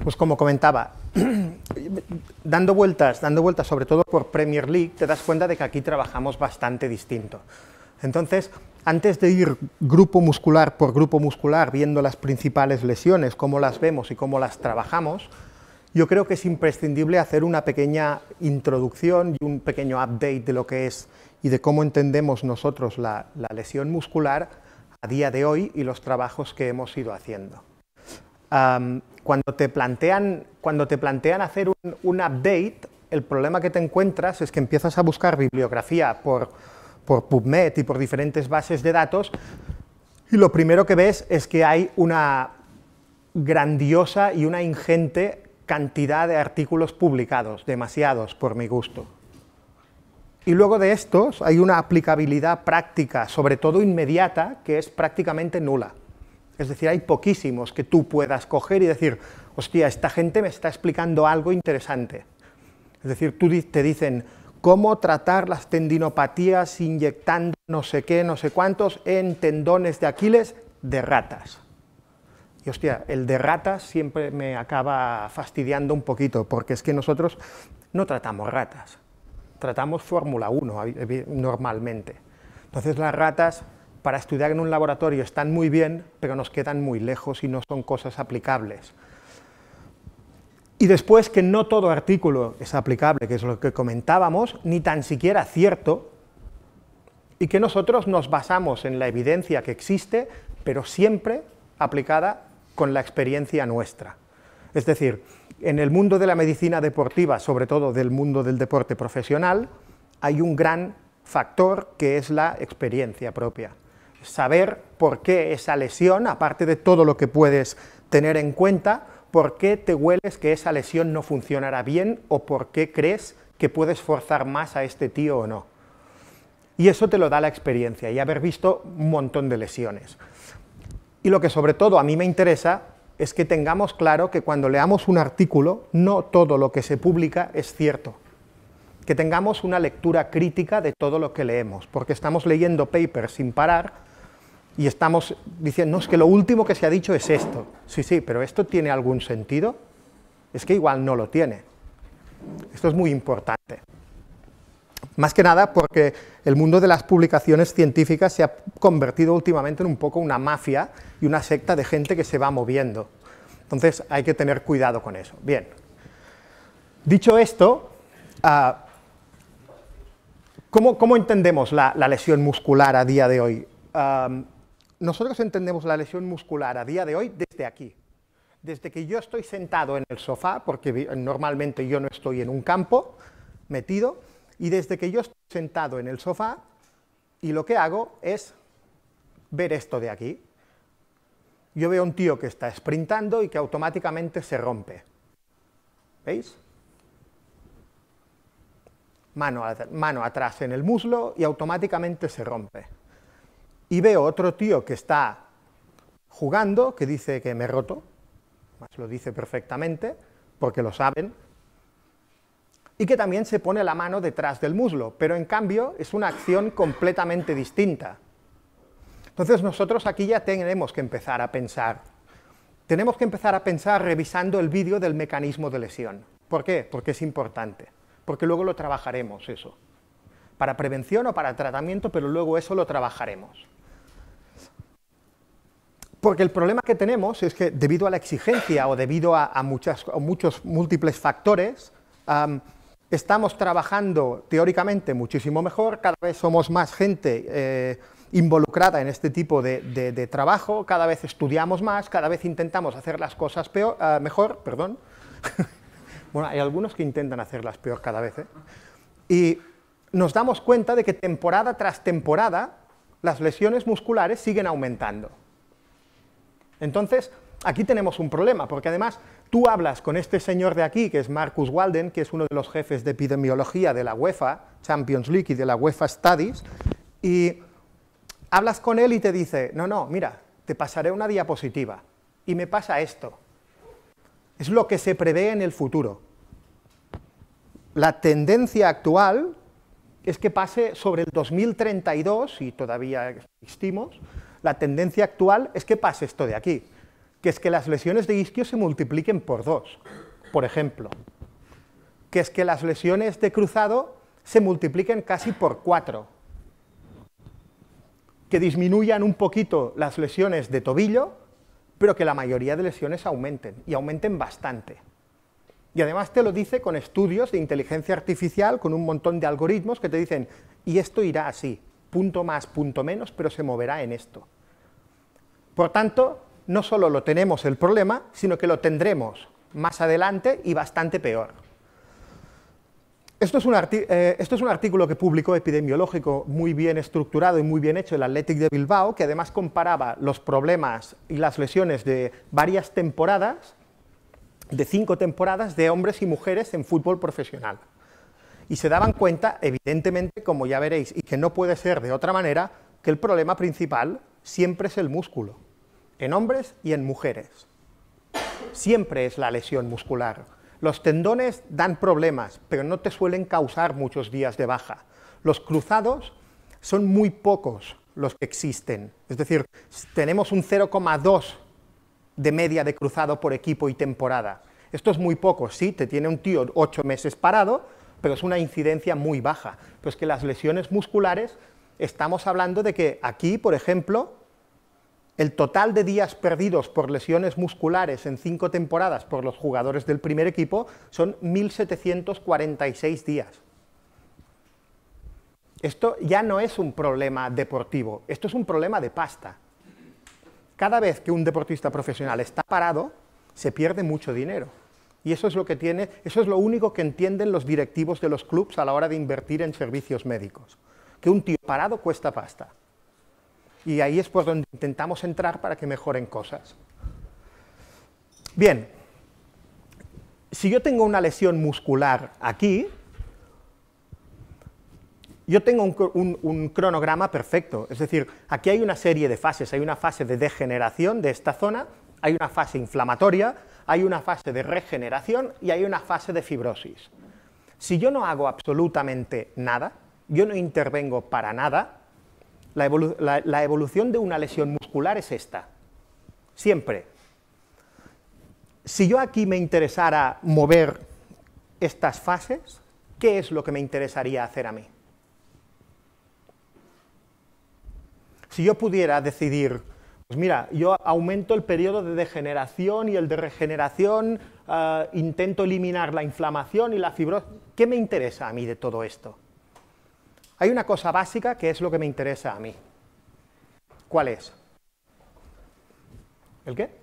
Pues como comentaba, dando vueltas sobre todo por Premier League, te das cuenta de que aquí trabajamos bastante distinto. Entonces, antes de ir grupo muscular por grupo muscular, viendo las principales lesiones, cómo las vemos y cómo las trabajamos, yo creo que es imprescindible hacer una pequeña introducción y un pequeño update de lo que es y de cómo entendemos nosotros la lesión muscular a día de hoy y los trabajos que hemos ido haciendo. Cuando te plantean hacer un update, el problema que te encuentras es que empiezas a buscar bibliografía por PubMed y por diferentes bases de datos, y lo primero que ves es que hay una grandiosa y una ingente cantidad de artículos publicados, demasiados por mi gusto. Y luego de estos hay una aplicabilidad práctica, sobre todo inmediata, que es prácticamente nula. Es decir, hay poquísimos que tú puedas coger y decir, hostia, esta gente me está explicando algo interesante. Es decir, te dicen cómo tratar las tendinopatías inyectando no sé qué, no sé cuántos en tendones de Aquiles de ratas. Y hostia, el de ratas siempre me acaba fastidiando un poquito, porque es que nosotros no tratamos ratas, tratamos Fórmula 1 normalmente. Entonces las ratas, para estudiar en un laboratorio, están muy bien, pero nos quedan muy lejos y no son cosas aplicables. Y después que no todo artículo es aplicable, que es lo que comentábamos, ni tan siquiera cierto, y que nosotros nos basamos en la evidencia que existe, pero siempre aplicada con la experiencia nuestra. Es decir, en el mundo de la medicina deportiva, sobre todo del mundo del deporte profesional, hay un gran factor que es la experiencia propia. Saber por qué esa lesión, aparte de todo lo que puedes tener en cuenta, por qué te hueles que esa lesión no funcionará bien o por qué crees que puedes forzar más a este tío o no. Y eso te lo da la experiencia y haber visto un montón de lesiones. Y lo que sobre todo a mí me interesa es que tengamos claro que cuando leamos un artículo, no todo lo que se publica es cierto. Que tengamos una lectura crítica de todo lo que leemos, porque estamos leyendo papers sin parar y estamos diciendo, no, es que lo último que se ha dicho es esto. Sí, sí, pero ¿esto tiene algún sentido? Es que igual no lo tiene. Esto es muy importante. Más que nada porque el mundo de las publicaciones científicas se ha convertido últimamente en un poco una mafia y una secta de gente que se va moviendo. Entonces hay que tener cuidado con eso. Bien. Dicho esto, ¿cómo entendemos la lesión muscular a día de hoy? Nosotros entendemos la lesión muscular a día de hoy desde aquí. Desde que yo estoy sentado en el sofá, porque normalmente yo no estoy en un campo metido, y desde que yo estoy sentado en el sofá, y lo que hago es ver esto de aquí. Yo veo un tío que está sprintando y que automáticamente se rompe. ¿Veis? Mano atrás en el muslo y automáticamente se rompe. Y veo otro tío que está jugando, que dice que me he roto, más lo dice perfectamente, porque lo saben, y que también se pone la mano detrás del muslo, pero en cambio es una acción completamente distinta. Entonces nosotros aquí ya tenemos que empezar a pensar. Tenemos que empezar a pensar revisando el vídeo del mecanismo de lesión. ¿Por qué? Porque es importante, porque luego lo trabajaremos eso. Para prevención o para tratamiento, pero luego eso lo trabajaremos. Porque el problema que tenemos es que debido a la exigencia o debido a muchos múltiples factores, estamos trabajando teóricamente muchísimo mejor, cada vez somos más gente involucrada en este tipo de trabajo, cada vez estudiamos más, cada vez intentamos hacer las cosas mejor, perdón. Bueno, hay algunos que intentan hacerlas peor cada vez, y nos damos cuenta de que temporada tras temporada las lesiones musculares siguen aumentando. Entonces, aquí tenemos un problema, porque además tú hablas con este señor de aquí, que es Marcus Walden, que es uno de los jefes de epidemiología de la UEFA Champions League y de la UEFA Studies, y hablas con él y te dice, no, mira, te pasaré una diapositiva, y me pasa esto. Es lo que se prevé en el futuro. La tendencia actual es que pase sobre el 2032, y todavía existimos, la tendencia actual es que pase esto de aquí, que es que las lesiones de isquio se multipliquen por 2, por ejemplo, que es que las lesiones de cruzado se multipliquen casi por 4, que disminuyan un poquito las lesiones de tobillo, pero que la mayoría de lesiones aumenten, y aumenten bastante. Y además te lo dice con estudios de inteligencia artificial, con un montón de algoritmos que te dicen, y esto irá así, punto más, punto menos, pero se moverá en esto. Por tanto, no solo lo tenemos el problema, sino que lo tendremos más adelante y bastante peor. Esto es un artículo que publicó epidemiológico muy bien estructurado y muy bien hecho el Athletic de Bilbao, que además comparaba los problemas y las lesiones de varias temporadas, de 5 temporadas, de hombres y mujeres en fútbol profesional. Y se daban cuenta, evidentemente, como ya veréis, y que no puede ser de otra manera, que el problema principal siempre es el músculo, en hombres y en mujeres. Siempre es la lesión muscular. Los tendones dan problemas, pero no te suelen causar muchos días de baja. Los cruzados son muy pocos los que existen. Es decir, tenemos un 0,2 de media de cruzado por equipo y temporada. Esto es muy poco, sí, te tiene un tío 8 meses parado, pero es una incidencia muy baja. Pero es que las lesiones musculares, estamos hablando de que aquí, por ejemplo, el total de días perdidos por lesiones musculares en 5 temporadas por los jugadores del primer equipo son 1.746 días. Esto ya no es un problema deportivo, esto es un problema de pasta. Cada vez que un deportista profesional está parado, se pierde mucho dinero. Y eso es lo único que entienden los directivos de los clubes a la hora de invertir en servicios médicos. Que un tío parado cuesta pasta. Y ahí es por donde intentamos entrar para que mejoren cosas. Bien, si yo tengo una lesión muscular aquí, yo tengo un cronograma perfecto, es decir, aquí hay una serie de fases, hay una fase de degeneración de esta zona, hay una fase inflamatoria, hay una fase de regeneración y hay una fase de fibrosis. Si yo no hago absolutamente nada, yo no intervengo para nada, la evolución de una lesión muscular es esta, siempre. Si yo aquí me interesara mover estas fases, ¿qué es lo que me interesaría hacer a mí? Si yo pudiera decidir, pues mira, yo aumento el periodo de degeneración y el de regeneración, intento eliminar la inflamación y la fibrosis, ¿qué me interesa a mí de todo esto? Hay una cosa básica que es lo que me interesa a mí. ¿Cuál es? ¿El qué?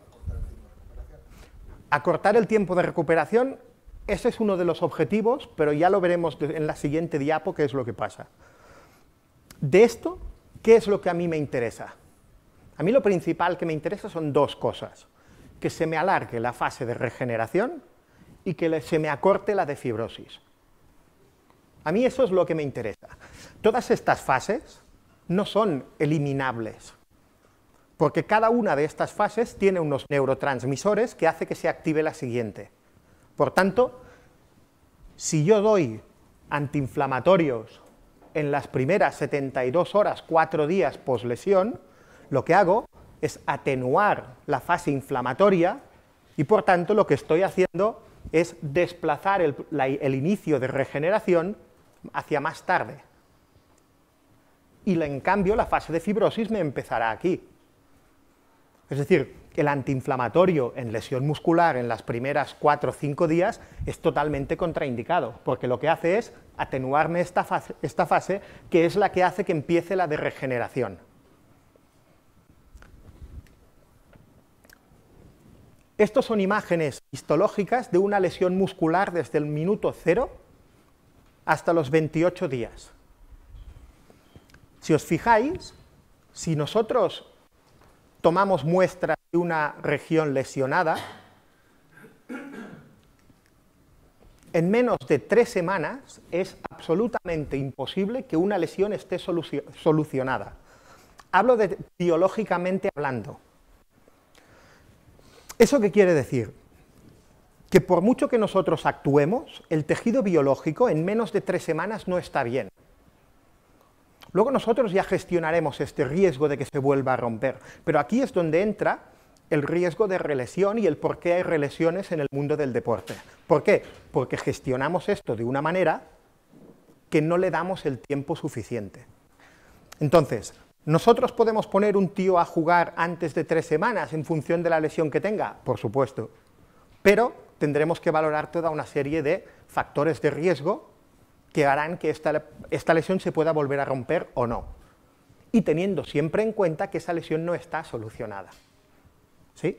Acortar el tiempo de recuperación, ese es uno de los objetivos, pero ya lo veremos en la siguiente diapo qué es lo que pasa. De esto, ¿qué es lo que a mí me interesa? A mí lo principal que me interesa son 2 cosas. Que se me alargue la fase de regeneración y que se me acorte la de fibrosis. A mí eso es lo que me interesa. Todas estas fases no son eliminables, porque cada una de estas fases tiene unos neurotransmisores que hace que se active la siguiente. Por tanto, si yo doy antiinflamatorios en las primeras 72 horas, 4 días poslesión, lo que hago es atenuar la fase inflamatoria y por tanto lo que estoy haciendo es desplazar el inicio de regeneración hacia más tarde. Y en cambio la fase de fibrosis me empezará aquí. Es decir, el antiinflamatorio en lesión muscular en las primeras 4 o 5 días es totalmente contraindicado, porque lo que hace es atenuarme esta fase que es la que hace que empiece la de regeneración. Estas son imágenes histológicas de una lesión muscular desde el minuto 0 hasta los 28 días. Si os fijáis, si nosotros tomamos muestras de una región lesionada, en menos de 3 semanas es absolutamente imposible que una lesión esté solucionada. Hablo de biológicamente hablando. ¿Eso qué quiere decir? Que por mucho que nosotros actuemos, el tejido biológico en menos de 3 semanas no está bien. Luego nosotros ya gestionaremos este riesgo de que se vuelva a romper, pero aquí es donde entra el riesgo de relesión y el por qué hay relesiones en el mundo del deporte. ¿Por qué? Porque gestionamos esto de una manera que no le damos el tiempo suficiente. Entonces, ¿nosotros podemos poner un tío a jugar antes de 3 semanas en función de la lesión que tenga? Por supuesto. Pero tendremos que valorar toda una serie de factores de riesgo que harán que esta lesión se pueda volver a romper o no. Y teniendo siempre en cuenta que esa lesión no está solucionada. ¿Sí?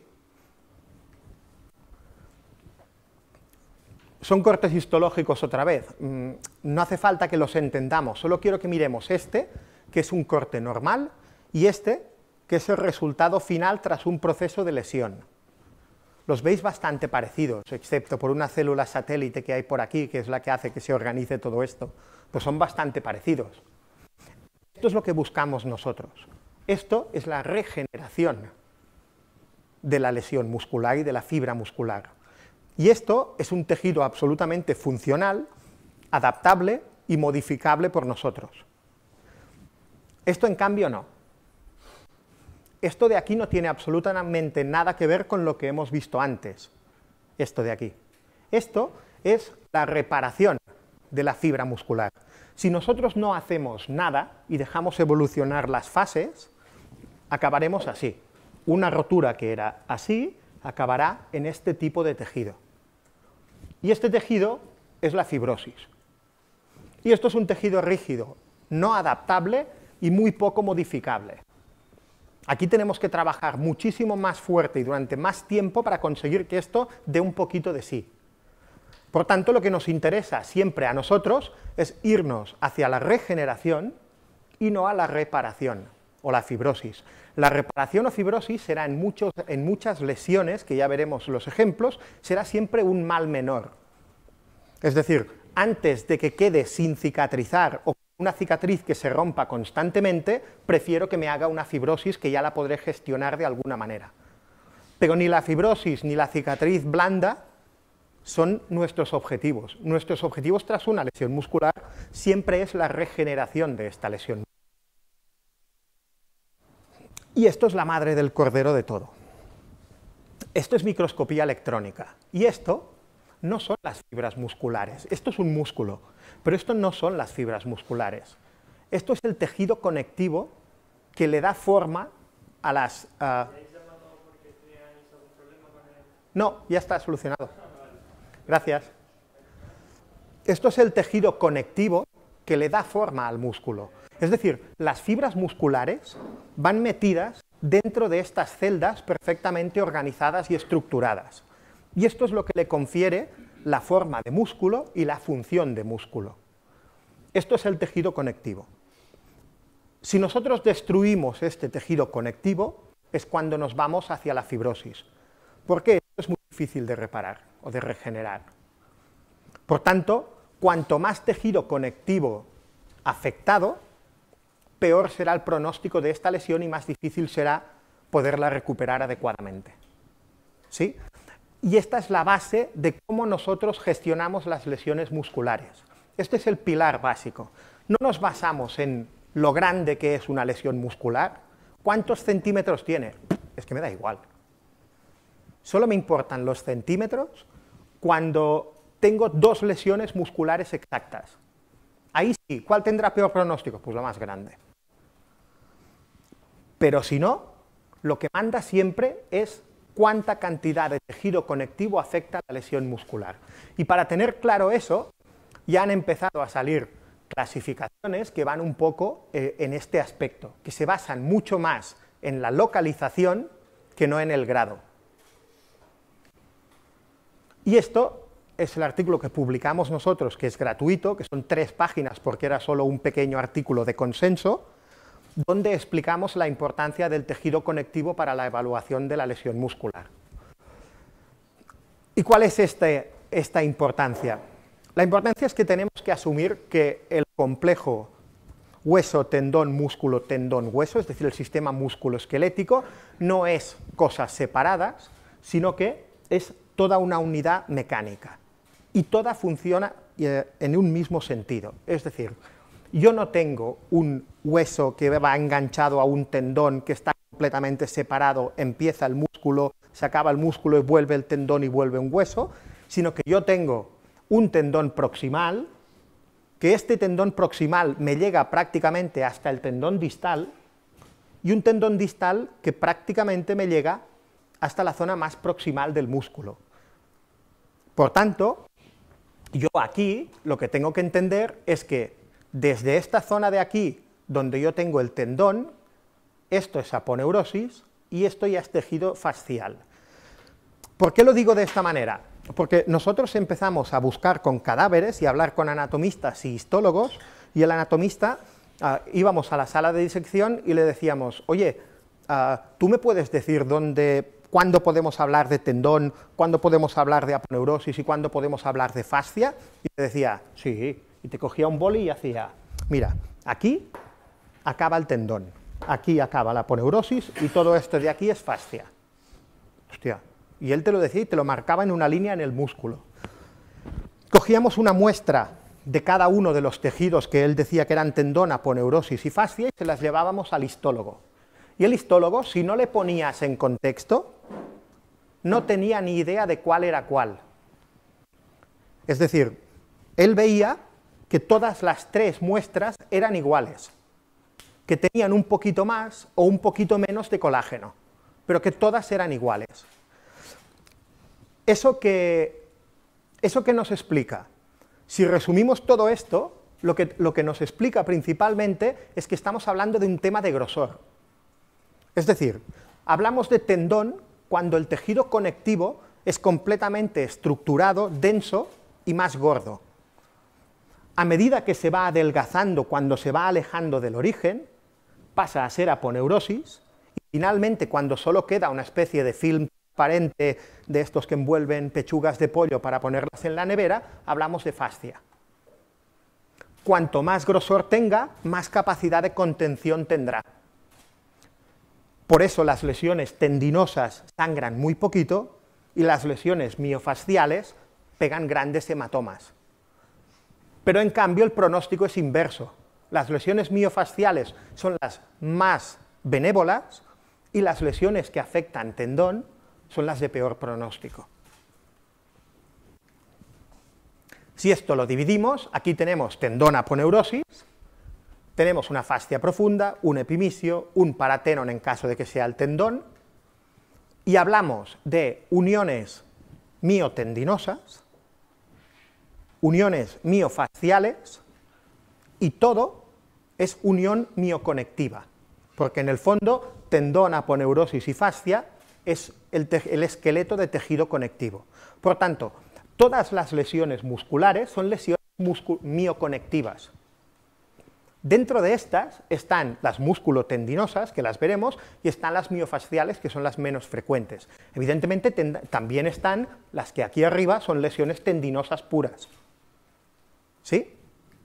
Son cortes histológicos otra vez. No hace falta que los entendamos, solo quiero que miremos este, que es un corte normal, y este, que es el resultado final tras un proceso de lesión. Los veis bastante parecidos, excepto por una célula satélite que hay por aquí, que es la que hace que se organice todo esto, pues son bastante parecidos. Esto es lo que buscamos nosotros. Esto es la regeneración de la lesión muscular y de la fibra muscular. Y esto es un tejido absolutamente funcional, adaptable y modificable por nosotros. Esto, en cambio, no. Esto de aquí no tiene absolutamente nada que ver con lo que hemos visto antes. Esto de aquí. Esto es la reparación de la fibra muscular. Si nosotros no hacemos nada y dejamos evolucionar las fases, acabaremos así. Una rotura que era así, acabará en este tipo de tejido. Y este tejido es la fibrosis. Y esto es un tejido rígido, no adaptable y muy poco modificable. Aquí tenemos que trabajar muchísimo más fuerte y durante más tiempo para conseguir que esto dé un poquito de sí. Por tanto, lo que nos interesa siempre a nosotros es irnos hacia la regeneración y no a la reparación o la fibrosis. La reparación o fibrosis será en muchas lesiones, que ya veremos los ejemplos, será siempre un mal menor. Es decir, antes de que quede sin cicatrizar o una cicatriz que se rompa constantemente, prefiero que me haga una fibrosis que ya la podré gestionar de alguna manera. Pero ni la fibrosis ni la cicatriz blanda son nuestros objetivos. Nuestros objetivos tras una lesión muscular siempre es la regeneración de esta lesión. Y esto es la madre del cordero de todo. Esto es microscopía electrónica. Y esto no son las fibras musculares. Esto es un músculo, pero esto no son las fibras musculares. Esto es el tejido conectivo que le da forma a las... No, ya está solucionado. Gracias. Esto es el tejido conectivo que le da forma al músculo. Es decir, las fibras musculares van metidas dentro de estas celdas perfectamente organizadas y estructuradas. Y esto es lo que le confiere la forma de músculo y la función de músculo. Esto es el tejido conectivo. Si nosotros destruimos este tejido conectivo, es cuando nos vamos hacia la fibrosis. ¿Por qué? Esto es muy difícil de reparar o de regenerar. Por tanto, cuanto más tejido conectivo afectado, peor será el pronóstico de esta lesión y más difícil será poderla recuperar adecuadamente. ¿Sí? Y esta es la base de cómo nosotros gestionamos las lesiones musculares. Este es el pilar básico. No nos basamos en lo grande que es una lesión muscular. ¿Cuántos centímetros tiene? Es que me da igual. Solo me importan los centímetros cuando tengo 2 lesiones musculares exactas. Ahí sí, ¿cuál tendrá peor pronóstico? Pues la más grande. Pero si no, lo que manda siempre es cuánta cantidad de tejido conectivo afecta a la lesión muscular. Y para tener claro eso, ya han empezado a salir clasificaciones que van un poco en este aspecto, que se basan mucho más en la localización que no en el grado. Y esto es el artículo que publicamos nosotros, que es gratuito, que son 3 páginas porque era solo un pequeño artículo de consenso, donde explicamos la importancia del tejido conectivo para la evaluación de la lesión muscular. ¿Y cuál es esta importancia? La importancia es que tenemos que asumir que el complejo hueso, tendón, músculo, tendón, hueso, es decir, el sistema músculo-esquelético, no es cosas separadas, sino que es toda una unidad mecánica. Y toda funciona en un mismo sentido. Es decir, yo no tengo un hueso que va enganchado a un tendón que está completamente separado, empieza el músculo, se acaba el músculo y vuelve el tendón y vuelve un hueso, sino que yo tengo un tendón proximal, que este tendón proximal me llega prácticamente hasta el tendón distal, y un tendón distal que prácticamente me llega hasta la zona más proximal del músculo. Por tanto, yo aquí lo que tengo que entender es que desde esta zona de aquí, donde yo tengo el tendón, esto es aponeurosis y esto ya es tejido fascial. ¿Por qué lo digo de esta manera? Porque nosotros empezamos a buscar con cadáveres y a hablar con anatomistas y histólogos, y el anatomista íbamos a la sala de disección y le decíamos, oye, ¿tú me puedes decir cuándo podemos hablar de tendón, cuándo podemos hablar de aponeurosis y cuándo podemos hablar de fascia? Y te decía, sí, y te cogía un boli y hacía, mira, aquí acaba el tendón, aquí acaba la aponeurosis y todo esto de aquí es fascia. Hostia, y él te lo decía y te lo marcaba en una línea en el músculo. Cogíamos una muestra de cada uno de los tejidos que él decía que eran tendón, aponeurosis y fascia y se las llevábamos al histólogo. Y el histólogo, si no le ponías en contexto, no tenía ni idea de cuál era cuál. Es decir, él veía que todas las tres muestras eran iguales, que tenían un poquito más o un poquito menos de colágeno, pero que todas eran iguales. ¿Eso qué nos explica? Si resumimos todo esto, lo que nos explica principalmente es que estamos hablando de un tema de grosor. Es decir, hablamos de tendón cuando el tejido conectivo es completamente estructurado, denso y más gordo. A medida que se va adelgazando cuando se va alejando del origen, pasa a ser aponeurosis, y finalmente cuando solo queda una especie de film transparente de estos que envuelven pechugas de pollo para ponerlas en la nevera, hablamos de fascia. Cuanto más grosor tenga, más capacidad de contención tendrá. Por eso las lesiones tendinosas sangran muy poquito y las lesiones miofasciales pegan grandes hematomas. Pero en cambio el pronóstico es inverso. Las lesiones miofasciales son las más benévolas y las lesiones que afectan tendón son las de peor pronóstico. Si esto lo dividimos, aquí tenemos tendón aponeurosis, tenemos una fascia profunda, un epimisio, un paratenon en caso de que sea el tendón, y hablamos de uniones miotendinosas, uniones miofasciales, y todo es unión mioconectiva, porque en el fondo tendón, aponeurosis y fascia es el esqueleto de tejido conectivo. Por tanto, todas las lesiones musculares son lesiones mioconectivas. Dentro de estas están las musculotendinosas, que las veremos, y están las miofasciales, que son las menos frecuentes. Evidentemente también están las que aquí arriba son lesiones tendinosas puras. ¿Sí?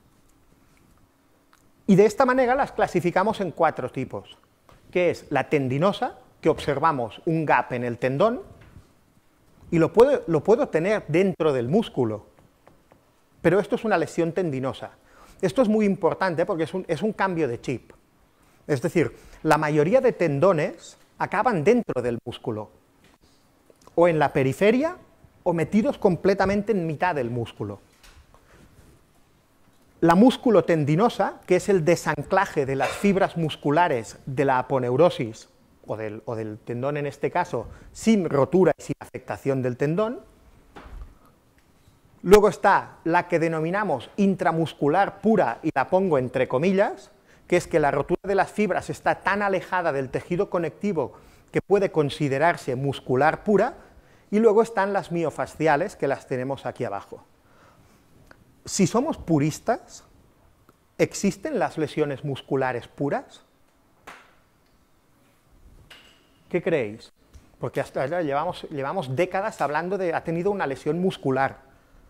Y de esta manera las clasificamos en 4 tipos, que es la tendinosa, que observamos un gap en el tendón, y lo puedo tener dentro del músculo, pero esto es una lesión tendinosa. Esto es muy importante porque es un cambio de chip. Es decir, la mayoría de tendones acaban dentro del músculo, o en la periferia, o metidos completamente en mitad del músculo. La musculotendinosa, que es el desanclaje de las fibras musculares de la aponeurosis, o del tendón en este caso, sin rotura y sin afectación del tendón. Luego está la que denominamos intramuscular pura, y la pongo entre comillas, que es que la rotura de las fibras está tan alejada del tejido conectivo que puede considerarse muscular pura, y luego están las miofasciales, que las tenemos aquí abajo. Si somos puristas, ¿existen las lesiones musculares puras? ¿Qué creéis? Porque hasta ahora llevamos décadas hablando de ha tenido una lesión muscular.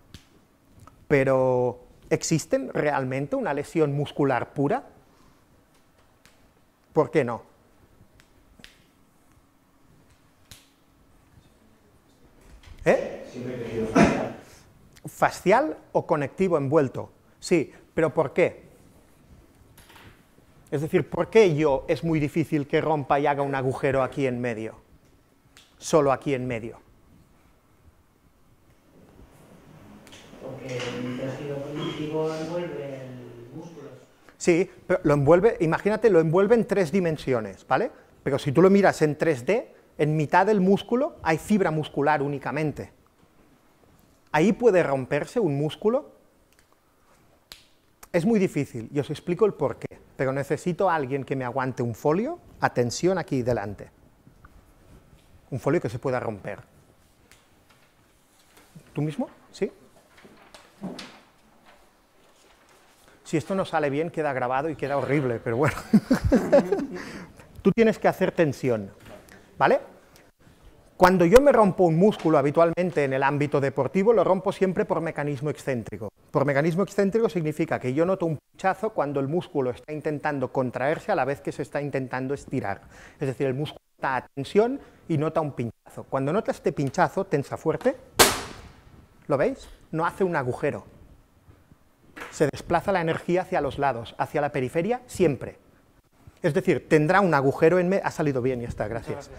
Pero, ¿existen realmente una lesión muscular pura? ¿Por qué no? ¿Fascial o conectivo envuelto? Sí, pero ¿por qué? Es decir, ¿por qué yo es muy difícil que rompa y haga un agujero aquí en medio? Solo aquí en medio. Porque el tejido conectivo envuelve el músculo. Sí, pero lo envuelve, imagínate, lo envuelve en 3 dimensiones, ¿vale? Pero si tú lo miras en 3D, en mitad del músculo hay fibra muscular únicamente. ¿Ahí puede romperse un músculo? Es muy difícil, y os explico el porqué, pero necesito a alguien que me aguante un folio, atención aquí delante. Un folio que se pueda romper. ¿Tú mismo? ¿Sí? Si esto no sale bien, queda grabado y queda horrible, pero bueno. Tú tienes que hacer tensión, ¿vale? Cuando yo me rompo un músculo habitualmente en el ámbito deportivo, lo rompo siempre por mecanismo excéntrico. Por mecanismo excéntrico significa que yo noto un pinchazo cuando el músculo está intentando contraerse a la vez que se está intentando estirar. Es decir, el músculo está a tensión y nota un pinchazo. Cuando nota este pinchazo, tensa fuerte, ¿lo veis? No hace un agujero. Se desplaza la energía hacia los lados, hacia la periferia, siempre. Es decir, tendrá un agujero en medio. Ha salido bien, ya está, gracias.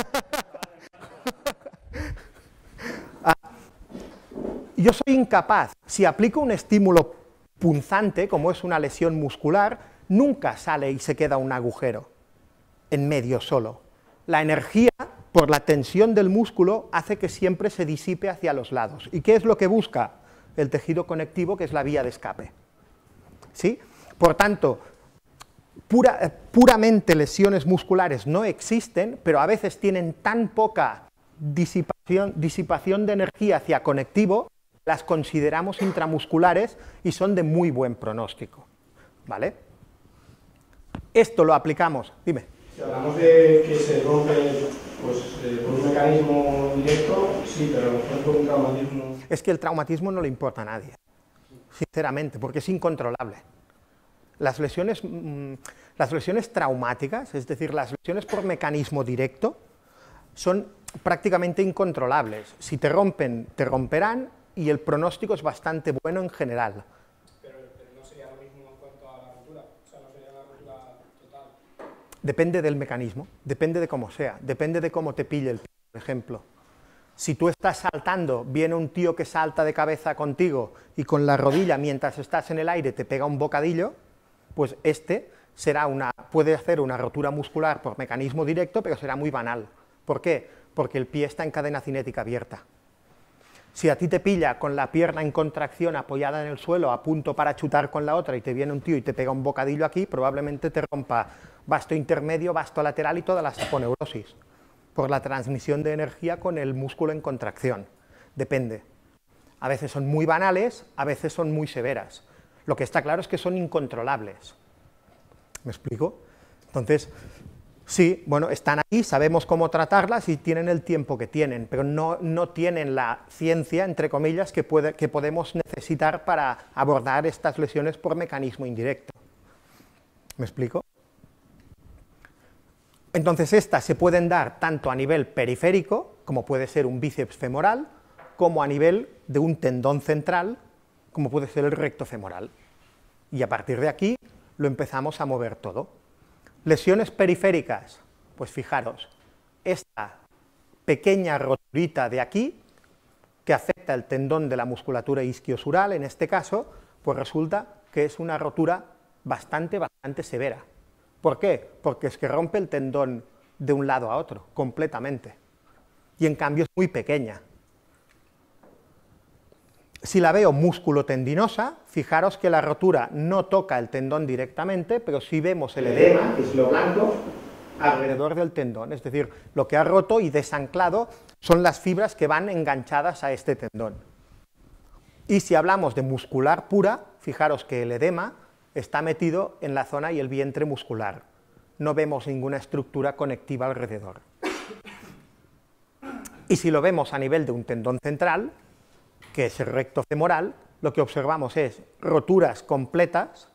Yo soy incapaz, si aplico un estímulo punzante, como es una lesión muscular, nunca sale y se queda un agujero en medio solo. La energía, por la tensión del músculo, hace que siempre se disipe hacia los lados. ¿Y qué es lo que busca el tejido conectivo, que es la vía de escape? ¿Sí? Por tanto, puramente lesiones musculares no existen, pero a veces tienen tan poca disipación de energía hacia conectivo, las consideramos intramusculares y son de muy buen pronóstico, ¿vale? Esto lo aplicamos, dime. Si hablamos de que se rompe pues, por un mecanismo directo, sí, pero a lo mejor por un traumatismo... Es que el traumatismo no le importa a nadie, sinceramente, porque es incontrolable. Las lesiones traumáticas, es decir, las lesiones por mecanismo directo, son prácticamente incontrolables. Si te rompen, te romperán, y el pronóstico es bastante bueno en general. Pero no sería lo mismo en cuanto a la rotura, o sea, no sería la rotura total. Depende del mecanismo, depende de cómo sea, depende de cómo te pille el pie, por ejemplo. Si tú estás saltando, viene un tío que salta de cabeza contigo y con la rodilla, mientras estás en el aire, te pega un bocadillo, pues puede hacer una rotura muscular por mecanismo directo, pero será muy banal. ¿Por qué? Porque el pie está en cadena cinética abierta. Si a ti te pilla con la pierna en contracción apoyada en el suelo, a punto para chutar con la otra, y te viene un tío y te pega un bocadillo aquí, probablemente te rompa vasto intermedio, vasto lateral y toda la saponeurosis, por la transmisión de energía con el músculo en contracción. Depende. A veces son muy banales, a veces son muy severas. Lo que está claro es que son incontrolables. ¿Me explico? Entonces, sí, bueno, están ahí, sabemos cómo tratarlas y tienen el tiempo que tienen, pero no tienen la ciencia, entre comillas, que podemos necesitar para abordar estas lesiones por mecanismo indirecto. ¿Me explico? Entonces, estas se pueden dar tanto a nivel periférico, como puede ser un bíceps femoral, como a nivel de un tendón central, como puede ser el recto femoral. Y a partir de aquí lo empezamos a mover todo. Lesiones periféricas, pues fijaros, esta pequeña roturita de aquí, que afecta el tendón de la musculatura isquiosural, en este caso, pues resulta que es una rotura bastante severa. ¿Por qué? Porque es que rompe el tendón de un lado a otro, completamente. Y en cambio es muy pequeña. Si la veo músculo-tendinosa, fijaros que la rotura no toca el tendón directamente, pero sí vemos el edema, que es lo blanco, alrededor del tendón. Es decir, lo que ha roto y desanclado son las fibras que van enganchadas a este tendón. Y si hablamos de muscular pura, fijaros que el edema está metido en la zona y el vientre muscular. No vemos ninguna estructura conectiva alrededor. Y si lo vemos a nivel de un tendón central, que es el recto femoral, lo que observamos es roturas completas,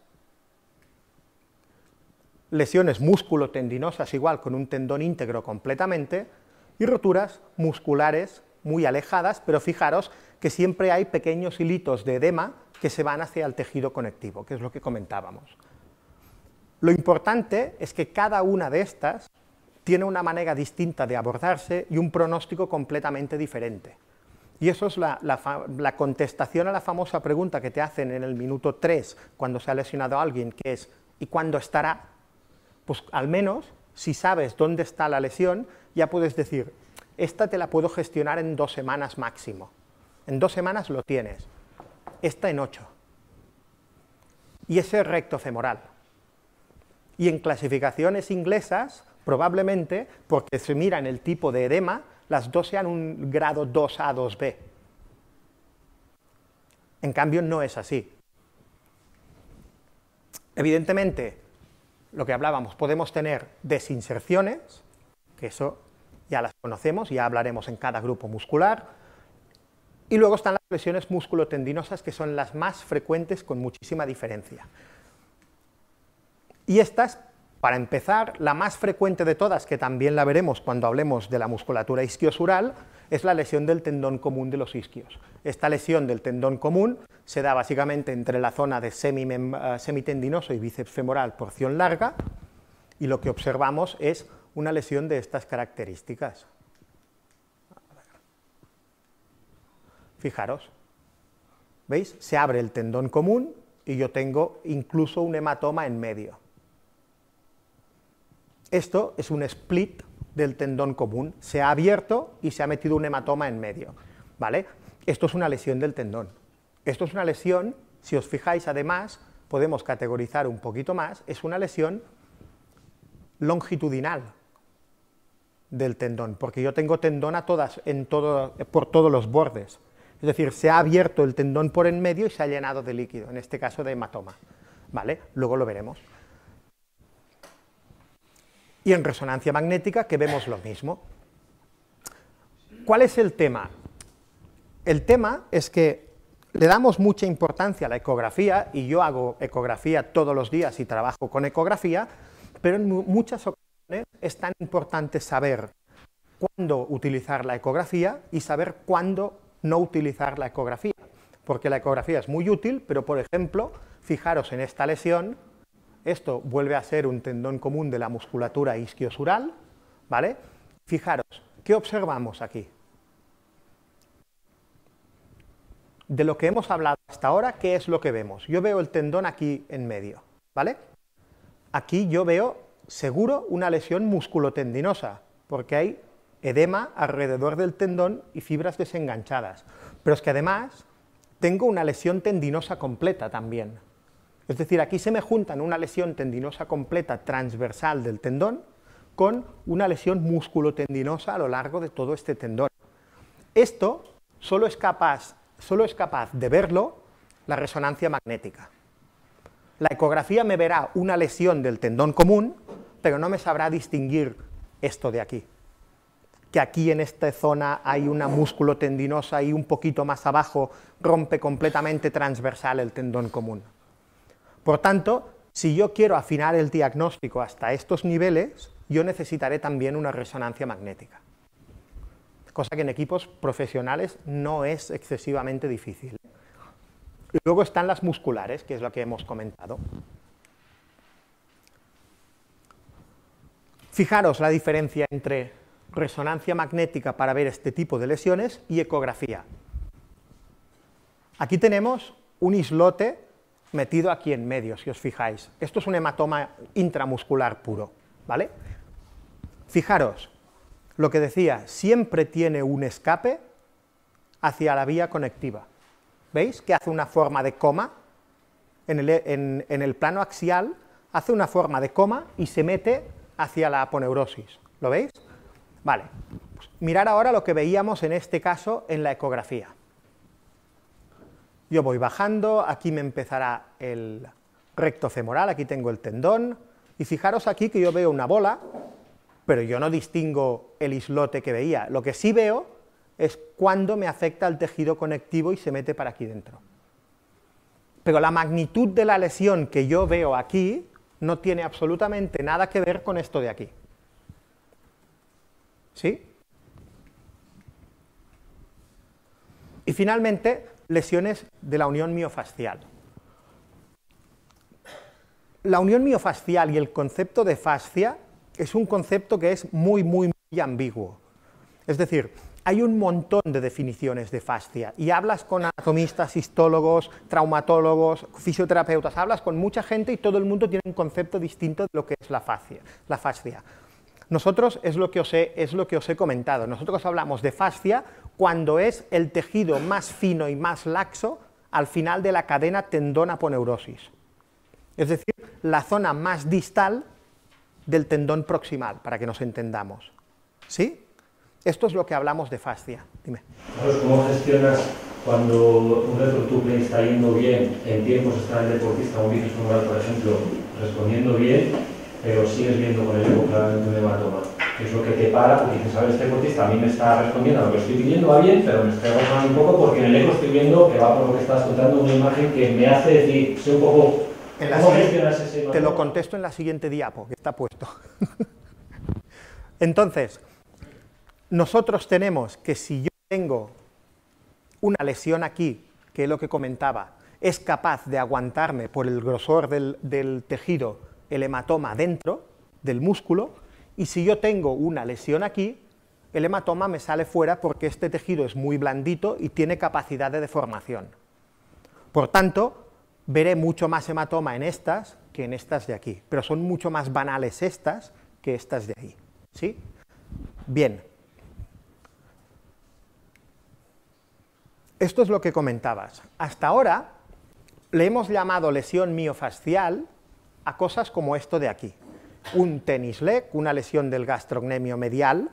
lesiones músculo-tendinosas igual con un tendón íntegro completamente, y roturas musculares muy alejadas, pero fijaros que siempre hay pequeños hilitos de edema que se van hacia el tejido conectivo, que es lo que comentábamos. Lo importante es que cada una de estas tiene una manera distinta de abordarse y un pronóstico completamente diferente. Y eso es la contestación a la famosa pregunta que te hacen en el minuto 3 cuando se ha lesionado a alguien, que es ¿y cuándo estará? Pues al menos, si sabes dónde está la lesión, ya puedes decir, esta te la puedo gestionar en 2 semanas máximo. En 2 semanas lo tienes. Esta en 8. Y ese es recto femoral. Y en clasificaciones inglesas, probablemente, porque se mira en el tipo de edema, las dos sean un grado 2A, 2B. En cambio, no es así. Evidentemente, lo que hablábamos, podemos tener desinserciones, que eso ya las conocemos, ya hablaremos en cada grupo muscular, y luego están las lesiones musculotendinosas, que son las más frecuentes con muchísima diferencia. Y estas, para empezar, la más frecuente de todas, que también la veremos cuando hablemos de la musculatura isquiosural, es la lesión del tendón común de los isquios. Esta lesión del tendón común se da básicamente entre la zona de semitendinoso y bíceps femoral, porción larga, y lo que observamos es una lesión de estas características. Fijaros, ¿veis? Se abre el tendón común y yo tengo incluso un hematoma en medio. Esto es un split del tendón común, se ha abierto y se ha metido un hematoma en medio, ¿vale? Esto es una lesión del tendón. Esto es una lesión, si os fijáis además, podemos categorizar un poquito más, es una lesión longitudinal del tendón, porque yo tengo tendón por todos los bordes. Es decir, se ha abierto el tendón por en medio y se ha llenado de líquido, en este caso de hematoma, ¿vale? Luego lo veremos. Y en resonancia magnética que vemos lo mismo. ¿Cuál es el tema? El tema es que le damos mucha importancia a la ecografía, y yo hago ecografía todos los días y trabajo con ecografía, pero en muchas ocasiones es tan importante saber cuándo utilizar la ecografía y saber cuándo no utilizar la ecografía, porque la ecografía es muy útil, pero por ejemplo, fijaros en esta lesión. Esto vuelve a ser un tendón común de la musculatura isquiosural, ¿vale? Fijaros, ¿qué observamos aquí? De lo que hemos hablado hasta ahora, ¿qué es lo que vemos? Yo veo el tendón aquí en medio, ¿vale? Aquí yo veo seguro una lesión musculotendinosa, porque hay edema alrededor del tendón y fibras desenganchadas. Pero es que además tengo una lesión tendinosa completa también. Es decir, aquí se me juntan una lesión tendinosa completa transversal del tendón con una lesión musculotendinosa a lo largo de todo este tendón. Esto solo es capaz de verlo la resonancia magnética. La ecografía me verá una lesión del tendón común, pero no me sabrá distinguir esto de aquí. Que aquí en esta zona hay una musculotendinosa y un poquito más abajo rompe completamente transversal el tendón común. Por tanto, si yo quiero afinar el diagnóstico hasta estos niveles, yo necesitaré también una resonancia magnética, cosa que en equipos profesionales no es excesivamente difícil. Y luego están las musculares, que es lo que hemos comentado. Fijaros la diferencia entre resonancia magnética para ver este tipo de lesiones y ecografía. Aquí tenemos un islote metido aquí en medio, si os fijáis. Esto es un hematoma intramuscular puro, ¿vale? Fijaros, lo que decía, siempre tiene un escape hacia la vía conectiva. ¿Veis? Que hace una forma de coma, en el plano axial, hace una forma de coma y se mete hacia la aponeurosis. ¿Lo veis? Vale. Pues mirar ahora lo que veíamos en este caso en la ecografía. Yo voy bajando, aquí me empezará el recto femoral, aquí tengo el tendón, y fijaros aquí que yo veo una bola, pero yo no distingo el islote que veía. Lo que sí veo es cuando me afecta el tejido conectivo y se mete para aquí dentro. Pero la magnitud de la lesión que yo veo aquí no tiene absolutamente nada que ver con esto de aquí. ¿Sí? Y finalmente, lesiones de la unión miofascial. la unión miofascial y el concepto de fascia es un concepto que es muy, muy, muy ambiguo. Es decir, hay un montón de definiciones de fascia y hablas con anatomistas, histólogos, traumatólogos, fisioterapeutas, hablas con mucha gente y todo el mundo tiene un concepto distinto de lo que es la fascia. Nosotros es lo que os he comentado, nosotros hablamos de fascia cuando es el tejido más fino y más laxo al final de la cadena tendón-aponeurosis. Es decir, la zona más distal del tendón proximal, para que nos entendamos. ¿Sí? Esto es lo que hablamos de fascia. Dime. ¿Cómo gestionas cuando un retrotuple está yendo bien, en tiempos está el deportista, un bíceps femoral, por ejemplo, respondiendo bien, pero sigues viendo con el eco claramente un hematoma? ¿Qué es lo que te para? Porque dices, a ver, este deportista a mí me está respondiendo a lo que estoy pidiendo, va bien, pero me estoy rozando un poco porque en el eco estoy viendo que va por lo que estabas contando, una imagen que me hace decir, sé un poco... ¿Cómo gestionas ese hematoma? Te lo contesto en la siguiente diapo, que está puesto. Entonces, nosotros tenemos que si yo tengo una lesión aquí, que es lo que comentaba, es capaz de aguantarme por el grosor del tejido el hematoma dentro del músculo, y si yo tengo una lesión aquí, el hematoma me sale fuera porque este tejido es muy blandito y tiene capacidad de deformación. Por tanto, veré mucho más hematoma en estas que en estas de aquí, pero son mucho más banales estas que estas de ahí. ¿Sí? Bien. Esto es lo que comentabas. Hasta ahora le hemos llamado lesión miofascial a cosas como esto de aquí. Un tenis leg, una lesión del gastrocnemio medial,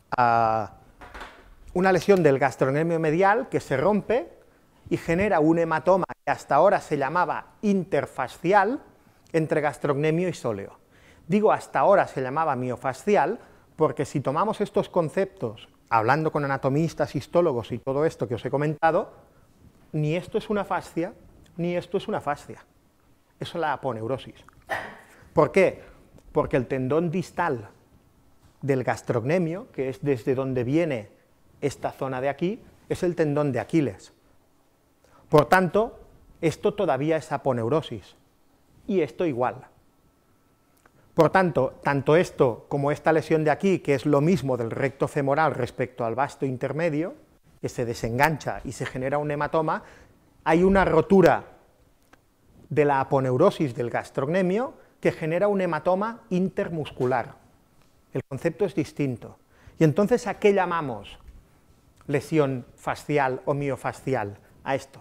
que se rompe y genera un hematoma que hasta ahora se llamaba interfascial entre gastrocnemio y sóleo. Digo hasta ahora se llamaba miofascial porque si tomamos estos conceptos, hablando con anatomistas, histólogos y todo esto que os he comentado, ni esto es una fascia, ni esto es una fascia. Eso es la aponeurosis. ¿Por qué? Porque el tendón distal del gastrocnemio, que es desde donde viene esta zona de aquí, es el tendón de Aquiles. Por tanto, esto todavía es aponeurosis, y esto igual. Por tanto, tanto esto como esta lesión de aquí, que es lo mismo del recto femoral respecto al vasto intermedio, que se desengancha y se genera un hematoma, hay una rotura de la aponeurosis del gastrocnemio que genera un hematoma intermuscular. El concepto es distinto. Y entonces, ¿a qué llamamos lesión fascial o miofascial? A esto.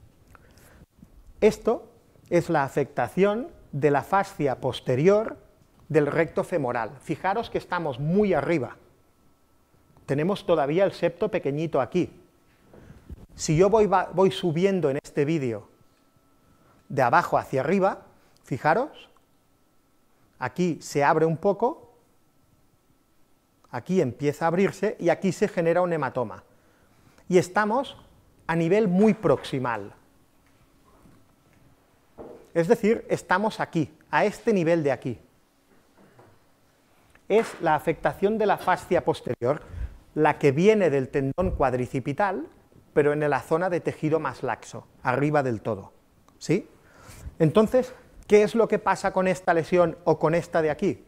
Esto es la afectación de la fascia posterior del recto femoral. Fijaros que estamos muy arriba. Tenemos todavía el septo pequeñito aquí. Si yo voy subiendo en este vídeo de abajo hacia arriba, fijaros, aquí se abre un poco, aquí empieza a abrirse y aquí se genera un hematoma. Y estamos a nivel muy proximal. Es decir, estamos aquí, a este nivel de aquí. Es la afectación de la fascia posterior, la que viene del tendón cuadricipital, pero en la zona de tejido más laxo, arriba del todo. ¿Sí? Entonces, ¿qué es lo que pasa con esta lesión o con esta de aquí?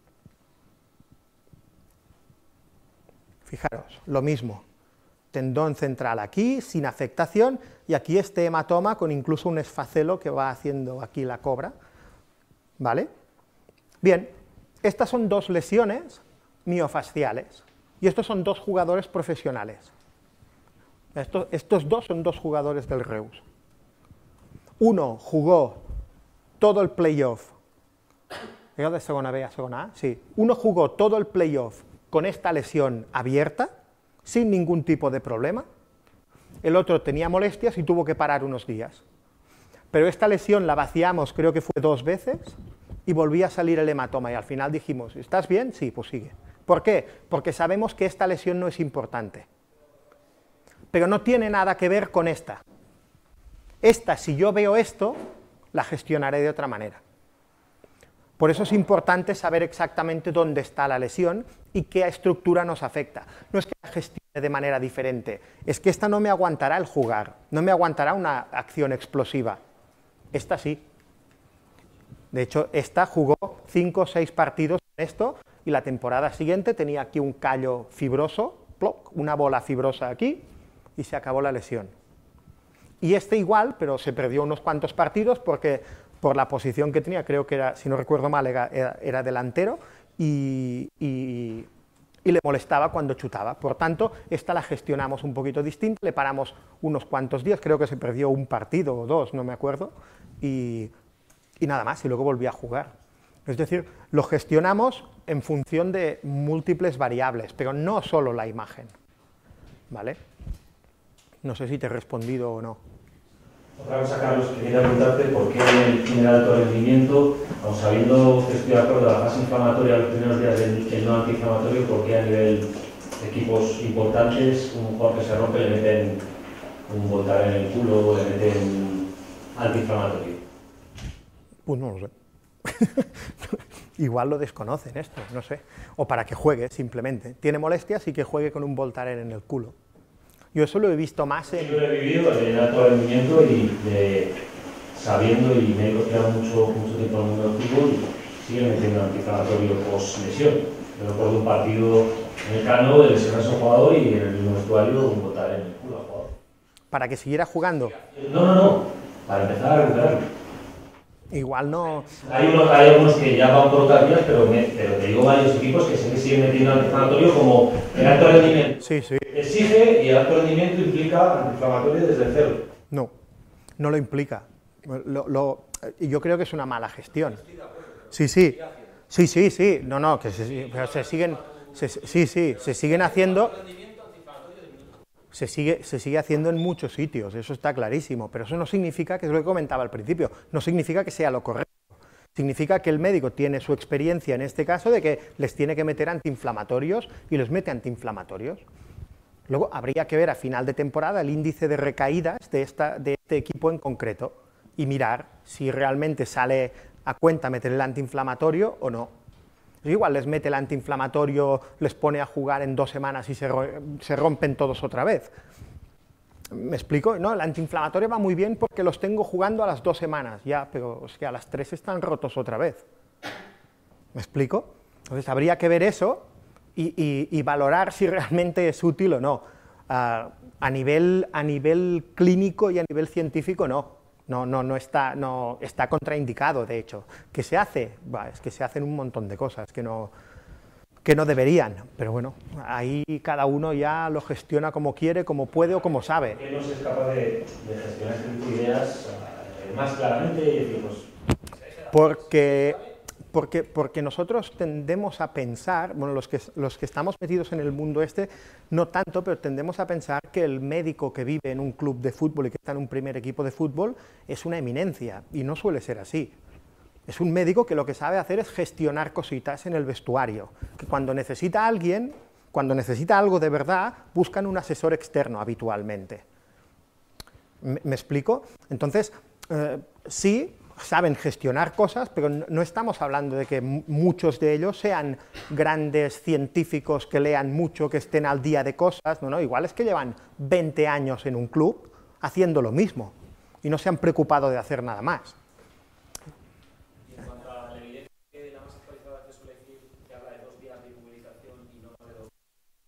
Fijaros, lo mismo. Tendón central aquí, sin afectación, y aquí este hematoma con incluso un esfacelo que va haciendo aquí la cobra. ¿Vale? Bien, estas son dos lesiones miofasciales, y estos son dos jugadores profesionales. Estos dos son dos jugadores del Reus. Uno jugó todo el playoff. ¿De segunda B a segunda A? Sí. Uno jugó todo el playoff con esta lesión abierta, sin ningún tipo de problema. El otro tenía molestias y tuvo que parar unos días. Pero esta lesión la vaciamos, creo que fue 2 veces, y volvía a salir el hematoma. Y al final dijimos, ¿estás bien? Sí, pues sigue. ¿Por qué? Porque sabemos que esta lesión no es importante. Pero no tiene nada que ver con esta. Esta, si yo veo esto, la gestionaré de otra manera. Por eso es importante saber exactamente dónde está la lesión y qué estructura nos afecta. No es que la gestione de manera diferente, es que esta no me aguantará el jugar, no me aguantará una acción explosiva. Esta sí. De hecho, esta jugó 5 o 6 partidos en esto, y la temporada siguiente tenía aquí un callo fibroso, ploc, una bola fibrosa aquí, y se acabó la lesión. Y este igual, pero se perdió unos cuantos partidos porque por la posición que tenía, creo que era, si no recuerdo mal, era delantero, y le molestaba cuando chutaba. Por tanto, esta la gestionamos un poquito distinto, le paramos unos cuantos días, creo que se perdió un partido o 2, no me acuerdo, y nada más, y luego volví a jugar. Es decir, lo gestionamos en función de múltiples variables, pero no solo la imagen, ¿vale? No sé si te he respondido o no. Otra cosa, Carlos, que quería preguntarte por qué en el alto rendimiento, aun sabiendo que estoy de acuerdo la fase inflamatoria los primeros días del no antiinflamatorio, por qué a nivel de equipos importantes un jugador que se rompe le meten un Voltaren en el culo o le meten antiinflamatorio? Pues no lo sé. Igual lo desconocen esto, no sé. O para que juegue, simplemente. Tiene molestias y que juegue con un Voltaren en el culo. Yo eso lo he visto más en... Yo lo he vivido en el alto rendimiento y sabiendo, y me he llevado mucho tiempo en el mundo del fútbol, y sigue metiendo antiinflamatorio post-lesión. Yo recuerdo un partido en el Cano de lesionarse a un jugador y en el mismo vestuario un Voltaren en el culo al jugador. ¿Para que siguiera jugando? No. Para empezar a recuperarlo. Igual no... Hay algunos que ya van por otras vías, pero te digo varios equipos que siguen metiendo antiinflamatorio como el alto rendimiento. Sí. Exige, y el alto rendimiento implica antiinflamatorio desde cero. No lo implica. Yo creo que es una mala gestión. Sí. No, que se siguen haciendo... Se sigue haciendo en muchos sitios, eso está clarísimo, pero eso no significa, que es lo que comentaba al principio, no significa que sea lo correcto. Significa que el médico tiene su experiencia en este caso de que les tiene que meter antiinflamatorios y les mete antiinflamatorios. Luego habría que ver a final de temporada el índice de recaídas de este equipo en concreto y mirar si realmente sale a cuenta meter el antiinflamatorio o no. Igual les mete el antiinflamatorio, les pone a jugar en 2 semanas y se rompen todos otra vez. ¿Me explico? No, el antiinflamatorio va muy bien porque los tengo jugando a las 2 semanas, ya, pero es que a las 3 están rotos otra vez. ¿Me explico? Entonces habría que ver eso y valorar si realmente es útil o no. A nivel clínico y a nivel científico no. No está contraindicado, de hecho. ¿Qué se hace? Es que se hacen un montón de cosas que no deberían, pero bueno, ahí cada uno ya lo gestiona como quiere, como puede o como sabe. ¿Por qué no se es capaz de gestionar este tipo de ideas más claramente y decir, Porque nosotros tendemos a pensar, bueno, los que estamos metidos en el mundo este, no tanto, pero tendemos a pensar que el médico que vive en un club de fútbol y que está en un primer equipo de fútbol es una eminencia, y no suele ser así. Es un médico que lo que sabe hacer es gestionar cositas en el vestuario, que cuando necesita a alguien, cuando necesita algo de verdad, buscan un asesor externo habitualmente. ¿Me explico? Entonces, sí, saben gestionar cosas, pero no estamos hablando de que muchos de ellos sean grandes científicos que lean mucho, que estén al día de cosas, no, igual es que llevan 20 años en un club haciendo lo mismo y no se han preocupado de hacer nada más. Y en cuanto a la evidencia que la más actualizada que suele decir que habla de 2 días de inmovilización y no de 2.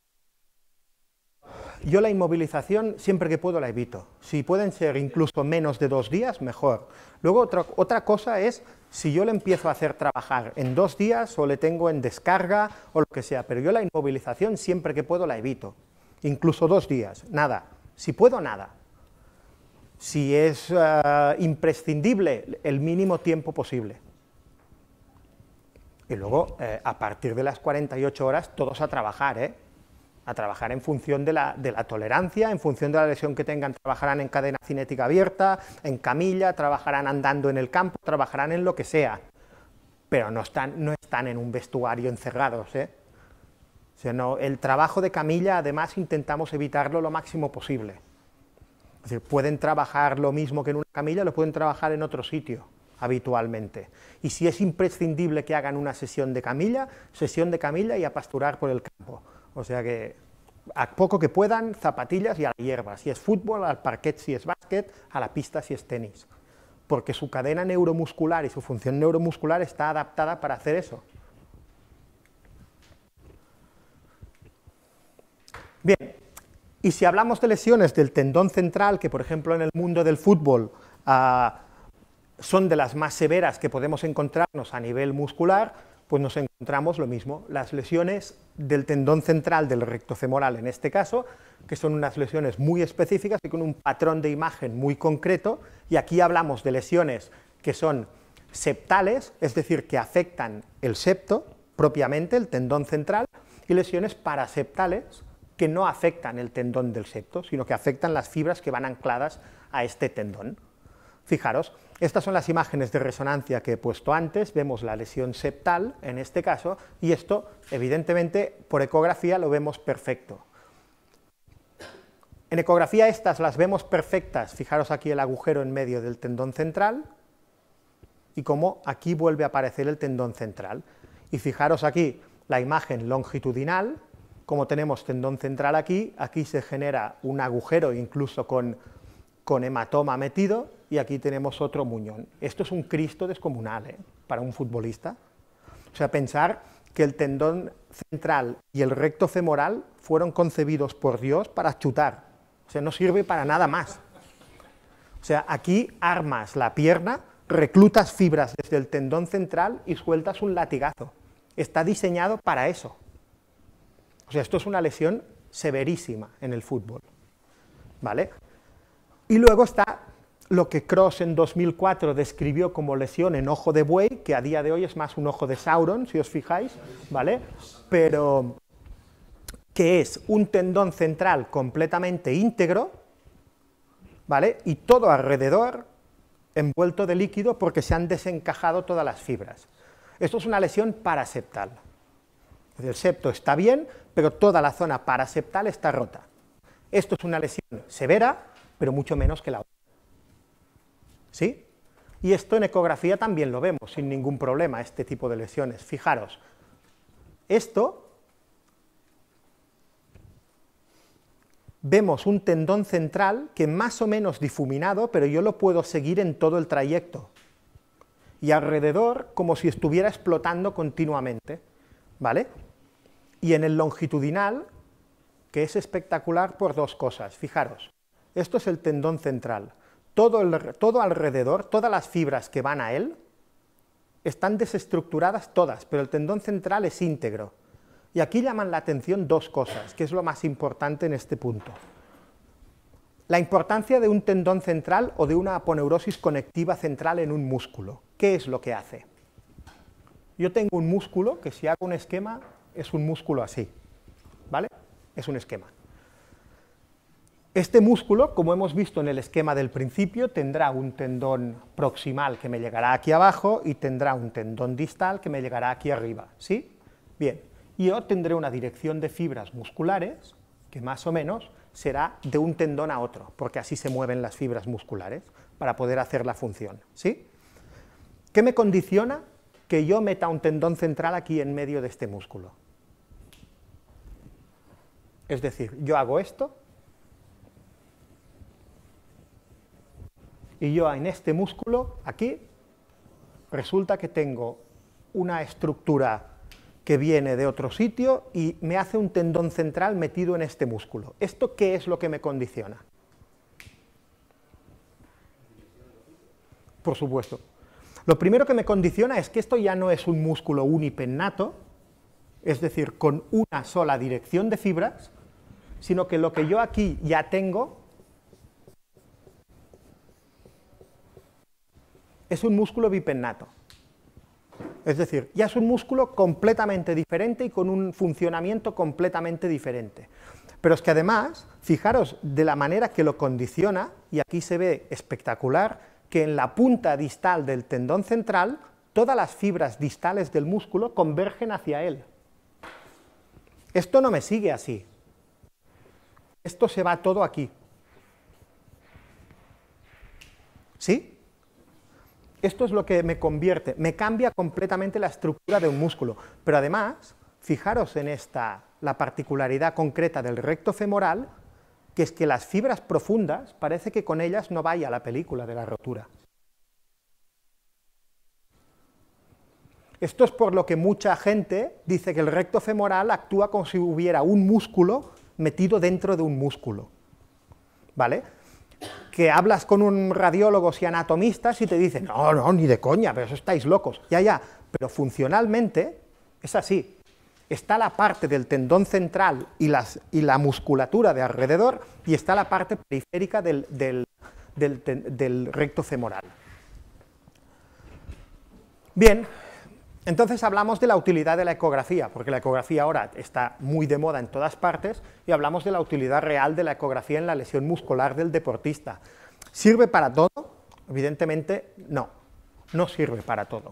Yo la inmovilización, siempre que puedo, la evito. Si pueden ser incluso menos de 2 días, mejor. Luego, otra cosa es si yo le empiezo a hacer trabajar en 2 días o le tengo en descarga o lo que sea, pero yo la inmovilización, siempre que puedo, la evito. Incluso 2 días, nada. Si puedo, nada. Si es imprescindible, el mínimo tiempo posible. Y luego, a partir de las 48 horas, todos a trabajar, a trabajar en función de la tolerancia, en función de la lesión que tengan, trabajarán en cadena cinética abierta, en camilla, trabajarán andando en el campo, trabajarán en lo que sea, pero no están en un vestuario encerrados, O sea, el trabajo de camilla, además, intentamos evitarlo lo máximo posible. Es decir, pueden trabajar lo mismo que en una camilla, lo pueden trabajar en otro sitio, habitualmente. Y si es imprescindible que hagan una sesión de camilla y a pasturar por el campo. O sea que, a poco que puedan, zapatillas y a la hierba. Si es fútbol, al parquet si es básquet, a la pista si es tenis. porque su cadena neuromuscular y su función neuromuscular está adaptada para hacer eso. Bien, y si hablamos de lesiones del tendón central, que por ejemplo en el mundo del fútbol son de las más severas que podemos encontrarnos a nivel muscular, pues nos encontramos lo mismo, las lesiones del tendón central del recto femoral en este caso, que son unas lesiones muy específicas y con un patrón de imagen muy concreto, y aquí hablamos de lesiones que son septales, es decir, que afectan el septo propiamente, el tendón central, y lesiones paraseptales, que no afectan el tendón del septo, sino que afectan las fibras que van ancladas a este tendón. Fijaros, estas son las imágenes de resonancia que he puesto antes, vemos la lesión septal en este caso, y esto, evidentemente, por ecografía lo vemos perfecto. En ecografía estas las vemos perfectas, fijaros aquí el agujero en medio del tendón central, y cómo aquí vuelve a aparecer el tendón central. Y fijaros aquí la imagen longitudinal, como tenemos tendón central aquí, aquí se genera un agujero incluso con hematoma metido, y aquí tenemos otro muñón. Esto es un Cristo descomunal, para un futbolista. O sea, pensar que el tendón central y el recto femoral fueron concebidos por Dios para chutar. O sea, no sirve para nada más. O sea, aquí armas la pierna, reclutas fibras desde el tendón central y sueltas un latigazo. Está diseñado para eso. O sea, esto es una lesión severísima en el fútbol, ¿vale? Y luego está lo que Cross en 2004 describió como lesión en ojo de buey, que a día de hoy es más un ojo de Sauron, si os fijáis, ¿vale? Pero que es un tendón central completamente íntegro, ¿vale? Y todo alrededor envuelto de líquido porque se han desencajado todas las fibras. Esto es una lesión paraseptal. El septo está bien, pero toda la zona paraseptal está rota. Esto es una lesión severa, pero mucho menos que la otra. ¿Sí? Y esto en ecografía también lo vemos, sin ningún problema, este tipo de lesiones. Fijaros, esto, vemos un tendón central que más o menos difuminado, pero yo lo puedo seguir en todo el trayecto. Y alrededor, como si estuviera explotando continuamente, ¿vale? Y en el longitudinal, que es espectacular por dos cosas. Fijaros, esto es el tendón central. Todo alrededor, todas las fibras que van a él, están desestructuradas todas, pero el tendón central es íntegro. Y aquí llaman la atención dos cosas, que es lo más importante en este punto. La importancia de un tendón central o de una aponeurosis conectiva central en un músculo. ¿Qué es lo que hace? Yo tengo un músculo que si hago un esquema es un músculo así, ¿vale? Es un esquema. Este músculo, como hemos visto en el esquema del principio, tendrá un tendón proximal que me llegará aquí abajo y tendrá un tendón distal que me llegará aquí arriba, ¿sí? Bien, y yo tendré una dirección de fibras musculares que más o menos será de un tendón a otro, porque así se mueven las fibras musculares para poder hacer la función, ¿sí? ¿Qué me condiciona que yo meta un tendón central aquí en medio de este músculo? Es decir, yo hago esto, y yo en este músculo, aquí, resulta que tengo una estructura que viene de otro sitio y me hace un tendón central metido en este músculo. ¿Esto qué es lo que me condiciona? Por supuesto. Lo primero que me condiciona es que esto ya no es un músculo unipennato, es decir, con una sola dirección de fibras, sino que lo que yo aquí ya tengo es un músculo bipennato. Es decir, ya es un músculo completamente diferente y con un funcionamiento completamente diferente. Pero es que además, fijaros de la manera que lo condiciona, y aquí se ve espectacular, que en la punta distal del tendón central, todas las fibras distales del músculo convergen hacia él. Esto no me sigue así. Esto se va todo aquí. ¿Sí? Esto es lo que me convierte, me cambia completamente la estructura de un músculo. Pero además, fijaros en la particularidad concreta del recto femoral, que es que las fibras profundas, parece que con ellas no vaya la película de la rotura. Esto es por lo que mucha gente dice que el recto femoral actúa como si hubiera un músculo metido dentro de un músculo, ¿vale? Que hablas con un radiólogo y anatomistas y te dicen, no, no, ni de coña, pero eso estáis locos. Ya, pero funcionalmente es así. Está la parte del tendón central y la musculatura de alrededor, y está la parte periférica del recto femoral. Bien, entonces hablamos de la utilidad de la ecografía, porque la ecografía ahora está muy de moda en todas partes, y hablamos de la utilidad real de la ecografía en la lesión muscular del deportista. ¿Sirve para todo? Evidentemente no, no sirve para todo.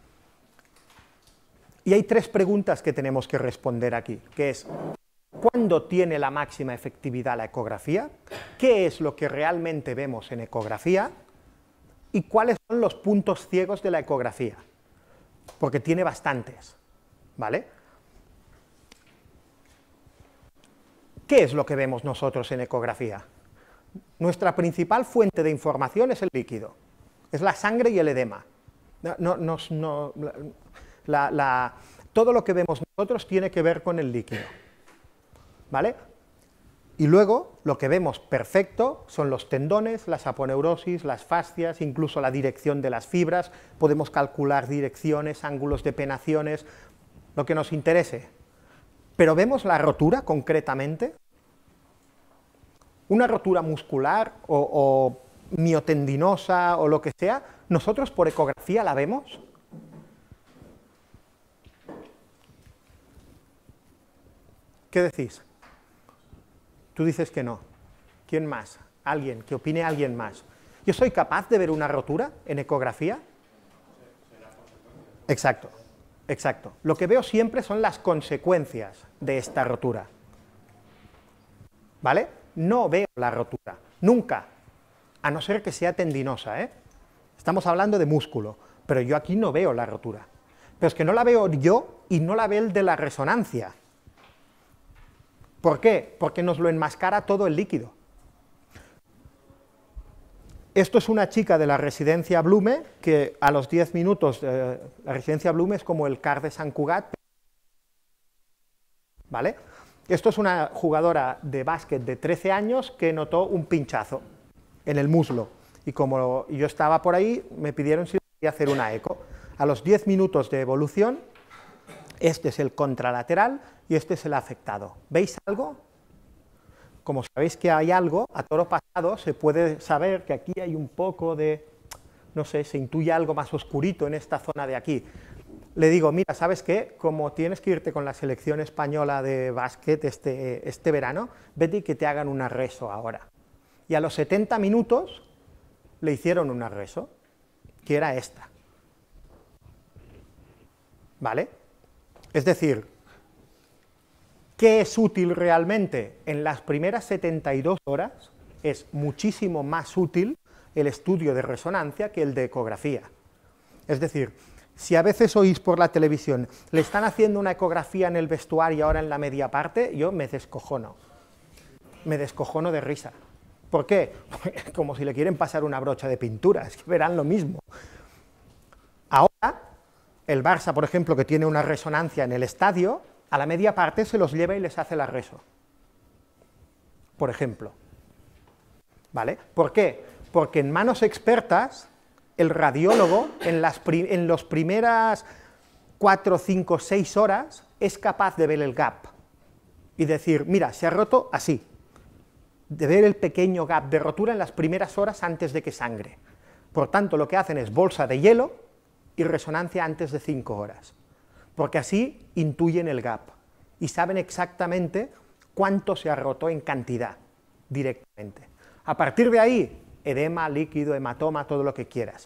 Y hay tres preguntas que tenemos que responder aquí, que es, ¿cuándo tiene la máxima efectividad la ecografía? ¿Qué es lo que realmente vemos en ecografía? ¿Y cuáles son los puntos ciegos de la ecografía? Porque tiene bastantes, ¿vale? ¿Qué es lo que vemos nosotros en ecografía? Nuestra principal fuente de información es el líquido, es la sangre y el edema. Todo lo que vemos nosotros tiene que ver con el líquido, ¿vale? Y luego lo que vemos perfecto son los tendones, las aponeurosis, las fascias, incluso la dirección de las fibras, podemos calcular direcciones, ángulos de penaciones, lo que nos interese. Pero ¿vemos la rotura concretamente? Una rotura muscular o miotendinosa o lo que sea, ¿nosotros por ecografía la vemos? ¿Qué decís? Tú dices que no. ¿Quién más? Alguien, que opine alguien más. ¿Yo soy capaz de ver una rotura en ecografía? Exacto, exacto. Lo que veo siempre son las consecuencias de esta rotura, ¿vale? No veo la rotura, nunca, a no ser que sea tendinosa, ¿eh? Estamos hablando de músculo, pero yo aquí no veo la rotura. Pero es que no la veo yo y no la ve el de la resonancia. ¿Por qué? Porque nos lo enmascara todo el líquido. Esto es una chica de la residencia Blume, que a los 10 minutos, la residencia Blume es como el CAR de Sant Cugat, ¿vale? Esto es una jugadora de básquet de 13 años que notó un pinchazo en el muslo, y como yo estaba por ahí, me pidieron si podía hacer una eco. A los 10 minutos de evolución, este es el contralateral y este es el afectado. ¿Veis algo? Como sabéis que hay algo, a toro pasado se puede saber que aquí hay un poco de, no sé, se intuye algo más oscurito en esta zona de aquí. Le digo, mira, ¿sabes qué? Como tienes que irte con la selección española de básquet este verano, vete y que te hagan un arreso ahora. Y a los 70 minutos le hicieron un arreso, que era esta. ¿Vale? Es decir, ¿qué es útil realmente? En las primeras 72 horas es muchísimo más útil el estudio de resonancia que el de ecografía. Es decir, si a veces oís por la televisión, le están haciendo una ecografía en el vestuario ahora en la media parte, yo me descojono de risa. ¿Por qué? Como si le quieren pasar una brocha de pintura, es que verán lo mismo. Ahora, el Barça, por ejemplo, que tiene una resonancia en el estadio, a la media parte se los lleva y les hace el arreso, por ejemplo. ¿Vale? ¿Por qué? Porque en manos expertas, el radiólogo, en las primeras 4, 5, 6 horas, es capaz de ver el gap y decir, mira, se ha roto así, de ver el pequeño gap de rotura en las primeras horas antes de que sangre. Por tanto, lo que hacen es bolsa de hielo y resonancia antes de 5 horas. Porque así intuyen el gap y saben exactamente cuánto se ha roto en cantidad, directamente. A partir de ahí, edema, líquido, hematoma, todo lo que quieras.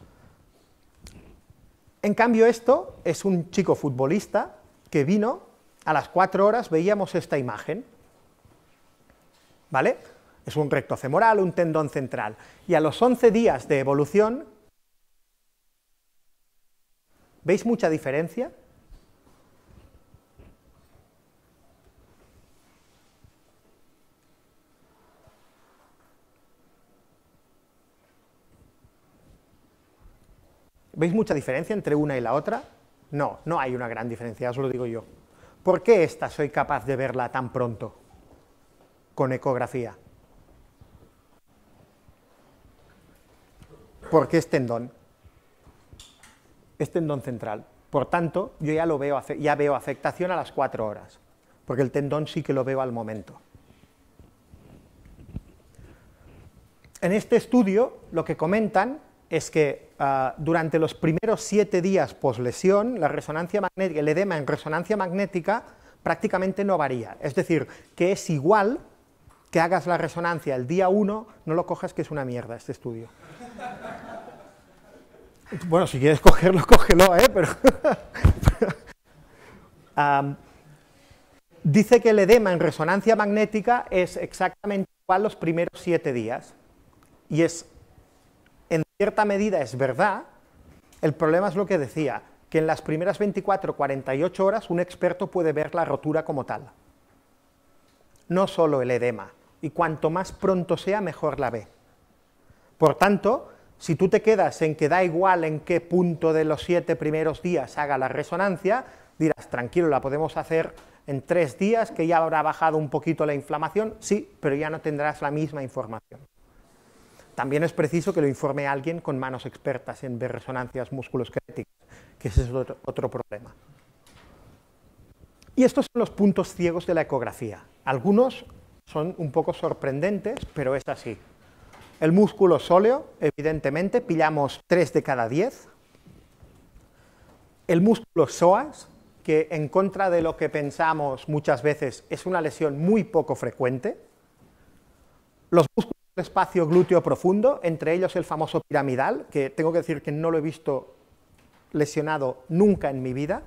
En cambio, esto es un chico futbolista que vino, a las 4 horas veíamos esta imagen, ¿vale? Es un recto femoral, un tendón central, y a los 11 días de evolución, ¿veis mucha diferencia? ¿Veis mucha diferencia entre una y la otra? No, no hay una gran diferencia, os lo digo yo. ¿Por qué esta soy capaz de verla tan pronto con ecografía? Porque es tendón central. Por tanto, yo ya veo afectación a las 4 horas, porque el tendón sí que lo veo al momento. En este estudio lo que comentan es que durante los primeros 7 días poslesión, la resonancia magnética, el edema en resonancia magnética prácticamente no varía. Es decir, que es igual que hagas la resonancia el día 1, no lo cojas que es una mierda este estudio. Bueno, si quieres cogerlo, cógelo, pero... dice que el edema en resonancia magnética es exactamente igual los primeros 7 días. Y en cierta medida es verdad. El problema es lo que decía, que en las primeras 24 o 48 horas un experto puede ver la rotura como tal. No solo el edema. Y cuanto más pronto sea, mejor la ve. Por tanto, si tú te quedas en que da igual en qué punto de los 7 primeros días haga la resonancia, dirás, tranquilo, la podemos hacer en 3 días, que ya habrá bajado un poquito la inflamación, sí, pero ya no tendrás la misma información. También es preciso que lo informe alguien con manos expertas en ver resonancias musculoesqueléticas, que ese es otro problema. Y estos son los puntos ciegos de la ecografía. Algunos son un poco sorprendentes, pero es así. El músculo sóleo, evidentemente, pillamos 3 de cada 10. El músculo psoas, que en contra de lo que pensamos muchas veces es una lesión muy poco frecuente. Los músculos del espacio glúteo profundo, entre ellos el famoso piramidal, que tengo que decir que no lo he visto lesionado nunca en mi vida.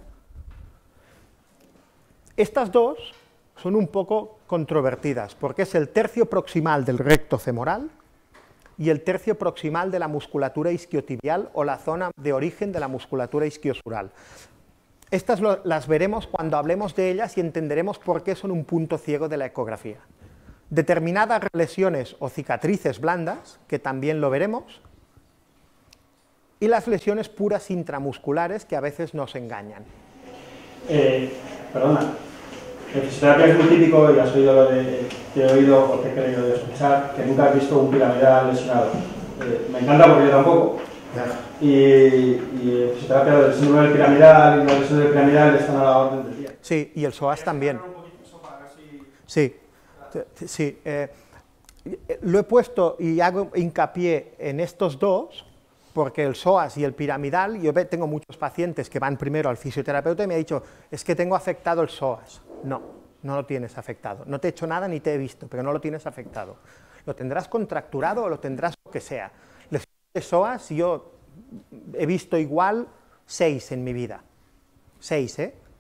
Estas dos son un poco controvertidas, porque es el tercio proximal del recto femoral y el tercio proximal de la musculatura isquiotibial o la zona de origen de la musculatura isquiosural. Estas las veremos cuando hablemos de ellas y entenderemos por qué son un punto ciego de la ecografía. Determinadas lesiones o cicatrices blandas, que también lo veremos, y las lesiones puras intramusculares que a veces nos engañan. Perdona, en fisioterapia es muy típico, y has oído lo de, te he oído o te he querido escuchar, que nunca has visto un piramidal lesionado. Me encanta porque yo tampoco. Y en fisioterapia el síndrome del piramidal y la lesión del piramidal están a la orden del día. Sí, y el psoas también. Sí, sí. Lo he puesto y hago hincapié en estos dos, porque el psoas y el piramidal, yo tengo muchos pacientes que van primero al fisioterapeuta y me ha dicho, es que tengo afectado el psoas. No, no lo tienes afectado. No te he hecho nada ni te he visto, pero no lo tienes afectado. Lo tendrás contracturado o lo tendrás lo que sea. Lesiones de psoas, yo he visto igual 6 en mi vida. 6,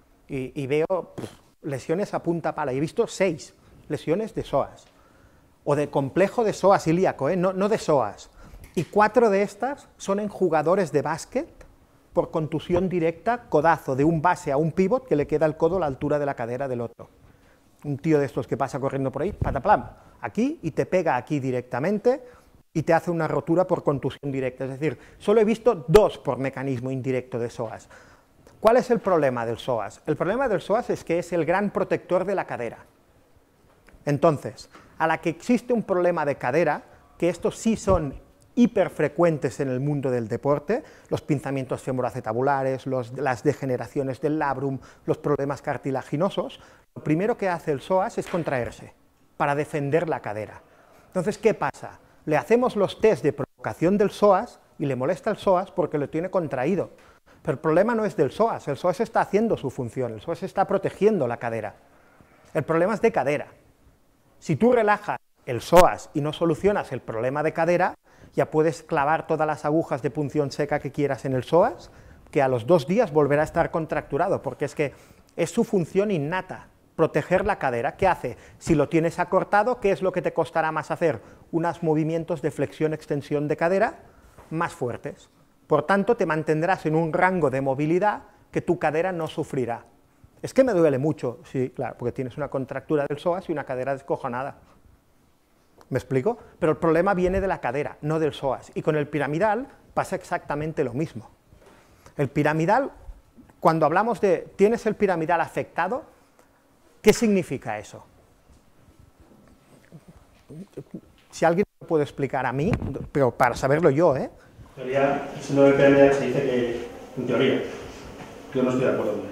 y veo lesiones a punta pala. Y he visto 6 lesiones de psoas. O de complejo de psoas ilíaco, no de psoas. Y 4 de estas son en jugadores de básquet por contusión directa, codazo de un base a un pívot que le queda el codo a la altura de la cadera del otro. Un tío de estos que pasa corriendo por ahí, pataplam, aquí y te pega aquí directamente y te hace una rotura por contusión directa. Es decir, solo he visto 2 por mecanismo indirecto de psoas. ¿Cuál es el problema del psoas? El problema del psoas es que es el gran protector de la cadera. Entonces, a la que existe un problema de cadera, que estos sí son hiperfrecuentes en el mundo del deporte, los pinzamientos femoroacetabulares, las degeneraciones del labrum, los problemas cartilaginosos, lo primero que hace el psoas es contraerse para defender la cadera. Entonces, ¿qué pasa? Le hacemos los test de provocación del psoas y le molesta el psoas porque lo tiene contraído. Pero el problema no es del psoas, el psoas está haciendo su función, el psoas está protegiendo la cadera. El problema es de cadera. Si tú relajas el psoas y no solucionas el problema de cadera, ya puedes clavar todas las agujas de punción seca que quieras en el psoas, que a los 2 días volverá a estar contracturado, porque es que es su función innata, proteger la cadera. ¿Qué hace? Si lo tienes acortado, ¿qué es lo que te costará más hacer? Unos movimientos de flexión-extensión de cadera más fuertes. Por tanto, te mantendrás en un rango de movilidad que tu cadera no sufrirá. Es que me duele mucho, sí, claro, porque tienes una contractura del psoas y una cadera descojonada. ¿Me explico? Pero el problema viene de la cadera, no del psoas. Y con el piramidal pasa exactamente lo mismo. El piramidal cuando hablamos de ¿tienes el piramidal afectado? ¿Qué significa eso? Si alguien me puede explicar a mí, pero para saberlo yo, ¿eh? En teoría, el síndrome del piramidal se dice que, en teoría, yo no estoy de acuerdo con él,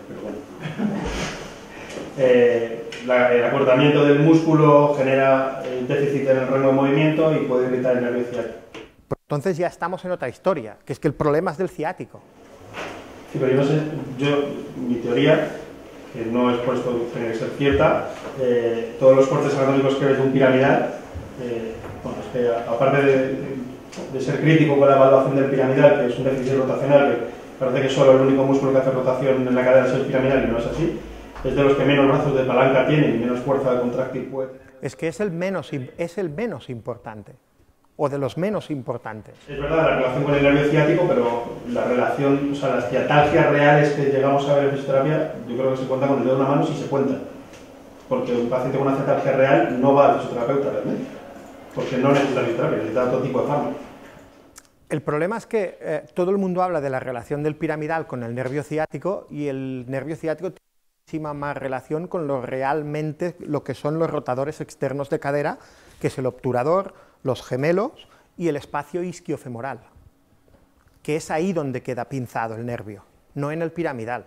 pero bueno. El acortamiento del músculo genera déficit en el rango de movimiento y puede irritar el nervio ciático. Entonces ya estamos en otra historia, que es que el problema es del ciático. Sí, pero yo no sé, mi teoría, que no es por esto que tiene que ser cierta, todos los cortes anatómicos que ves de un piramidal, bueno, es que aparte de ser crítico con la evaluación del piramidal, que es un déficit rotacional, que parece que solo el único músculo que hace rotación en la cadera es el piramidal y no es así, es de los que menos brazos de palanca tienen y menos fuerza de contráctil puede tener. Es que es el menos importante, o de los menos importantes. Es verdad la relación con el nervio ciático, pero la relación, o sea, las ciatalgias reales que llegamos a ver en fisioterapia, yo creo que se cuenta con el dedo de una mano si se cuenta. Porque un paciente con una ciatalgia real no va al fisioterapeuta realmente, porque no necesita fisioterapia, necesita otro tipo de fármaco. El problema es que todo el mundo habla de la relación del piramidal con el nervio ciático y el nervio ciático tiene muchísima más relación con lo que son los rotadores externos de cadera, que es el obturador, los gemelos y el espacio isquiofemoral, que es ahí donde queda pinzado el nervio, no en el piramidal.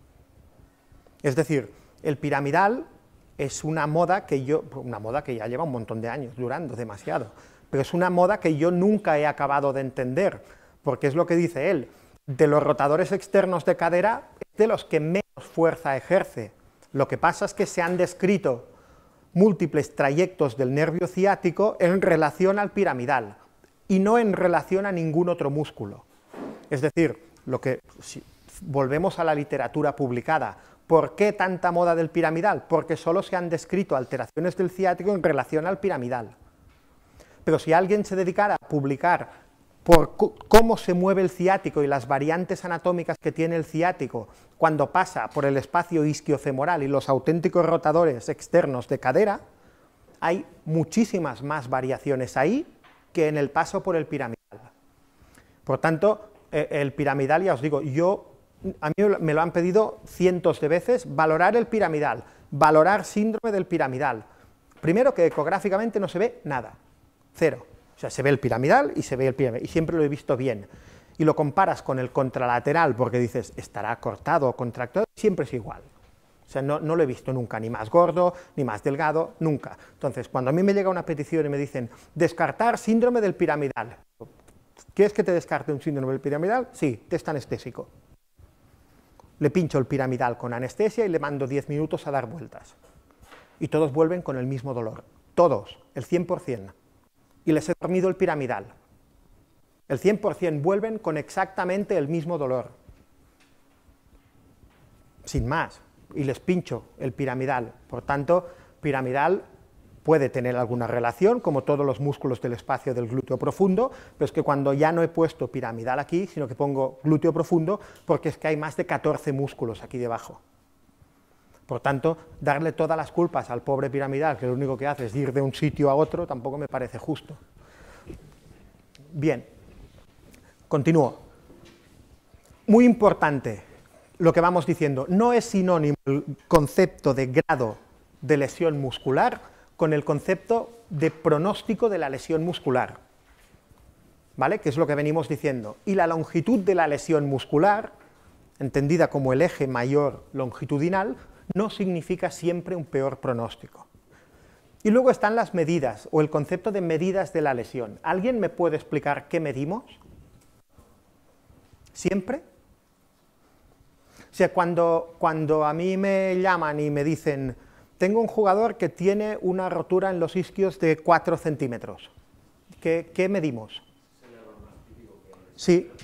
Es decir, el piramidal es una moda que ya lleva un montón de años durando, demasiado, pero es una moda que yo nunca he acabado de entender, porque es lo que dice él, de los rotadores externos de cadera es de los que menos fuerza ejerce. Lo que pasa es que se han descrito múltiples trayectos del nervio ciático en relación al piramidal y no en relación a ningún otro músculo. Es decir, si volvemos a la literatura publicada, ¿por qué tanta moda del piramidal? Porque solo se han descrito alteraciones del ciático en relación al piramidal. Pero si alguien se dedicara a publicar por cómo se mueve el ciático y las variantes anatómicas que tiene el ciático cuando pasa por el espacio isquiofemoral y los auténticos rotadores externos de cadera, hay muchísimas más variaciones ahí que en el paso por el piramidal. Por tanto, el piramidal, ya os digo, a mí me lo han pedido cientos de veces, valorar el piramidal, valorar síndrome del piramidal. Primero que ecográficamente no se ve nada, cero. O sea, se ve el piramidal y se ve el piramidal, y siempre lo he visto bien. Y lo comparas con el contralateral, porque dices, estará cortado o contracturado, siempre es igual. O sea, no lo he visto nunca, ni más gordo, ni más delgado, nunca. Entonces, cuando a mí me llega una petición y me dicen, descartar síndrome del piramidal, ¿quieres que te descarte un síndrome del piramidal? Sí, test anestésico. Le pincho el piramidal con anestesia y le mando 10 minutos a dar vueltas. Y todos vuelven con el mismo dolor. Todos, el 100%. Y les he dormido el piramidal. El 100% vuelven con exactamente el mismo dolor. Sin más. Y les pincho el piramidal. Por tanto, piramidal puede tener alguna relación, como todos los músculos del espacio del glúteo profundo, pero es que cuando ya no he puesto piramidal aquí, sino que pongo glúteo profundo, porque es que hay más de 14 músculos aquí debajo. Por tanto, darle todas las culpas al pobre piramidal, que lo único que hace es ir de un sitio a otro, tampoco me parece justo. Bien, continúo. Muy importante lo que vamos diciendo, no es sinónimo el concepto de grado de lesión muscular con el concepto de pronóstico de la lesión muscular, ¿vale? Que es lo que venimos diciendo. Y la longitud de la lesión muscular, entendida como el eje mayor longitudinal, no significa siempre un peor pronóstico. Y luego están las medidas, o el concepto de medidas de la lesión. ¿Alguien me puede explicar qué medimos? ¿Siempre? O sea, cuando a mí me llaman y me dicen, tengo un jugador que tiene una rotura en los isquios de 4 centímetros, ¿qué medimos? Sí.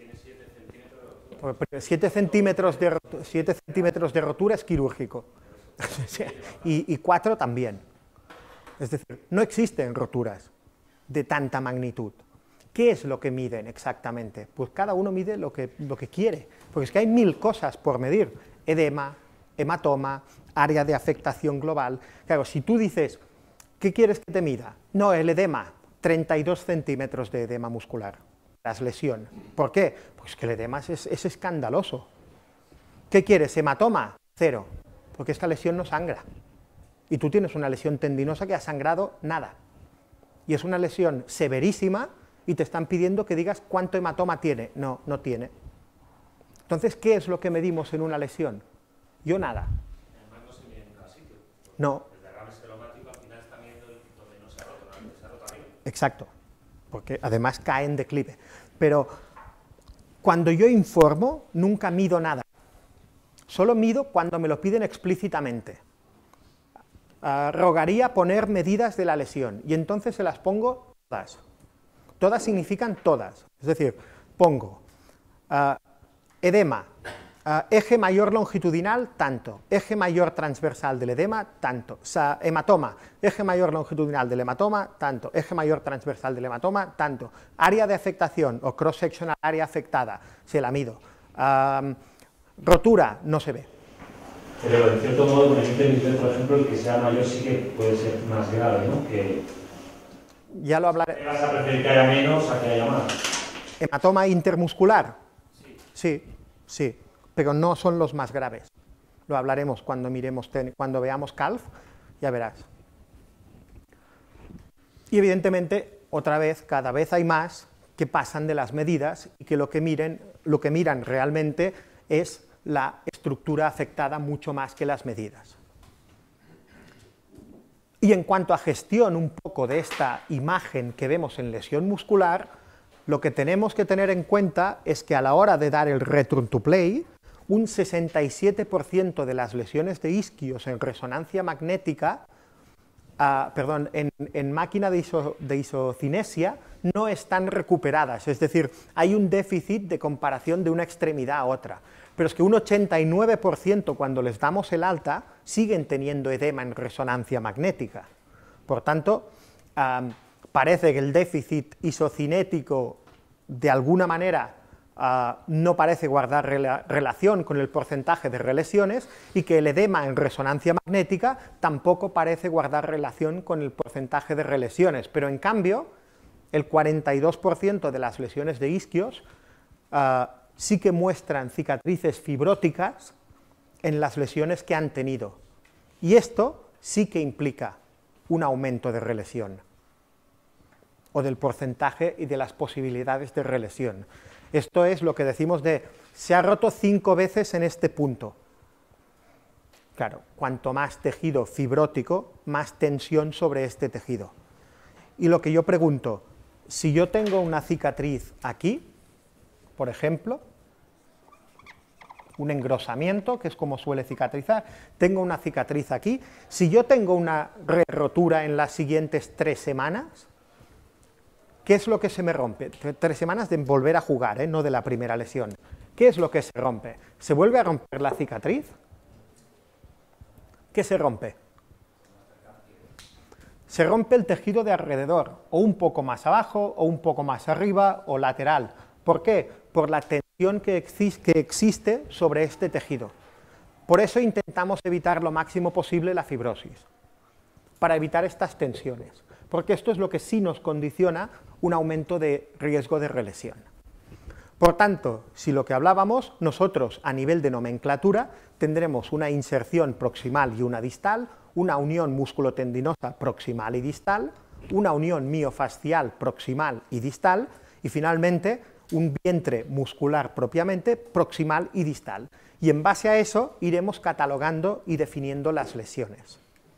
7 centímetros de rotura es quirúrgico, y 4 también. Es decir, no existen roturas de tanta magnitud. ¿Qué es lo que miden exactamente? Pues cada uno mide lo que quiere, porque es que hay 1000 cosas por medir. Edema, hematoma, área de afectación global. Claro, si tú dices, ¿qué quieres que te mida? No, el edema, 32 centímetros de edema muscular. La lesión. ¿Por qué? Pues que el edema es escandaloso. ¿Qué quieres? ¿Hematoma? 0, porque esta lesión no sangra. Y tú tienes una lesión tendinosa que ha sangrado nada. Y es una lesión severísima y te están pidiendo que digas cuánto hematoma tiene. No, no tiene. Entonces, ¿qué es lo que medimos en una lesión? Yo nada. Además no se mide en cada sitio. No. El derrame escleromático al final está midiendo donde no se ha roto, donde se ha roto arriba. Exacto, porque además cae en declive. Pero cuando yo informo, nunca mido nada. Solo mido cuando me lo piden explícitamente. Rogaría poner medidas de la lesión, y entonces se las pongo todas. Todas significan todas. Es decir, pongo edema, eje mayor longitudinal, tanto, eje mayor transversal del edema, tanto, hematoma, eje mayor longitudinal del hematoma, tanto, eje mayor transversal del hematoma, tanto, área de afectación o cross-sectional área afectada, se la mido, rotura, no se ve. Pero en cierto modo, con el índice, por ejemplo, el que sea mayor sí que puede ser más grave, ¿no? Que ya lo hablaré. vas a preferir que haya menos a que haya más. ¿Hematoma intermuscular? Sí, sí, pero no son los más graves. Lo hablaremos cuando cuando veamos CALF, ya verás. Y evidentemente, otra vez, cada vez hay más que pasan de las medidas y que lo que miran realmente es la estructura afectada mucho más que las medidas. Y en cuanto a gestión un poco de esta imagen que vemos en lesión muscular, lo que tenemos que tener en cuenta es que a la hora de dar el return to play, un 67% de las lesiones de isquios en resonancia magnética, en máquina de isocinesia, no están recuperadas, es decir, hay un déficit de comparación de una extremidad a otra. Pero es que un 89% cuando les damos el alta siguen teniendo edema en resonancia magnética. Por tanto, parece que el déficit isocinético de alguna manera no parece guardar relación con el porcentaje de relesiones y que el edema en resonancia magnética tampoco parece guardar relación con el porcentaje de relesiones. Pero en cambio, el 42% de las lesiones de isquios sí que muestran cicatrices fibróticas en las lesiones que han tenido. Y esto sí que implica un aumento de relesión, o del porcentaje y de las posibilidades de relesión. Esto es lo que decimos de, se ha roto 5 veces en este punto. Claro, cuanto más tejido fibrótico, más tensión sobre este tejido. Y lo que yo pregunto, si yo tengo una cicatriz aquí, por ejemplo, un engrosamiento, que es como suele cicatrizar, tengo una cicatriz aquí, si yo tengo una rotura en las siguientes 3 semanas, ¿qué es lo que se me rompe? 3 semanas de volver a jugar, no de la primera lesión. ¿Qué es lo que se rompe? ¿Se vuelve a romper la cicatriz? ¿Qué se rompe? Se rompe el tejido de alrededor, o un poco más abajo, o un poco más arriba, o lateral. ¿Por qué? Por la tensión que existe sobre este tejido. Por eso intentamos evitar lo máximo posible la fibrosis, para evitar estas tensiones, porque esto es lo que sí nos condiciona un aumento de riesgo de relesión. Por tanto, si lo que hablábamos, nosotros a nivel de nomenclatura tendremos una inserción proximal y una distal, una unión músculo-tendinosa proximal y distal, una unión miofascial proximal y distal, y finalmente un vientre muscular propiamente proximal y distal. Y en base a eso iremos catalogando y definiendo las lesiones.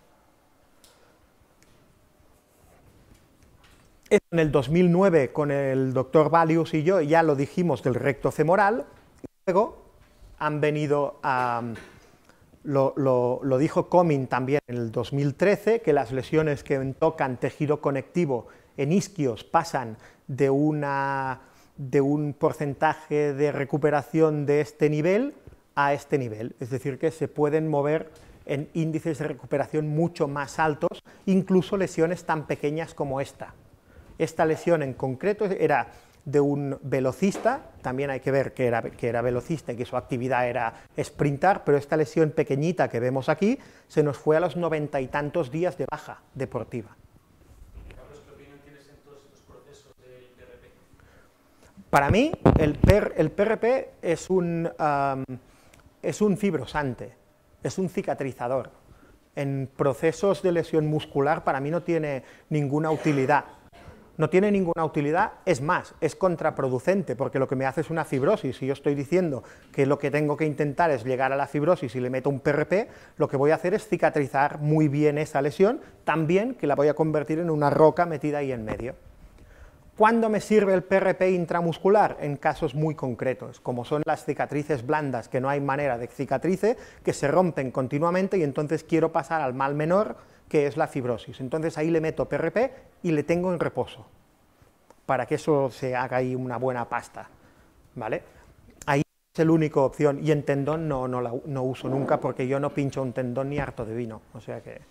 En el 2009, con el doctor Valius y yo, ya lo dijimos del recto femoral, y luego han venido a... Lo dijo Coming también en el 2013, que las lesiones que tocan tejido conectivo en isquios pasan de un porcentaje de recuperación de este nivel a este nivel, es decir, que se pueden mover en índices de recuperación mucho más altos, incluso lesiones tan pequeñas como esta. Esta lesión en concreto era de un velocista, también hay que ver que era velocista y que su actividad era sprintar, pero esta lesión pequeñita que vemos aquí se nos fue a los 90 y tantos días de baja deportiva. Carlos, ¿qué opinión tienes en todos estos procesos del PRP? Para mí, el PRP es es un fibrosante, es un cicatrizador. En procesos de lesión muscular para mí no tiene ninguna utilidad. No tiene ninguna utilidad, es más, es contraproducente, porque lo que me hace es una fibrosis. Si yo estoy diciendo que lo que tengo que intentar es llegar a la fibrosis y le meto un PRP, lo que voy a hacer es cicatrizar muy bien esa lesión, también que la voy a convertir en una roca metida ahí en medio. ¿Cuándo me sirve el PRP intramuscular? En casos muy concretos, como son las cicatrices blandas, que no hay manera de cicatrice, que se rompen continuamente y entonces quiero pasar al mal menor, que es la fibrosis. Entonces ahí le meto PRP y le tengo en reposo, para que eso se haga ahí una buena pasta, ¿vale? Ahí es la única opción, y en tendón no uso nunca, porque yo no pincho un tendón ni harto de vino, o sea que...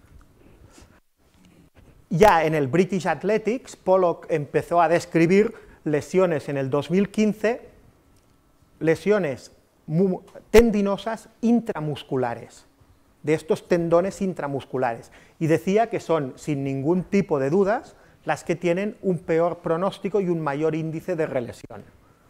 Ya en el British Athletics, Pollock empezó a describir lesiones en el 2015, lesiones tendinosas intramusculares, de estos tendones intramusculares, y decía que son, sin ningún tipo de dudas, las que tienen un peor pronóstico y un mayor índice de relesión.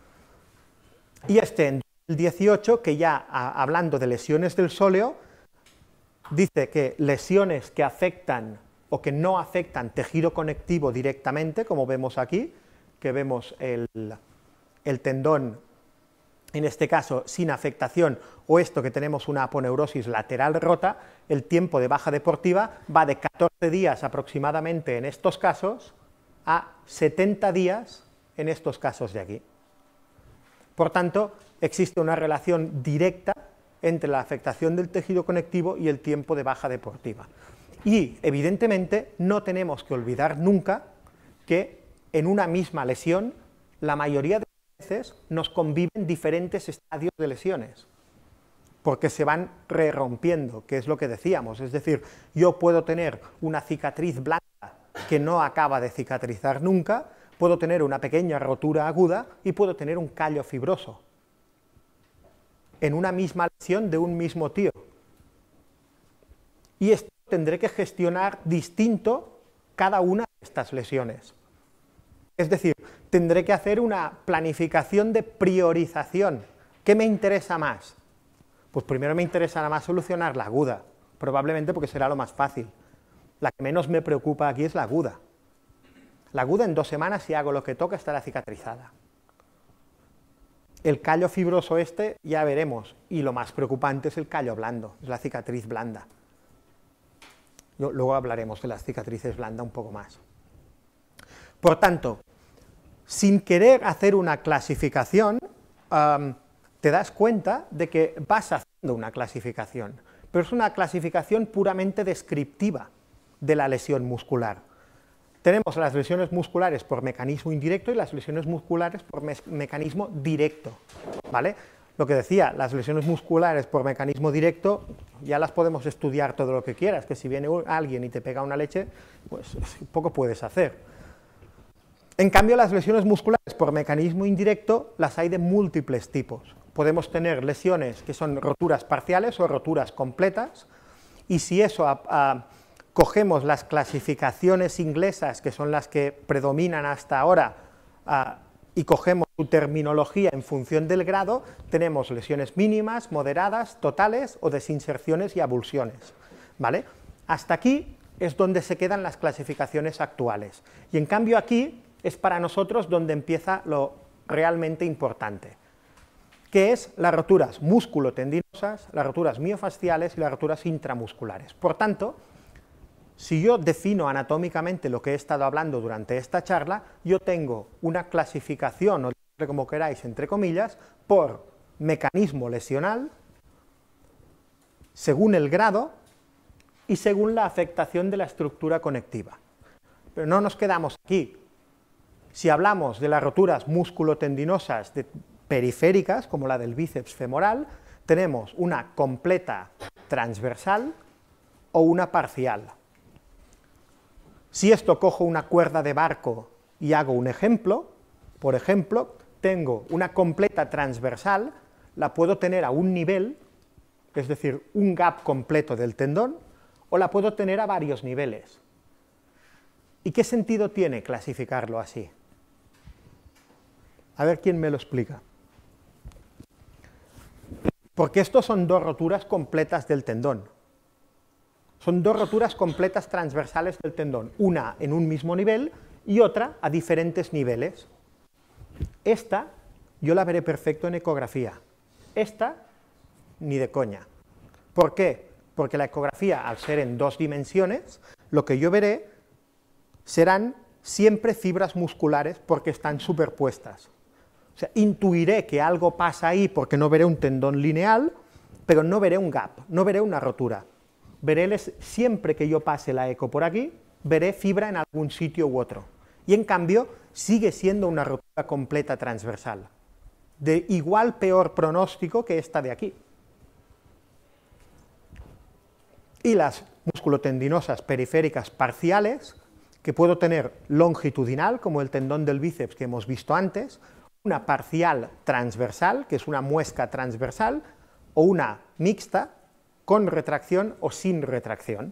Y en 2018, que ya hablando de lesiones del sóleo, dice que lesiones que afectan o que no afectan tejido conectivo directamente, como vemos aquí, que vemos el tendón, en este caso sin afectación, o esto que tenemos una aponeurosis lateral rota, el tiempo de baja deportiva va de 14 días aproximadamente en estos casos a 70 días en estos casos de aquí. Por tanto, existe una relación directa entre la afectación del tejido conectivo y el tiempo de baja deportiva. Y, evidentemente, no tenemos que olvidar nunca que en una misma lesión, la mayoría de veces nos conviven diferentes estadios de lesiones, porque se van rompiendo, que es lo que decíamos. Es decir, yo puedo tener una cicatriz blanca que no acaba de cicatrizar nunca, puedo tener una pequeña rotura aguda y puedo tener un callo fibroso en una misma lesión de un mismo tío. Y esto tendré que gestionar distinto cada una de estas lesiones. Es decir, tendré que hacer una planificación de priorización. ¿Qué me interesa más? Pues primero me interesa nada más solucionar la aguda, probablemente porque será lo más fácil. La que menos me preocupa aquí es la aguda. La aguda en 2 semanas, si hago lo que toca, estará cicatrizada. El callo fibroso ya veremos, y lo más preocupante es el callo blando, es la cicatriz blanda. Luego hablaremos de las cicatrices blandas un poco más. Por tanto, sin querer hacer una clasificación, te das cuenta de que vas haciendo una clasificación, pero es una clasificación puramente descriptiva de la lesión muscular. Tenemos las lesiones musculares por mecanismo indirecto y las lesiones musculares por mecanismo directo, ¿vale? Lo que decía, las lesiones musculares por mecanismo directo ya las podemos estudiar todo lo que quieras, que si viene alguien y te pega una leche, pues poco puedes hacer. En cambio, las lesiones musculares por mecanismo indirecto las hay de múltiples tipos. Podemos tener lesiones que son roturas parciales o roturas completas, y si eso cogemos las clasificaciones inglesas, que son las que predominan hasta ahora, y cogemos su terminología en función del grado, tenemos lesiones mínimas, moderadas, totales o desinserciones y abulsiones, ¿vale? Hasta aquí es donde se quedan las clasificaciones actuales. Y en cambio aquí es para nosotros donde empieza lo realmente importante, que es las roturas músculo-tendinosas, las roturas miofasciales y las roturas intramusculares. Por tanto, si yo defino anatómicamente lo que he estado hablando durante esta charla, yo tengo una clasificación, o como queráis, entre comillas, por mecanismo lesional, según el grado y según la afectación de la estructura conectiva. Pero no nos quedamos aquí. Si hablamos de las roturas músculo-tendinosas periféricas, como la del bíceps femoral, tenemos una completa transversal o una parcial. Si esto cojo una cuerda de barco y hago un ejemplo, por ejemplo, tengo una completa transversal, la puedo tener a un nivel, es decir, un gap completo del tendón, o la puedo tener a varios niveles. ¿Y qué sentido tiene clasificarlo así? A ver quién me lo explica. Porque estos son dos roturas completas del tendón. Son dos roturas completas transversales del tendón, una en un mismo nivel y otra a diferentes niveles. Esta yo la veré perfecto en ecografía, esta ni de coña. ¿Por qué? Porque la ecografía, al ser en 2 dimensiones, lo que yo veré serán siempre fibras musculares porque están superpuestas. O sea, intuiré que algo pasa ahí porque no veré un tendón lineal, pero no veré un gap, no veré una rotura. Veré siempre que yo pase la eco por aquí, veré fibra en algún sitio u otro. Y en cambio, sigue siendo una rotura completa transversal, de igual peor pronóstico que esta de aquí. Y las musculotendinosas periféricas parciales, que puedo tener longitudinal, como el tendón del bíceps que hemos visto antes, una parcial transversal, que es una muesca transversal, o una mixta, con retracción o sin retracción.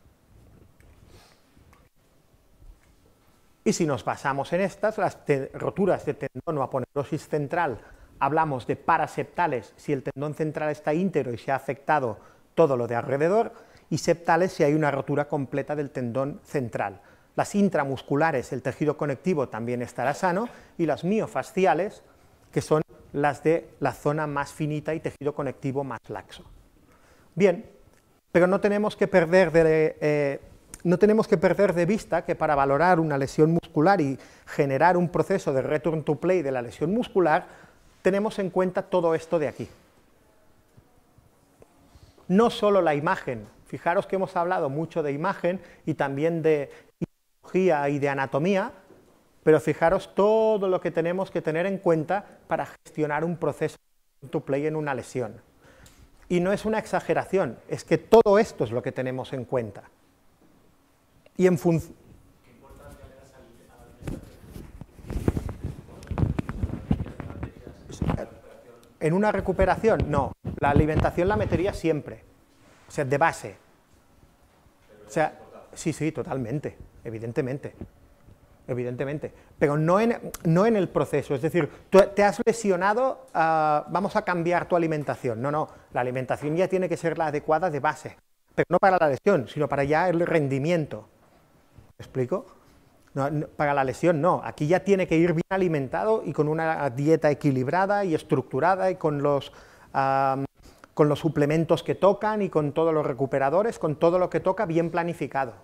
Y si nos basamos en estas, las roturas de tendón o aponeurosis central, hablamos de paraseptales si el tendón central está íntegro y se ha afectado todo lo de alrededor, y septales si hay una rotura completa del tendón central. Las intramusculares, el tejido conectivo también estará sano, y las miofasciales, que son las de la zona más finita y tejido conectivo más laxo. Bien, pero no tenemos que perder de vista que para valorar una lesión muscular y generar un proceso de return to play de la lesión muscular, tenemos en cuenta todo esto de aquí. No solo la imagen, fijaros que hemos hablado mucho de imagen y también de histología y de anatomía, pero fijaros todo lo que tenemos que tener en cuenta para gestionar un proceso de return to play en una lesión. Y no es una exageración, es que todo esto es lo que tenemos en cuenta. Y en función... ¿Qué importancia le das a la alimentación? En una recuperación, no. La alimentación la metería siempre, o sea, de base. O sea, sí, totalmente, evidentemente. Pero no en el proceso, es decir, tú te has lesionado, vamos a cambiar tu alimentación. No, la alimentación ya tiene que ser la adecuada de base, pero no para la lesión, sino para ya el rendimiento. ¿Me explico? No, para la lesión no, aquí ya tiene que ir bien alimentado y con una dieta equilibrada y estructurada y con los suplementos que tocan y con todos los recuperadores, con todo lo que toca bien planificado.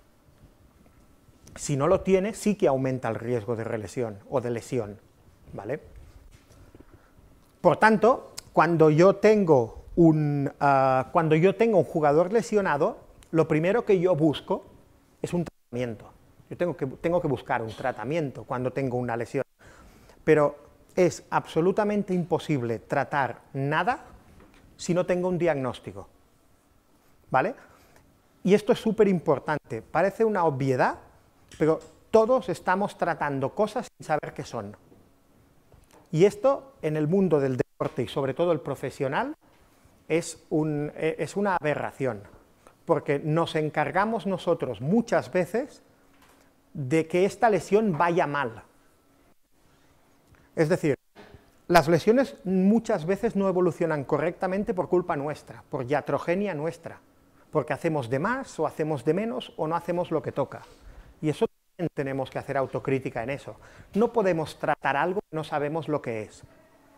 Si no lo tiene, sí que aumenta el riesgo de relesión o de lesión, ¿vale? Por tanto, cuando yo tengo un jugador lesionado, lo primero que yo busco es un tratamiento. Yo tengo que buscar un tratamiento cuando tengo una lesión, pero es absolutamente imposible tratar nada si no tengo un diagnóstico, ¿vale? Y esto es súper importante, parece una obviedad, pero todos estamos tratando cosas sin saber qué son. Y esto, en el mundo del deporte y sobre todo el profesional, es una aberración, porque nos encargamos nosotros muchas veces de que esta lesión vaya mal. Es decir, las lesiones muchas veces no evolucionan correctamente por culpa nuestra, por iatrogenia nuestra, porque hacemos de más o hacemos de menos o no hacemos lo que toca. Y eso también tenemos que hacer autocrítica en eso. No podemos tratar algo que no sabemos lo que es.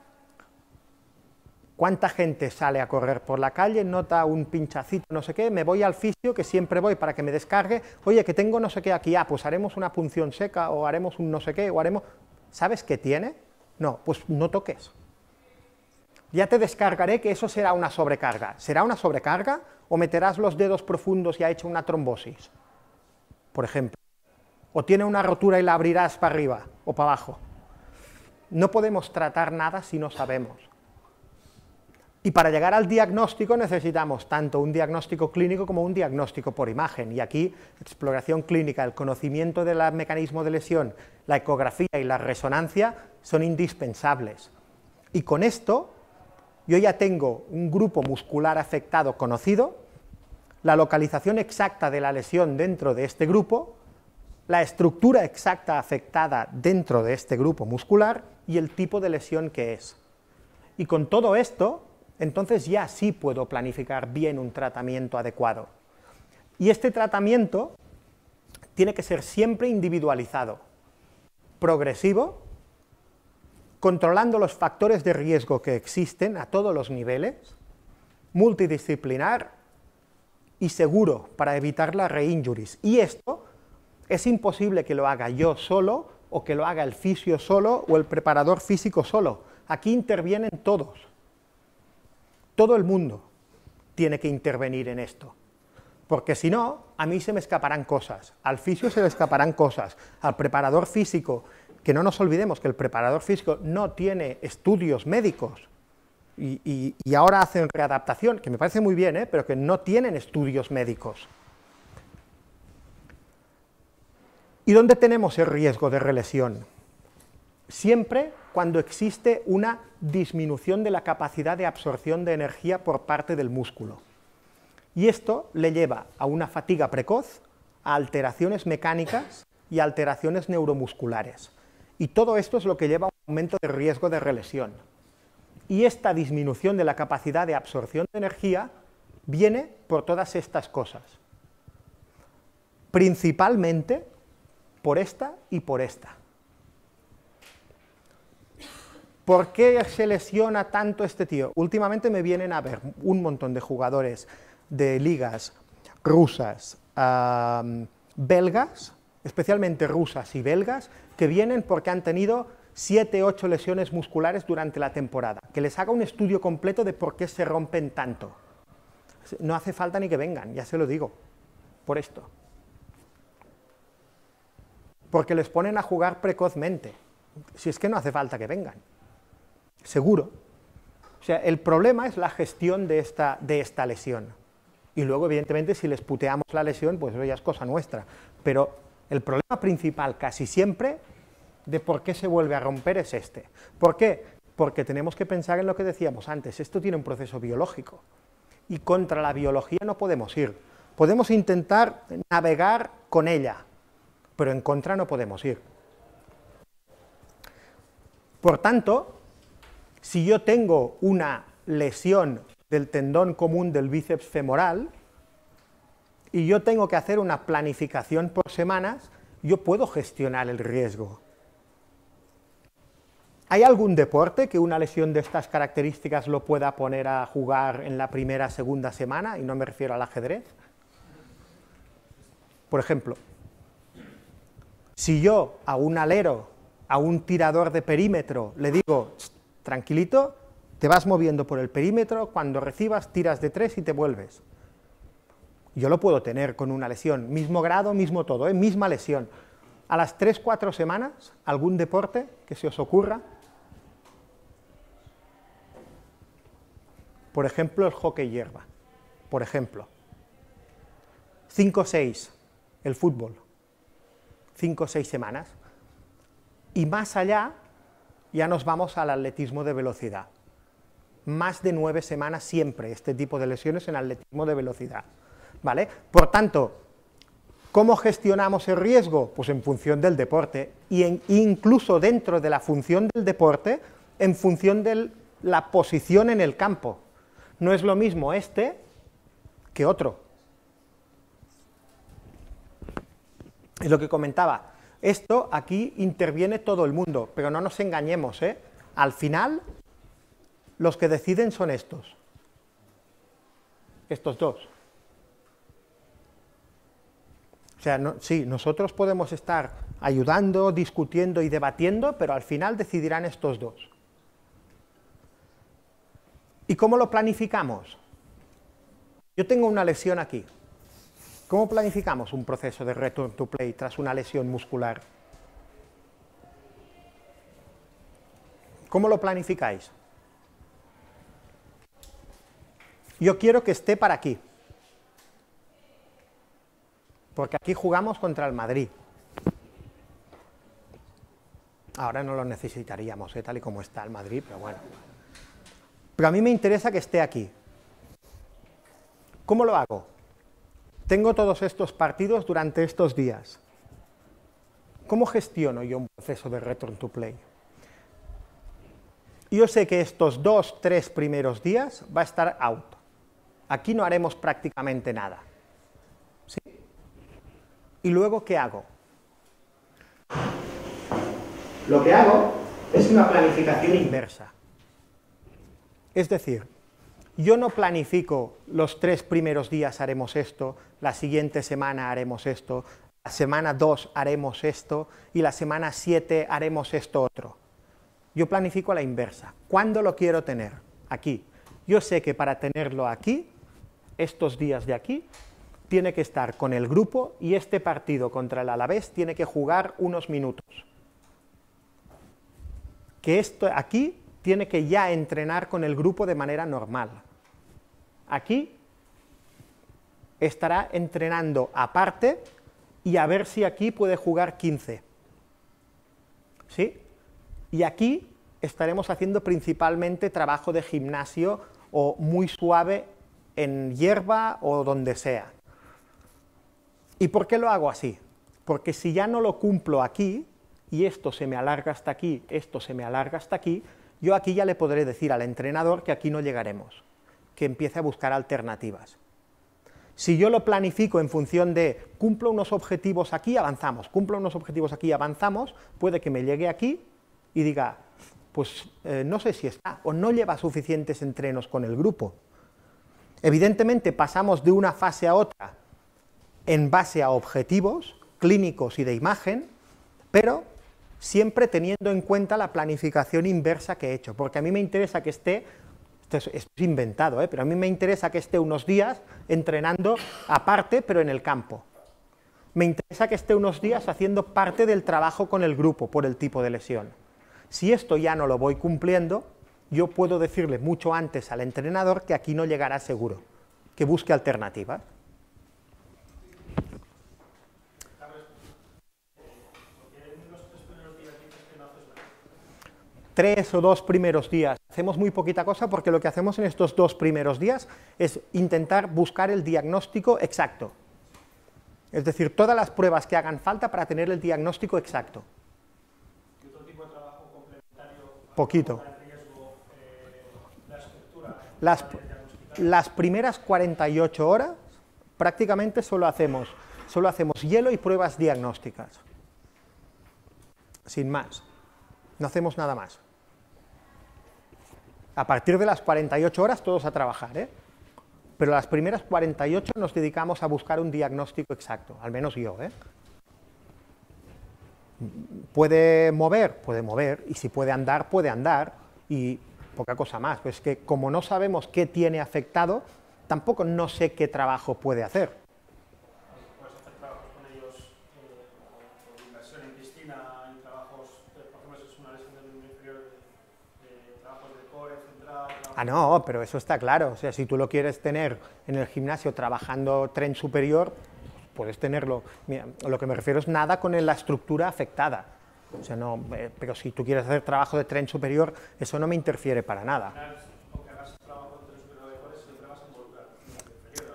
¿Cuánta gente sale a correr por la calle, nota un pinchacito, no sé qué, me voy al fisio, que siempre voy para que me descargue, oye, que tengo no sé qué aquí, pues haremos una punción seca, o haremos un no sé qué, o haremos... ¿Sabes qué tiene? No, pues no toques. Ya te descargaré que eso será una sobrecarga. ¿Será una sobrecarga o meterás los dedos profundos y ha hecho una trombosis? Por ejemplo. O tiene una rotura y la abrirás para arriba o para abajo. No podemos tratar nada si no sabemos. Y para llegar al diagnóstico necesitamos tanto un diagnóstico clínico como un diagnóstico por imagen. Y aquí, exploración clínica, el conocimiento del mecanismo de lesión, la ecografía y la resonancia son indispensables. Y con esto, yo ya tengo un grupo muscular afectado conocido, la localización exacta de la lesión dentro de este grupo, la estructura exacta afectada dentro de este grupo muscular y el tipo de lesión que es. Y con todo esto, entonces ya sí puedo planificar bien un tratamiento adecuado. Y este tratamiento tiene que ser siempre individualizado, progresivo, controlando los factores de riesgo que existen a todos los niveles, multidisciplinar y seguro para evitar las reinjuries. Y esto es imposible que lo haga yo solo, o que lo haga el fisio solo, o el preparador físico solo. Aquí intervienen todos. Todo el mundo tiene que intervenir en esto. Porque si no, a mí se me escaparán cosas, al fisio se le escaparán cosas, al preparador físico, que no nos olvidemos que el preparador físico no tiene estudios médicos, y ahora hacen readaptación, que me parece muy bien, pero que no tienen estudios médicos. ¿Y dónde tenemos el riesgo de relesión? Siempre cuando existe una disminución de la capacidad de absorción de energía por parte del músculo. Y esto le lleva a una fatiga precoz, a alteraciones mecánicas y a alteraciones neuromusculares. Y todo esto es lo que lleva a un aumento de riesgo de relesión. Y esta disminución de la capacidad de absorción de energía viene por todas estas cosas. Principalmente por esta y por esta. ¿Por qué se lesiona tanto este tío? Últimamente me vienen a ver un montón de jugadores de ligas rusas, belgas, especialmente rusas y belgas, que vienen porque han tenido 7, 8 lesiones musculares durante la temporada. Que les haga un estudio completo de por qué se rompen tanto. No hace falta ni que vengan, ya se lo digo, por esto. Porque les ponen a jugar precozmente. Si es que no hace falta que vengan. Seguro. O sea, el problema es la gestión de esta lesión. Y luego, evidentemente, si les puteamos la lesión, pues eso ya es cosa nuestra. Pero el problema principal, casi siempre, de por qué se vuelve a romper es este. ¿Por qué? Porque tenemos que pensar en lo que decíamos antes. Esto tiene un proceso biológico. Y contra la biología no podemos ir. Podemos intentar navegar con ella, pero en contra no podemos ir. Por tanto, si yo tengo una lesión del tendón común del bíceps femoral y yo tengo que hacer una planificación por semanas, yo puedo gestionar el riesgo. ¿Hay algún deporte que una lesión de estas características lo pueda poner a jugar en la primera, segunda semana? Y no me refiero al ajedrez. Por ejemplo, si yo a un alero, a un tirador de perímetro, le digo, tranquilito, te vas moviendo por el perímetro, cuando recibas tiras de 3 y te vuelves. Yo lo puedo tener con una lesión, mismo grado, mismo todo, misma lesión. A las 3-4 semanas, ¿algún deporte que se os ocurra? Por ejemplo, el hockey hierba. Por ejemplo. 5-6, el fútbol. 5-6 semanas. Y más allá, ya nos vamos al atletismo de velocidad. Más de 9 semanas siempre, este tipo de lesiones en atletismo de velocidad. ¿Vale? Por tanto, ¿cómo gestionamos el riesgo? Pues en función del deporte, y incluso dentro de la función del deporte, en función de la posición en el campo. No es lo mismo este que otro. Es lo que comentaba. Esto aquí interviene todo el mundo, pero no nos engañemos, ¿eh? Al final, los que deciden son estos. Estos dos. O sea, sí, nosotros podemos estar ayudando, discutiendo y debatiendo, pero al final decidirán estos dos. ¿Y cómo lo planificamos? Yo tengo una lesión aquí. ¿Cómo planificamos un proceso de return to play tras una lesión muscular? ¿Cómo lo planificáis? Yo quiero que esté para aquí. Porque aquí jugamos contra el Madrid. Ahora no lo necesitaríamos, tal y como está el Madrid, pero bueno. Pero a mí me interesa que esté aquí. ¿Cómo lo hago? Tengo todos estos partidos durante estos días. ¿Cómo gestiono yo un proceso de return to play? yo sé que estos 2-3 primeros días va a estar out. Aquí no haremos prácticamente nada. ¿Sí? ¿Y luego qué hago? Lo que hago es una planificación inversa. Es decir, yo no planifico los 3 primeros días haremos esto, la siguiente semana haremos esto, la semana 2 haremos esto y la semana 7 haremos esto otro. Yo planifico a la inversa. ¿Cuándo lo quiero tener? Aquí. Yo sé que para tenerlo aquí, estos días de aquí, tiene que estar con el grupo y este partido contra el Alavés tiene que jugar unos minutos. Que esto aquí tiene que ya entrenar con el grupo de manera normal. Aquí estará entrenando aparte y a ver si aquí puede jugar 15. ¿Sí? Y aquí estaremos haciendo principalmente trabajo de gimnasio o muy suave en hierba o donde sea. ¿Y por qué lo hago así? Porque si ya no lo cumplo aquí, y esto se me alarga hasta aquí, esto se me alarga hasta aquí, yo aquí ya le podré decir al entrenador que aquí no llegaremos, que empiece a buscar alternativas. Si yo lo planifico en función de cumplo unos objetivos aquí, avanzamos, cumplo unos objetivos aquí, avanzamos, puede que me llegue aquí y diga, pues no sé si está, o no lleva suficientes entrenos con el grupo. Evidentemente pasamos de una fase a otra en base a objetivos clínicos y de imagen, pero siempre teniendo en cuenta la planificación inversa que he hecho, porque a mí me interesa que esté, esto es inventado, pero a mí me interesa que esté unos días entrenando aparte, pero en el campo. Me interesa que esté unos días haciendo parte del trabajo con el grupo por el tipo de lesión. Si esto ya no lo voy cumpliendo, yo puedo decirle mucho antes al entrenador que aquí no llegará seguro, que busque alternativas. 3 o 2 primeros días hacemos muy poquita cosa porque lo que hacemos en estos 2 primeros días es intentar buscar el diagnóstico exacto. Es decir, todas las pruebas que hagan falta para tener el diagnóstico exacto. ¿Y otro tipo de trabajo complementario? Poquito. Riesgo, la estructura, las primeras 48 horas prácticamente solo hacemos hielo y pruebas diagnósticas. Sin más. No hacemos nada más. A partir de las 48 horas todos a trabajar, pero las primeras 48 nos dedicamos a buscar un diagnóstico exacto, al menos yo. ¿Puede mover, y si puede andar, y poca cosa más. Pues que como no sabemos qué tiene afectado, tampoco no sé qué trabajo puede hacer. ¿Puedes hacer trabajos con ellos por inversión en piscina, en trabajos, por ejemplo, si es una lesión del miembro inferior, trabajos de core, central? Ah, no, pero eso está claro. O sea, si tú lo quieres tener en el gimnasio trabajando tren superior, puedes tenerlo. Mira, lo que me refiero es nada con la estructura afectada. O sea, no, pero si tú quieres hacer trabajo de tren superior, eso no me interfiere para nada. Aunque hagas trabajo de tren superior de core, siempre vas a involucrar el inferior.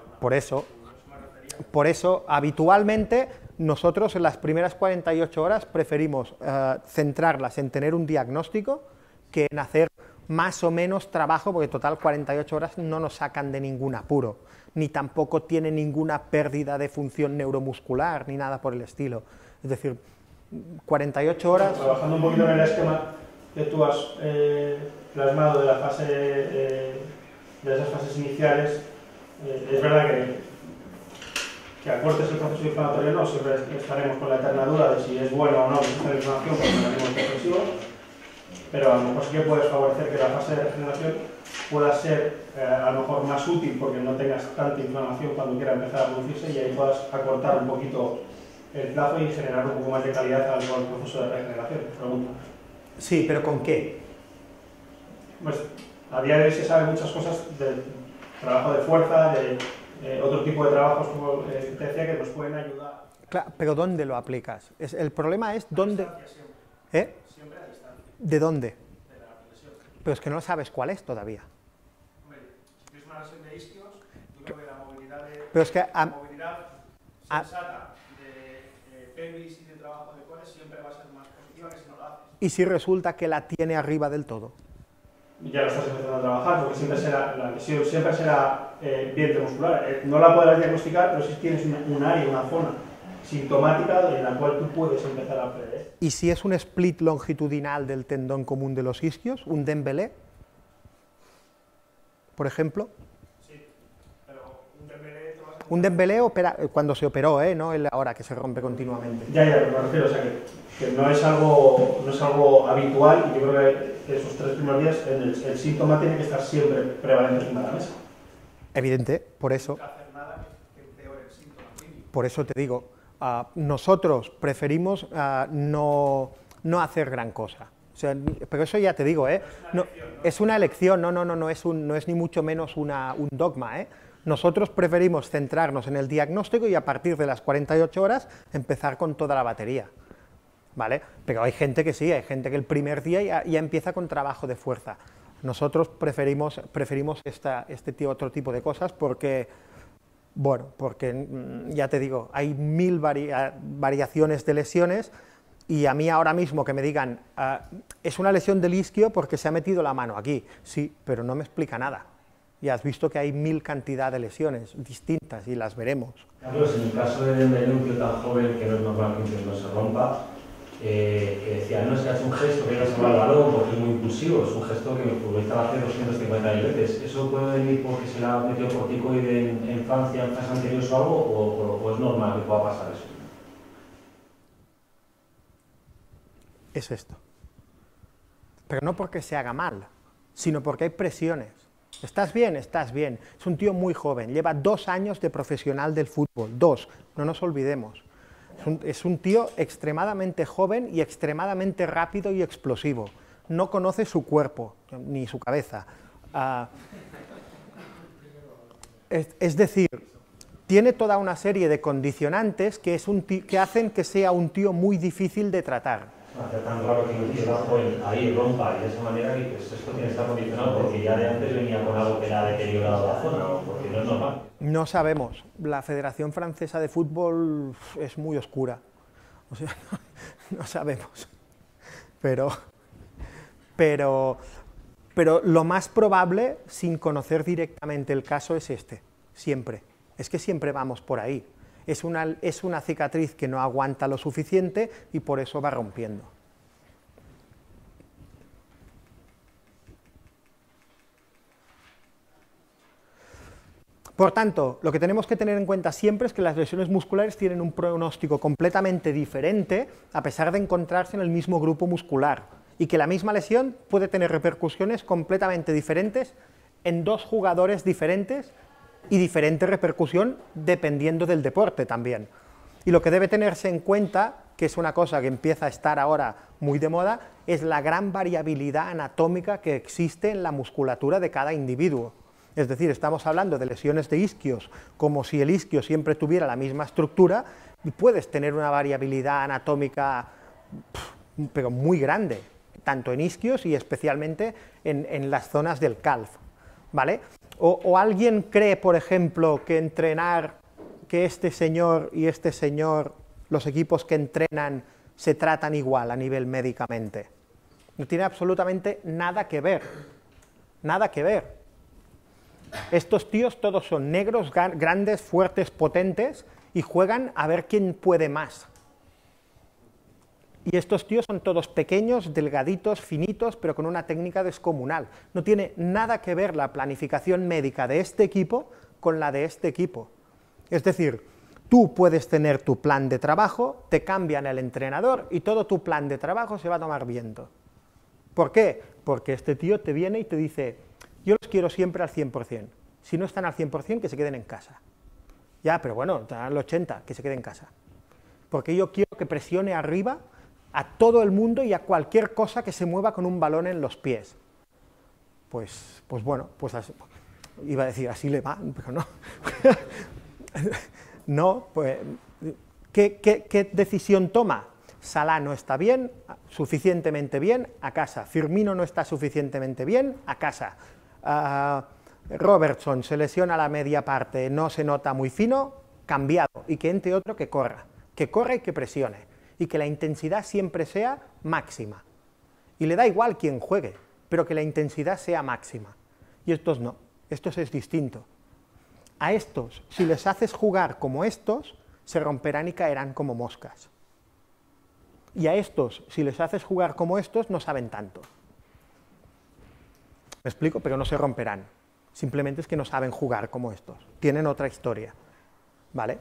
Por eso, habitualmente, nosotros en las primeras 48 horas preferimos centrarlas en tener un diagnóstico que en hacer más o menos trabajo, porque total 48 horas no nos sacan de ningún apuro, ni tampoco tiene ninguna pérdida de función neuromuscular, ni nada por el estilo. Es decir, 48 horas... Trabajando un poquito en el esquema que tú has plasmado de la fase, de esas fases iniciales, es verdad que acortes el proceso inflamatorio no, siempre estaremos con la eterna duda de si es bueno o no la inflamación con mecanismos defensivos, pero a lo mejor sí que puedes favorecer que la fase de regeneración pueda ser a lo mejor más útil porque no tengas tanta inflamación cuando quiera empezar a producirse y ahí puedas acortar un poquito el plazo y generar un poco más de calidad al proceso de regeneración. Pregunta. Sí, pero ¿con qué? Pues a día de hoy se sabe muchas cosas del trabajo de fuerza, de otro tipo de trabajos, como te decía, que nos pueden ayudar. Claro, pero ¿dónde lo aplicas? El problema es dónde... Siempre a distancia. ¿De dónde? De la lesión. Pero es que no sabes cuál es todavía. Hombre, si tienes una lesión de isquios, yo creo que la movilidad, Pero es que la movilidad sensata de pelvis y de trabajo de core siempre va a ser más positiva que si no lo haces. ¿Y si resulta que la tiene arriba del todo? ya lo estás empezando a trabajar, porque siempre será, la lesión siempre será vientre muscular. No la podrás diagnosticar, pero sí tienes un área, una zona sintomática en la cual tú puedes empezar a prever. ¿Y si es un split longitudinal del tendón común de los isquios, un Dembélé, por ejemplo? Sí, pero un Dembélé... Un Dembélé cuando se operó, no ahora que se rompe continuamente. Ya, pero me refiero, o sea, que no es algo habitual, y yo creo que esos 3 primeros días el síntoma tiene que estar siempre prevalente encima de la mesa. Evidente, por eso. No hacer nada que empeore el síntoma clínico. Por eso te digo, nosotros preferimos no hacer gran cosa. O sea, pero eso ya te digo, es una elección, no es ni mucho menos un dogma, Nosotros preferimos centrarnos en el diagnóstico y a partir de las 48 horas empezar con toda la batería, ¿vale? Pero hay gente que sí, hay gente que el primer día ya empieza con trabajo de fuerza. Nosotros preferimos otro tipo de cosas porque, bueno, porque ya te digo, hay 1000 variaciones de lesiones. Y a mí ahora mismo que me digan, es una lesión del isquio porque se ha metido la mano aquí. Sí, pero no me explica nada. Ya has visto que hay 1000 cantidad de lesiones distintas y las veremos. Carlos, en el caso de Dembélé, un tío tan joven que no es normal que no se rompa, que decía, no es que ha hecho un gesto que iba a salvar el balón porque es muy impulsivo, es un gesto que el futbolista va a hacer 250.000 veces. ¿Eso puede venir porque se le ha metido corticoide en Francia, en fases anteriores o algo, o es normal que pueda pasar eso? Es esto. Pero no porque se haga mal, sino porque hay presiones. ¿Estás bien? Estás bien. Es un tío muy joven, lleva 2 años de profesional del fútbol, 2, no nos olvidemos. Es un tío extremadamente joven y extremadamente rápido y explosivo. No conoce su cuerpo, ni su cabeza. Es decir, tiene toda una serie de condicionantes que hacen que sea un tío muy difícil de tratar. Hace tan raro que un tío joven ahí rompa y de esa manera que pues, esto tiene que estar condicionado porque ya de antes venía con algo que le ha deteriorado la zona, porque no es normal. No sabemos. La Federación Francesa de Fútbol es muy oscura. O sea, no sabemos. Pero lo más probable, sin conocer directamente el caso, es siempre. Es que siempre vamos por ahí. Es una cicatriz que no aguanta lo suficiente y por eso va rompiendo. Por tanto, lo que tenemos que tener en cuenta siempre es que las lesiones musculares tienen un pronóstico completamente diferente a pesar de encontrarse en el mismo grupo muscular y que la misma lesión puede tener repercusiones completamente diferentes en 2 jugadores diferentes y diferente repercusión dependiendo del deporte también. Y lo que debe tenerse en cuenta, que es una cosa que empieza a estar ahora muy de moda, es la gran variabilidad anatómica que existe en la musculatura de cada individuo. Es decir, estamos hablando de lesiones de isquios, como si el isquio siempre tuviera la misma estructura, y puedes tener una variabilidad anatómica pero muy grande, tanto en isquios y especialmente en las zonas del calf, ¿vale? O alguien cree, por ejemplo, que este señor y este señor, los equipos que entrenan, se tratan igual a nivel médicamente. No tiene absolutamente nada que ver. Nada que ver. Estos tíos todos son negros, grandes, fuertes, potentes, y juegan a ver quién puede más. Y estos tíos son todos pequeños, delgaditos, finitos, pero con una técnica descomunal. No tiene nada que ver la planificación médica de este equipo con la de este equipo. Es decir, tú puedes tener tu plan de trabajo, te cambian el entrenador y todo tu plan de trabajo se va a tomar viento. ¿Por qué? Porque este tío te viene y te dice, yo los quiero siempre al 100%. Si no están al 100%, que se queden en casa. Ya, pero bueno, están al 80%, que se queden en casa. Porque yo quiero que presione arriba a todo el mundo y a cualquier cosa que se mueva con un balón en los pies. Pues bueno, pues así, iba a decir así le va, pero no. No, pues, ¿qué decisión toma? Salah no está bien, suficientemente bien, a casa. Firmino no está suficientemente bien, a casa. Robertson se lesiona a la media parte, no se nota muy fino, cambiado. Y que entre otro que corra y que presione. Y que la intensidad siempre sea máxima. Y le da igual quién juegue. pero que la intensidad sea máxima. Y estos no, estos es distinto. A estos, si les haces jugar como estos, se romperán y caerán como moscas. Y a estos, si les haces jugar como estos, no saben tanto. ¿Me explico? Pero no se romperán. Simplemente es que no saben jugar como estos. Tienen otra historia. ¿Vale?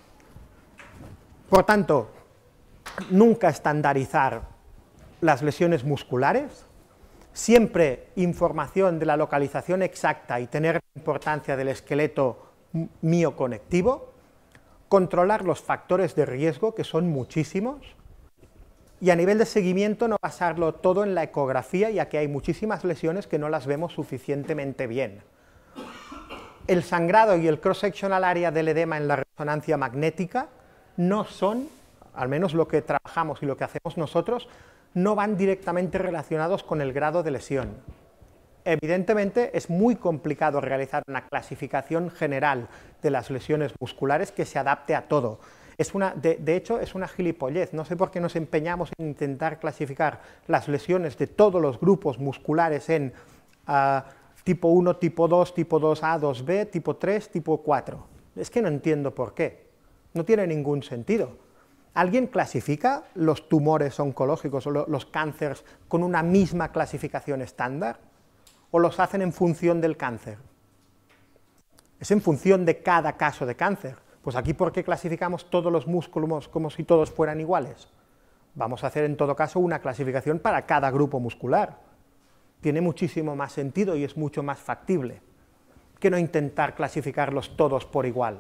Por tanto, nunca estandarizar las lesiones musculares, siempre información de la localización exacta y tener importancia del esqueleto mioconectivo, controlar los factores de riesgo, que son muchísimos, y a nivel de seguimiento no basarlo todo en la ecografía, ya que hay muchísimas lesiones que no las vemos suficientemente bien. El sangrado y el cross-sectional area del edema en la resonancia magnética no son, al menos lo que trabajamos y lo que hacemos nosotros, no van directamente relacionados con el grado de lesión. Evidentemente es muy complicado realizar una clasificación general de las lesiones musculares que se adapte a todo. De hecho, es una gilipollez. No sé por qué nos empeñamos en intentar clasificar las lesiones de todos los grupos musculares en tipo 1, tipo 2, tipo 2A, 2B, tipo 3, tipo 4. Es que no entiendo por qué. No tiene ningún sentido. ¿Alguien clasifica los tumores oncológicos o los cánceres con una misma clasificación estándar? ¿O los hacen en función del cáncer? Es en función de cada caso de cáncer. Pues aquí, ¿por qué clasificamos todos los músculos como si todos fueran iguales? Vamos a hacer en todo caso una clasificación para cada grupo muscular. Tiene muchísimo más sentido y es mucho más factible que no intentar clasificarlos todos por igual.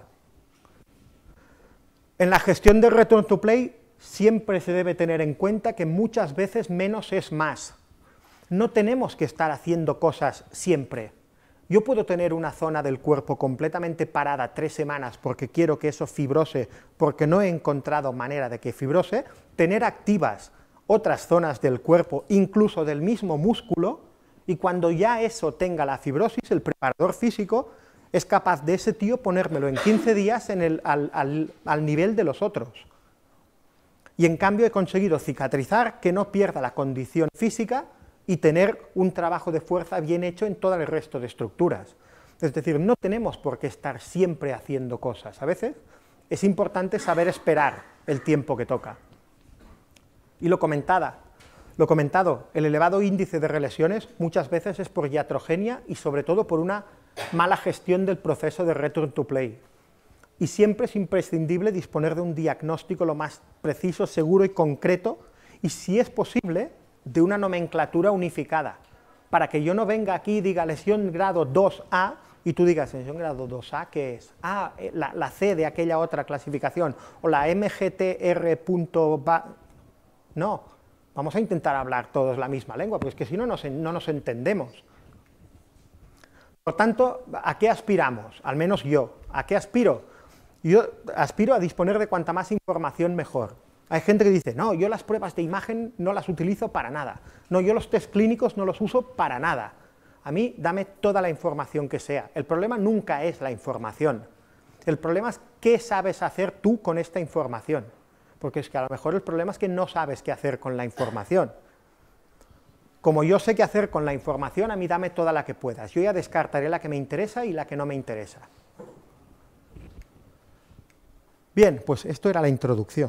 En la gestión de return to play siempre se debe tener en cuenta que muchas veces menos es más. No tenemos que estar haciendo cosas siempre. Yo puedo tener una zona del cuerpo completamente parada 3 semanas porque quiero que eso fibrose, porque no he encontrado manera de que fibrose, tener activas otras zonas del cuerpo, incluso del mismo músculo, y cuando ya eso tenga la fibrosis, el preparador físico es capaz de ese tío ponérmelo en 15 días al nivel de los otros. Y en cambio he conseguido cicatrizar, que no pierda la condición física y tener un trabajo de fuerza bien hecho en todo el resto de estructuras. Es decir, no tenemos por qué estar siempre haciendo cosas. A veces es importante saber esperar el tiempo que toca. Y lo comentado, el elevado índice de relesiones muchas veces es por iatrogenia y sobre todo por una mala gestión del proceso de return to play. Y siempre es imprescindible disponer de un diagnóstico lo más preciso, seguro y concreto, y si es posible, de una nomenclatura unificada, para que yo no venga aquí y diga lesión grado 2A, y tú digas, lesión grado 2A, ¿qué es? Ah, la C de aquella otra clasificación, o la MGTR. No, vamos a intentar hablar todos la misma lengua, porque es que si no, no nos entendemos. Por tanto, ¿a qué aspiramos? Al menos yo. ¿A qué aspiro? Yo aspiro a disponer de cuanta más información mejor. Hay gente que dice, no, yo las pruebas de imagen no las utilizo para nada. No, yo los test clínicos no los uso para nada. A mí, dame toda la información que sea. El problema nunca es la información. El problema es qué sabes hacer tú con esta información. Porque es que a lo mejor el problema es que no sabes qué hacer con la información. Como yo sé qué hacer con la información, a mí dame toda la que puedas. Yo ya descartaré la que me interesa y la que no me interesa. Bien, pues esto era la introducción.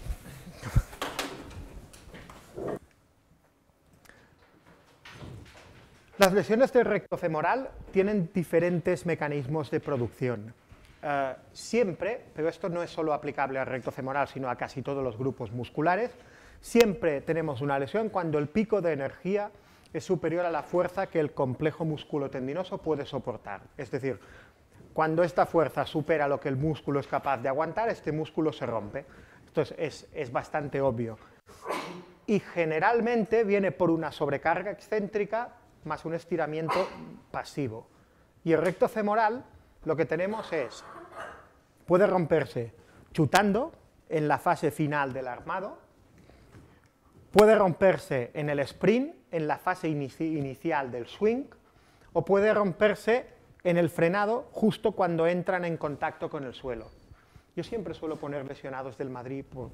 Las lesiones del recto femoral tienen diferentes mecanismos de producción. Siempre, pero esto no es solo aplicable al recto femoral, sino a casi todos los grupos musculares, siempre tenemos una lesión cuando el pico de energía es superior a la fuerza que el complejo musculotendinoso puede soportar. Es decir, cuando esta fuerza supera lo que el músculo es capaz de aguantar, este músculo se rompe. Esto es bastante obvio. Y generalmente viene por una sobrecarga excéntrica más un estiramiento pasivo. Y el recto femoral lo que tenemos es, puede romperse chutando en la fase final del armado, puede romperse en el sprint, en la fase inicial del swing, o puede romperse en el frenado justo cuando entran en contacto con el suelo. Yo siempre suelo poner lesionados del Madrid por...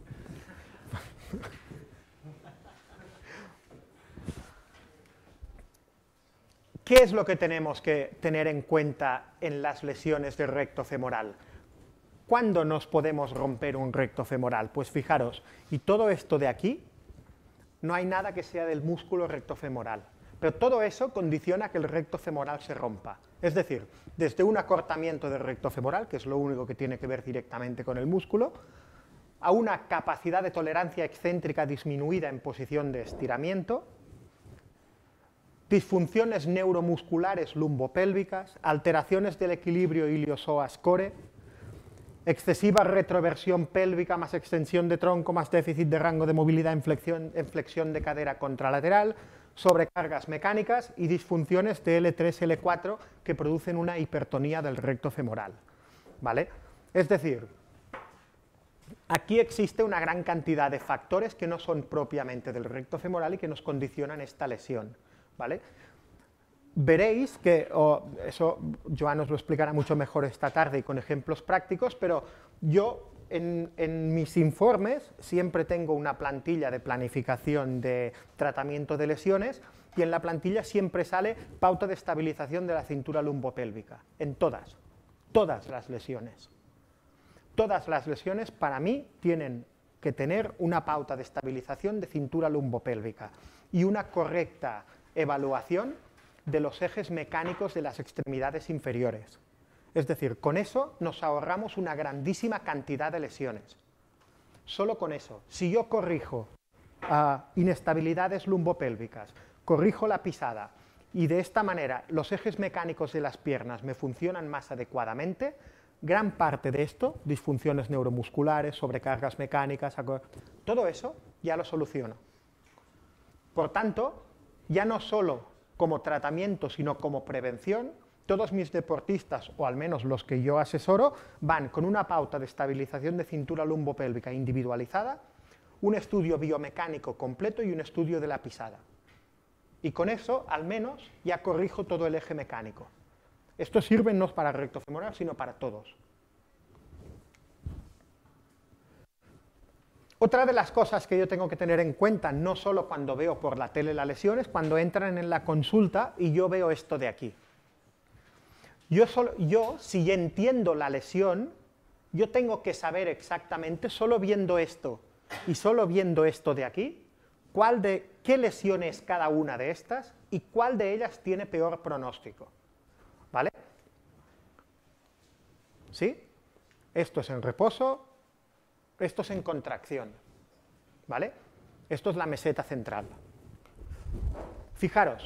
¿Qué es lo que tenemos que tener en cuenta en las lesiones del recto femoral? ¿Cuándo nos podemos romper un recto femoral? Pues fijaros, y todo esto de aquí, no hay nada que sea del músculo rectofemoral, pero todo eso condiciona que el recto femoral se rompa. Es decir, desde un acortamiento del recto femoral, que es lo único que tiene que ver directamente con el músculo, a una capacidad de tolerancia excéntrica disminuida en posición de estiramiento, disfunciones neuromusculares lumbopélvicas, alteraciones del equilibrio ilio-psoas-core, excesiva retroversión pélvica más extensión de tronco más déficit de rango de movilidad en flexión de cadera contralateral, sobrecargas mecánicas y disfunciones de L3, L4 que producen una hipertonía del recto femoral. ¿Vale? Es decir, aquí existe una gran cantidad de factores que no son propiamente del recto femoral y que nos condicionan esta lesión. ¿Vale? Veréis que, eso Joan os lo explicará mucho mejor esta tarde y con ejemplos prácticos, pero yo en mis informes siempre tengo una plantilla de planificación de tratamiento de lesiones y en la plantilla siempre sale pauta de estabilización de la cintura lumbopélvica, en todas las lesiones. Todas las lesiones para mí tienen que tener una pauta de estabilización de cintura lumbopélvica y una correcta evaluación de los ejes mecánicos de las extremidades inferiores. Es decir, con eso nos ahorramos una grandísima cantidad de lesiones. Solo con eso. Si yo corrijo inestabilidades lumbopélvicas, corrijo la pisada y de esta manera los ejes mecánicos de las piernas me funcionan más adecuadamente, gran parte de esto, disfunciones neuromusculares, sobrecargas mecánicas, todo eso ya lo soluciono. Por tanto, ya no solo como tratamiento, sino como prevención, todos mis deportistas, o al menos los que yo asesoro, van con una pauta de estabilización de cintura lumbopélvica individualizada, un estudio biomecánico completo y un estudio de la pisada. Y con eso, al menos, ya corrijo todo el eje mecánico. Esto sirve no para el recto femoral, sino para todos. Otra de las cosas que yo tengo que tener en cuenta, no solo cuando veo por la tele las lesiones, cuando entran en la consulta y yo veo esto de aquí. Yo, si entiendo la lesión, yo tengo que saber exactamente, solo viendo esto y solo viendo esto de aquí, qué lesión es cada una de estas y cuál de ellas tiene peor pronóstico. ¿Vale? ¿Sí? Esto es en reposo, esto es en contracción. ¿Vale? Esto es la meseta central. Fijaros,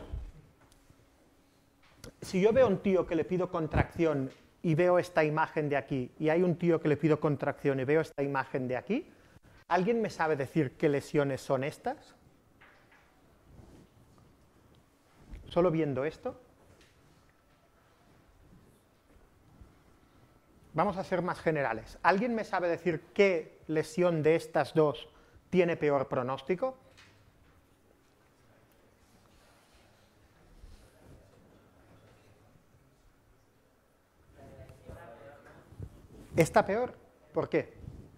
si yo veo a un tío que le pido contracción y veo esta imagen de aquí, y hay un tío que le pido contracción y veo esta imagen de aquí, ¿alguien me sabe decir qué lesiones son estas? ¿Solo viendo esto? Vamos a ser más generales. ¿Alguien me sabe decir qué lesión de estas dos tiene peor pronóstico? ¿Está peor? ¿Por qué?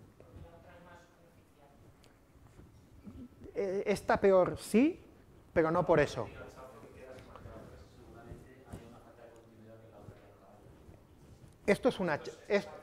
Está peor, sí, pero no por eso. Esto es un hachazo.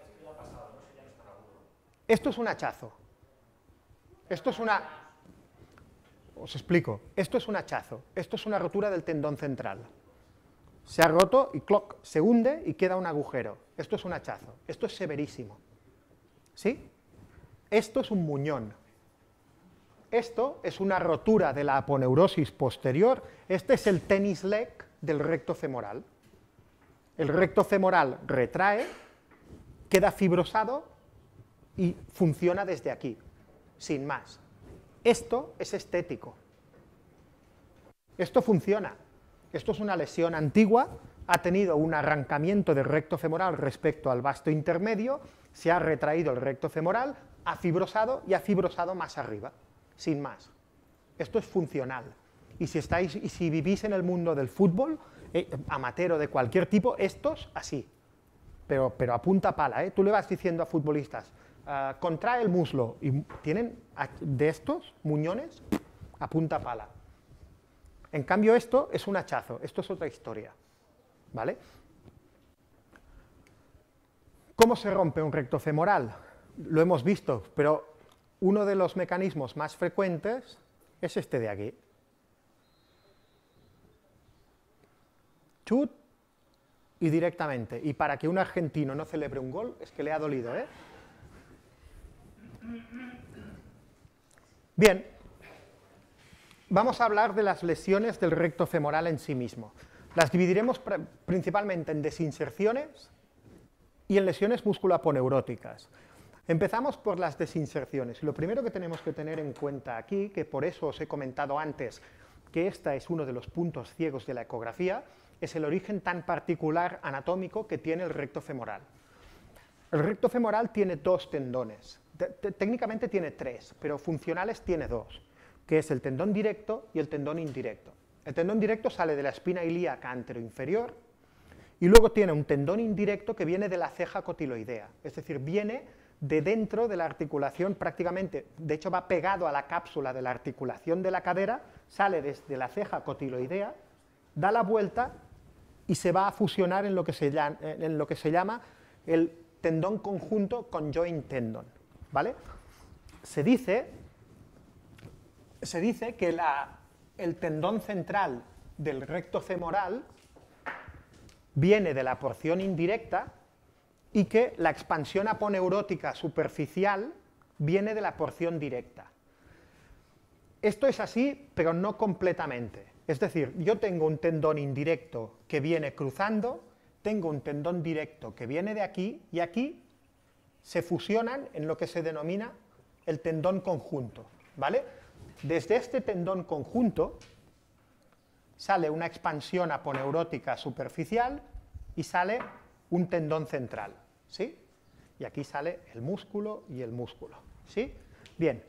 Esto es una... Os explico. Esto es un hachazo. Esto es una rotura del tendón central. Se ha roto y ¡cloc! Se hunde y queda un agujero. Esto es un hachazo. Esto es severísimo. ¿Sí? Esto es un muñón. Esto es una rotura de la aponeurosis posterior. Este es el tennis leg del recto femoral. El recto femoral retrae, queda fibrosado y funciona desde aquí, sin más. Esto es estético. Esto funciona. Esto es una lesión antigua, ha tenido un arrancamiento del recto femoral respecto al vasto intermedio, se ha retraído el recto femoral, ha fibrosado y ha fibrosado más arriba, sin más. Esto es funcional. Y si vivís en el mundo del fútbol, amateur o de cualquier tipo, estos así, pero a punta pala, ¿eh? Tú le vas diciendo a futbolistas, contrae el muslo, y tienen de estos muñones a punta pala. En cambio esto es un hachazo, esto es otra historia, ¿vale? ¿Cómo se rompe un recto femoral? Lo hemos visto, pero uno de los mecanismos más frecuentes es este de aquí. Chut y directamente. Y para que un argentino no celebre un gol, es que le ha dolido, ¿eh? Bien, vamos a hablar de las lesiones del recto femoral en sí mismo. Las dividiremos principalmente en desinserciones y en lesiones musculoaponeuróticas. Empezamos por las desinserciones. Lo primero que tenemos que tener en cuenta aquí, que por eso os he comentado antes que este es uno de los puntos ciegos de la ecografía, es el origen tan particular anatómico que tiene el recto femoral. El recto femoral tiene dos tendones, técnicamente tiene tres, pero funcionales tiene dos, que es el tendón directo y el tendón indirecto. El tendón directo sale de la espina ilíaca anteroinferior y luego tiene un tendón indirecto que viene de la ceja cotiloidea, es decir, viene de dentro de la articulación prácticamente, de hecho va pegado a la cápsula de la articulación de la cadera, sale desde la ceja cotiloidea, da la vuelta y se va a fusionar en lo que se llama el tendón conjunto conjoint tendon, ¿vale? Se dice que el tendón central del recto femoral viene de la porción indirecta y que la expansión aponeurótica superficial viene de la porción directa. Esto es así, pero no completamente. Es decir, yo tengo un tendón indirecto que viene cruzando, tengo un tendón directo que viene de aquí y aquí se fusionan en lo que se denomina el tendón conjunto, ¿vale? Desde este tendón conjunto sale una expansión aponeurótica superficial y sale un tendón central, ¿sí? Y aquí sale el músculo y el músculo, ¿sí? Bien.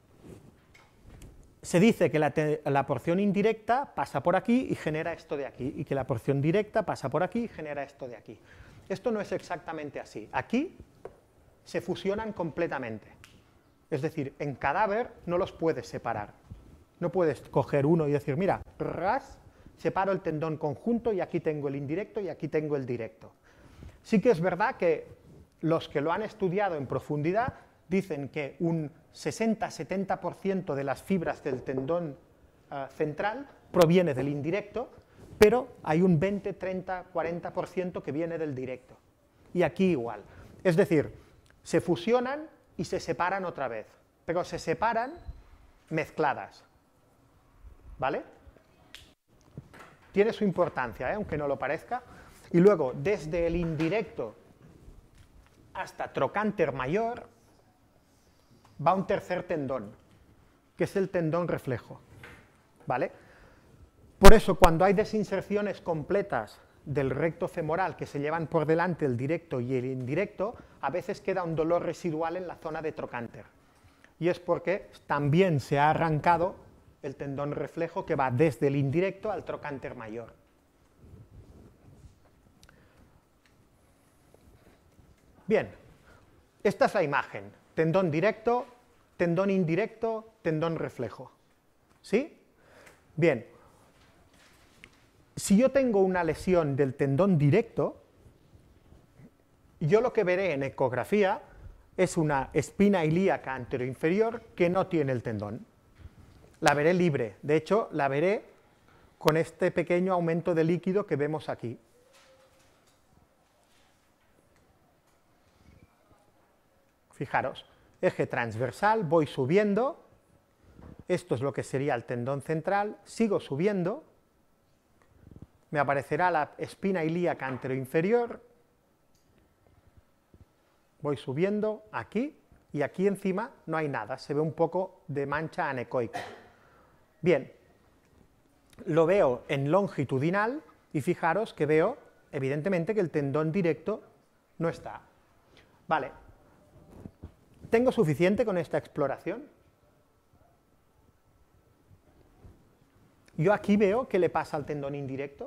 Se dice que la porción indirecta pasa por aquí y genera esto de aquí, y que la porción directa pasa por aquí y genera esto de aquí. Esto no es exactamente así. Aquí se fusionan completamente. Es decir, en cadáver no los puedes separar. No puedes coger uno y decir, mira, ras, separo el tendón conjunto y aquí tengo el indirecto y aquí tengo el directo. Sí que es verdad que los que lo han estudiado en profundidad dicen que un 60-70% de las fibras del tendón central proviene del indirecto, pero hay un 20, 30, 40% que viene del directo. Y aquí igual. Es decir, se fusionan y se separan otra vez, pero se separan mezcladas. ¿Vale? Tiene su importancia, aunque no lo parezca. Y luego, desde el indirecto hasta trocánter mayor, va un tercer tendón, que es el tendón reflejo, ¿vale? Por eso, cuando hay desinserciones completas del recto femoral que se llevan por delante el directo y el indirecto, a veces queda un dolor residual en la zona de trocánter. Y es porque también se ha arrancado el tendón reflejo que va desde el indirecto al trocánter mayor. Bien, esta es la imagen. Tendón directo, tendón indirecto, tendón reflejo. ¿Sí? Bien. Si yo tengo una lesión del tendón directo, yo lo que veré en ecografía es una espina ilíaca anteroinferior que no tiene el tendón. La veré libre. De hecho, la veré con este pequeño aumento de líquido que vemos aquí. Fijaros, eje transversal, voy subiendo, esto es lo que sería el tendón central, sigo subiendo, me aparecerá la espina ilíaca anteroinferior, voy subiendo aquí, y aquí encima no hay nada, se ve un poco de mancha anecoica. Bien, lo veo en longitudinal, y fijaros que veo, evidentemente, que el tendón directo no está. Vale. ¿Tengo suficiente con esta exploración? Yo aquí veo qué le pasa al tendón indirecto.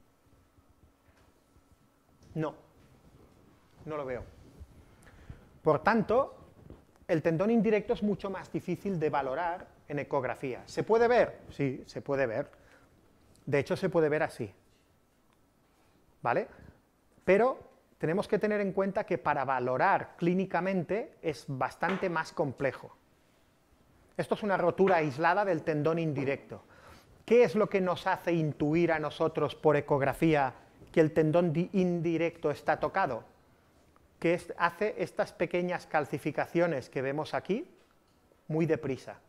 No, no lo veo. Por tanto, el tendón indirecto es mucho más difícil de valorar en ecografía. ¿Se puede ver? Sí, se puede ver. De hecho, se puede ver así, ¿vale? Pero tenemos que tener en cuenta que para valorar clínicamente es bastante más complejo. Esto es una rotura aislada del tendón indirecto. ¿Qué es lo que nos hace intuir a nosotros por ecografía que el tendón indirecto está tocado? Que hace estas pequeñas calcificaciones que vemos aquí muy deprisa.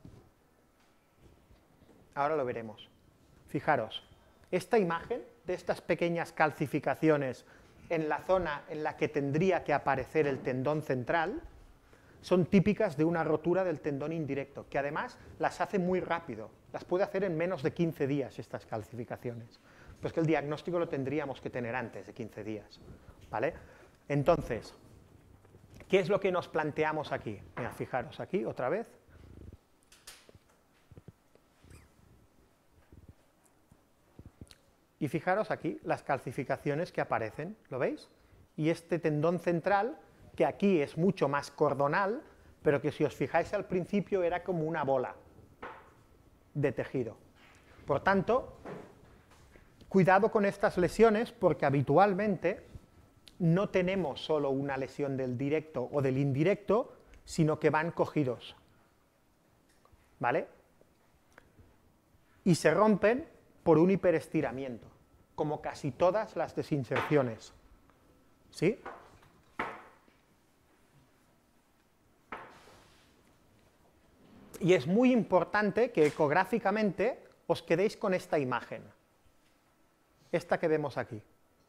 Ahora lo veremos. Fijaros, esta imagen de estas pequeñas calcificaciones en la zona en la que tendría que aparecer el tendón central son típicas de una rotura del tendón indirecto, que además las hace muy rápido, las puede hacer en menos de 15 días estas calcificaciones. Pues que el diagnóstico lo tendríamos que tener antes de 15 días, ¿vale? Entonces, ¿qué es lo que nos planteamos aquí? Mira, fijaros aquí otra vez. Y fijaros aquí las calcificaciones que aparecen, ¿lo veis? Y este tendón central, que aquí es mucho más cordonal, pero que si os fijáis al principio era como una bola de tejido. Por tanto, cuidado con estas lesiones porque habitualmente no tenemos solo una lesión del directo o del indirecto, sino que van cogidos, ¿vale? Y se rompen por un hiperestiramiento, como casi todas las desinserciones, ¿sí? Y es muy importante que ecográficamente os quedéis con esta imagen, esta que vemos aquí.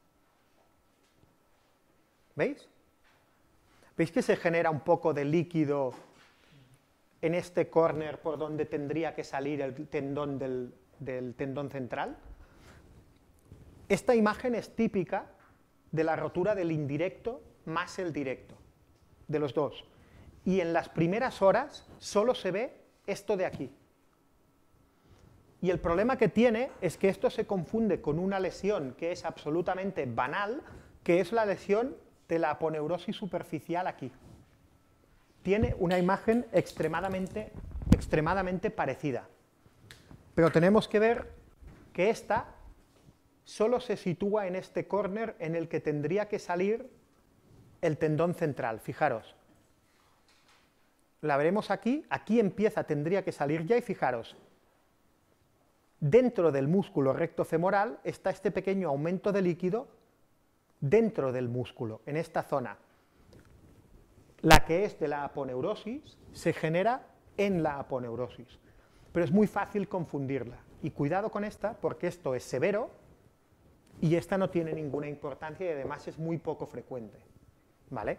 ¿Veis? ¿Veis que se genera un poco de líquido en este córner por donde tendría que salir el tendón del tendón central? Esta imagen es típica de la rotura del indirecto más el directo, de los dos. Y en las primeras horas solo se ve esto de aquí. Y el problema que tiene es que esto se confunde con una lesión que es absolutamente banal, que es la lesión de la aponeurosis superficial aquí. Tiene una imagen extremadamente parecida. Pero tenemos que ver que esta solo se sitúa en este córner en el que tendría que salir el tendón central. Fijaros. La veremos aquí, aquí empieza, tendría que salir ya, y fijaros, dentro del músculo recto femoral está este pequeño aumento de líquido dentro del músculo, en esta zona. La que es de la aponeurosis se genera en la aponeurosis, pero es muy fácil confundirla, y cuidado con esta porque esto es severo y esta no tiene ninguna importancia y además es muy poco frecuente, ¿vale?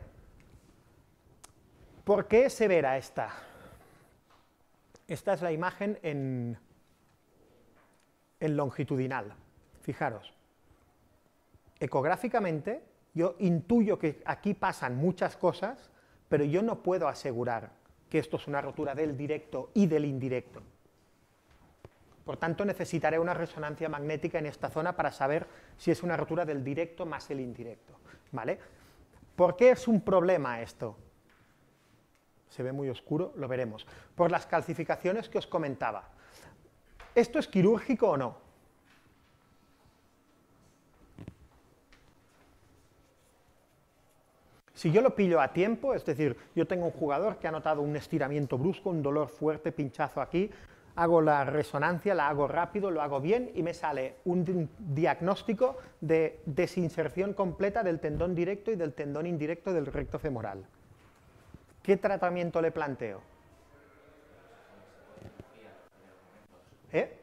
¿Por qué es severa esta? Esta es la imagen en longitudinal. Fijaros, ecográficamente yo intuyo que aquí pasan muchas cosas, pero yo no puedo asegurar que esto es una rotura del directo y del indirecto. Por tanto, necesitaré una resonancia magnética en esta zona para saber si es una rotura del directo más el indirecto, ¿vale? ¿Por qué es un problema esto? Se ve muy oscuro, lo veremos. Por las calcificaciones que os comentaba. ¿Esto es quirúrgico o no? Si yo lo pillo a tiempo, es decir, yo tengo un jugador que ha notado un estiramiento brusco, un dolor fuerte, pinchazo aquí, hago la resonancia, la hago rápido, lo hago bien y me sale un diagnóstico de desinserción completa del tendón directo y del tendón indirecto del recto femoral. ¿Qué tratamiento le planteo? ¿Eh?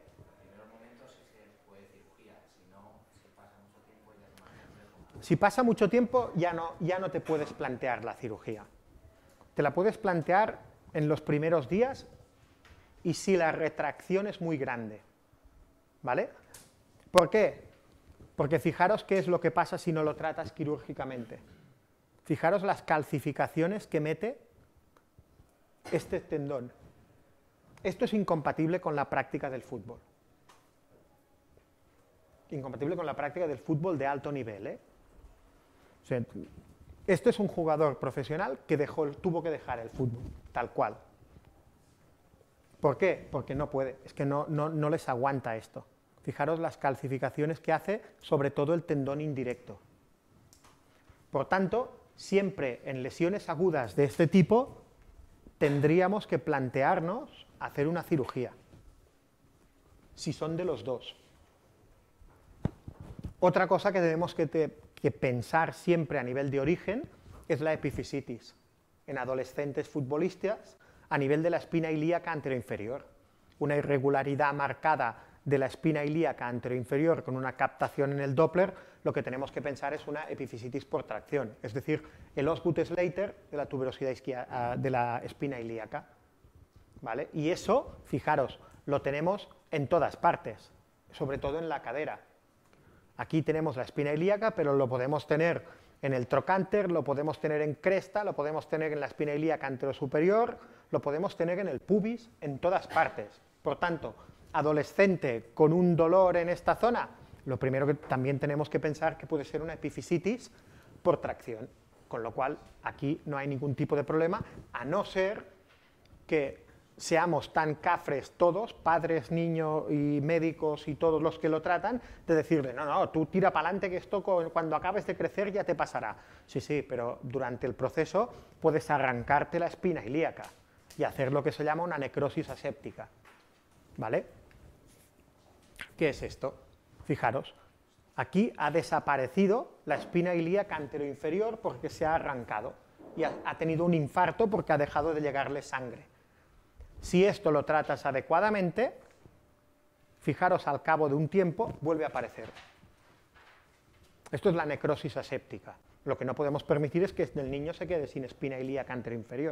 Si pasa mucho tiempo, ya no te puedes plantear la cirugía. Te la puedes plantear en los primeros días y si la retracción es muy grande, ¿vale? ¿Por qué? Porque fijaros qué es lo que pasa si no lo tratas quirúrgicamente. Fijaros las calcificaciones que mete este tendón. Esto es incompatible con la práctica del fútbol. Incompatible con la práctica del fútbol de alto nivel, ¿eh? O sea, este es un jugador profesional que tuvo que dejar el fútbol, tal cual. ¿Por qué? Porque no puede, es que no les aguanta esto. Fijaros las calcificaciones que hace, sobre todo el tendón indirecto. Por tanto, siempre en lesiones agudas de este tipo, tendríamos que plantearnos hacer una cirugía, si son de los dos. Otra cosa que tenemos que pensar siempre a nivel de origen es la epifisitis en adolescentes futbolistas a nivel de la espina ilíaca anteroinferior. Una irregularidad marcada de la espina ilíaca anteroinferior con una captación en el Doppler, lo que tenemos que pensar es una epifisitis por tracción, es decir, el Osgood-Schlatter de la tuberosidad de la espina ilíaca. ¿Vale? Y eso, fijaros, lo tenemos en todas partes, sobre todo en la cadera. Aquí tenemos la espina ilíaca, pero lo podemos tener en el trocánter, lo podemos tener en cresta, lo podemos tener en la espina ilíaca anterosuperior, lo podemos tener en el pubis, en todas partes. Por tanto, adolescente con un dolor en esta zona, lo primero que también tenemos que pensar que puede ser una epifisitis por tracción, con lo cual aquí no hay ningún tipo de problema, a no ser que seamos tan cafres todos, padres, niños y médicos y todos los que lo tratan, de decirle, no, no, tú tira para adelante que esto cuando acabes de crecer ya te pasará. Sí, sí, pero durante el proceso puedes arrancarte la espina ilíaca y hacer lo que se llama una necrosis aséptica. ¿Vale? ¿Qué es esto? Fijaros, aquí ha desaparecido la espina ilíaca anteroinferior porque se ha arrancado y ha tenido un infarto porque ha dejado de llegarle sangre. Si esto lo tratas adecuadamente, fijaros, al cabo de un tiempo vuelve a aparecer. Esto es la necrosis aséptica. Lo que no podemos permitir es que el niño se quede sin espina ilíaca anteroinferior.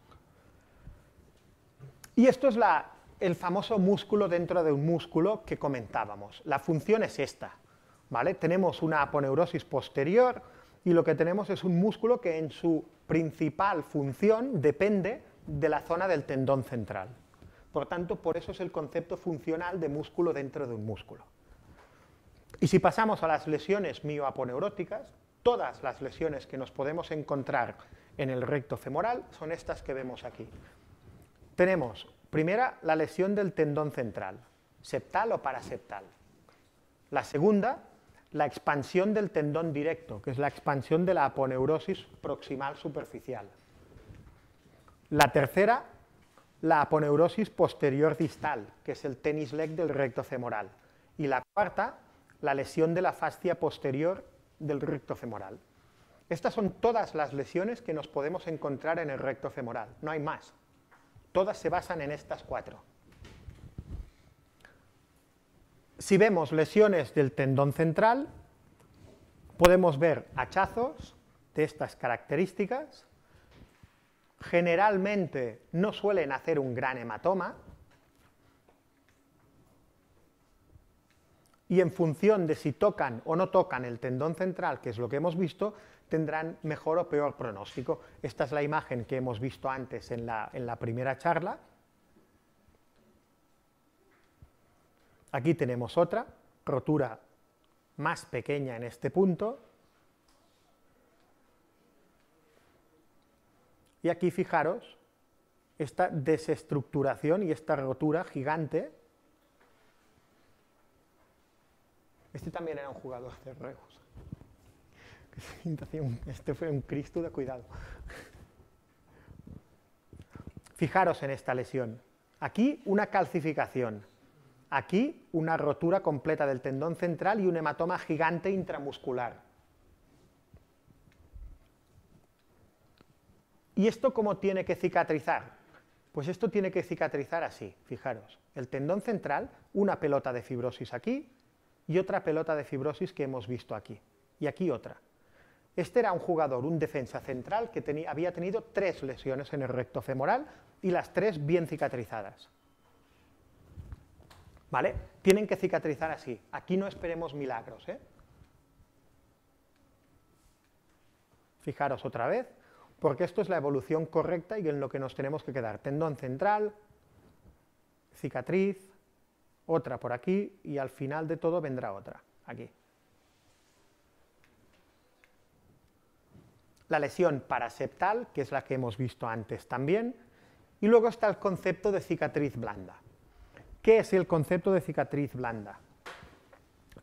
Y esto es el famoso músculo dentro de un músculo que comentábamos. La función es esta, ¿vale? Tenemos una aponeurosis posterior y lo que tenemos es un músculo que en su principal función depende de la zona del tendón central. Por tanto, por eso es el concepto funcional de músculo dentro de un músculo. Y si pasamos a las lesiones mioaponeuróticas, todas las lesiones que nos podemos encontrar en el recto femoral son estas que vemos aquí. Tenemos, primera, la lesión del tendón central, septal o paraseptal. La segunda, la expansión del tendón directo, que es la expansión de la aponeurosis proximal superficial. La tercera, la aponeurosis posterior distal, que es el tenis leg del recto femoral. Y la cuarta, la lesión de la fascia posterior del recto femoral. Estas son todas las lesiones que nos podemos encontrar en el recto femoral, no hay más. Todas se basan en estas cuatro. Si vemos lesiones del tendón central, podemos ver hachazos de estas características. Generalmente no suelen hacer un gran hematoma y en función de si tocan o no tocan el tendón central, que es lo que hemos visto, tendrán mejor o peor pronóstico. Esta es la imagen que hemos visto antes en la primera charla. Aquí tenemos otra, rotura más pequeña en este punto. Y aquí fijaros esta desestructuración y esta rotura gigante. Este también era un jugador de Reus. Este fue un Cristo de cuidado. Fijaros en esta lesión. Aquí una calcificación. Aquí una rotura completa del tendón central y un hematoma gigante intramuscular. ¿Y esto cómo tiene que cicatrizar? Pues esto tiene que cicatrizar así, fijaros. El tendón central, una pelota de fibrosis aquí y otra pelota de fibrosis que hemos visto aquí. Y aquí otra. Este era un jugador, un defensa central que había tenido 3 lesiones en el recto femoral y las 3 bien cicatrizadas. ¿Vale? Tienen que cicatrizar así. Aquí no esperemos milagros, ¿eh? Fijaros otra vez, porque esto es la evolución correcta y en lo que nos tenemos que quedar. Tendón central, cicatriz, otra por aquí y al final de todo vendrá otra, aquí. La lesión paraseptal, que es la que hemos visto antes también, y luego está el concepto de cicatriz blanda. ¿Qué es el concepto de cicatriz blanda?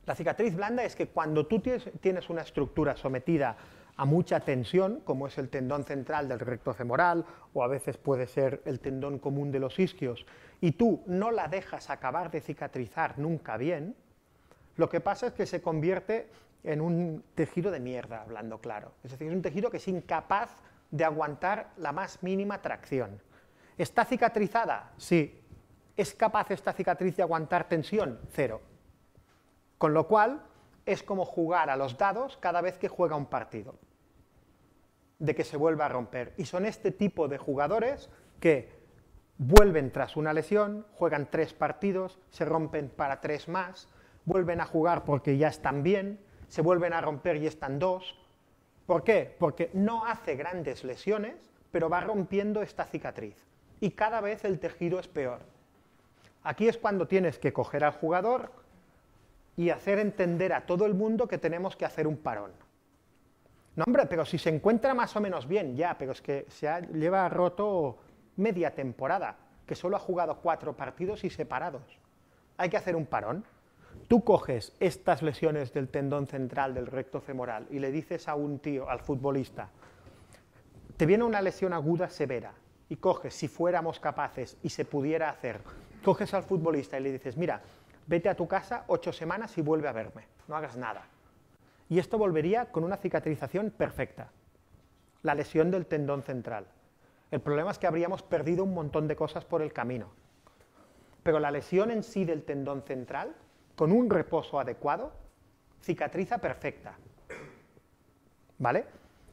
La cicatriz blanda es que cuando tú tienes una estructura sometida a mucha tensión, como es el tendón central del recto femoral, o a veces puede ser el tendón común de los isquios, y tú no la dejas acabar de cicatrizar nunca bien, lo que pasa es que se convierte en un tejido de mierda, hablando claro. Es decir, es un tejido que es incapaz de aguantar la más mínima tracción. ¿Está cicatrizada? Sí. ¿Es capaz esta cicatriz de aguantar tensión? Cero. Con lo cual, es como jugar a los dados cada vez que juega un partido, de que se vuelva a romper. Y son este tipo de jugadores que vuelven tras una lesión, juegan 3 partidos, se rompen para 3 más, vuelven a jugar porque ya están bien, se vuelven a romper y están 2. ¿Por qué? Porque no hace grandes lesiones, pero va rompiendo esta cicatriz. Y cada vez el tejido es peor. Aquí es cuando tienes que coger al jugador y hacer entender a todo el mundo que tenemos que hacer un parón. No, hombre, pero si se encuentra más o menos bien, ya, pero es que lleva roto media temporada, que solo ha jugado 4 partidos y separados. Hay que hacer un parón. Tú coges estas lesiones del tendón central del recto femoral y le dices a un tío, al futbolista, te viene una lesión aguda severa, y coges, si fuéramos capaces y se pudiera hacer, coges al futbolista y le dices, mira, vete a tu casa 8 semanas y vuelve a verme, no hagas nada. Y esto volvería con una cicatrización perfecta, la lesión del tendón central. El problema es que habríamos perdido un montón de cosas por el camino. Pero la lesión en sí del tendón central, con un reposo adecuado, cicatriza perfecta. ¿Vale?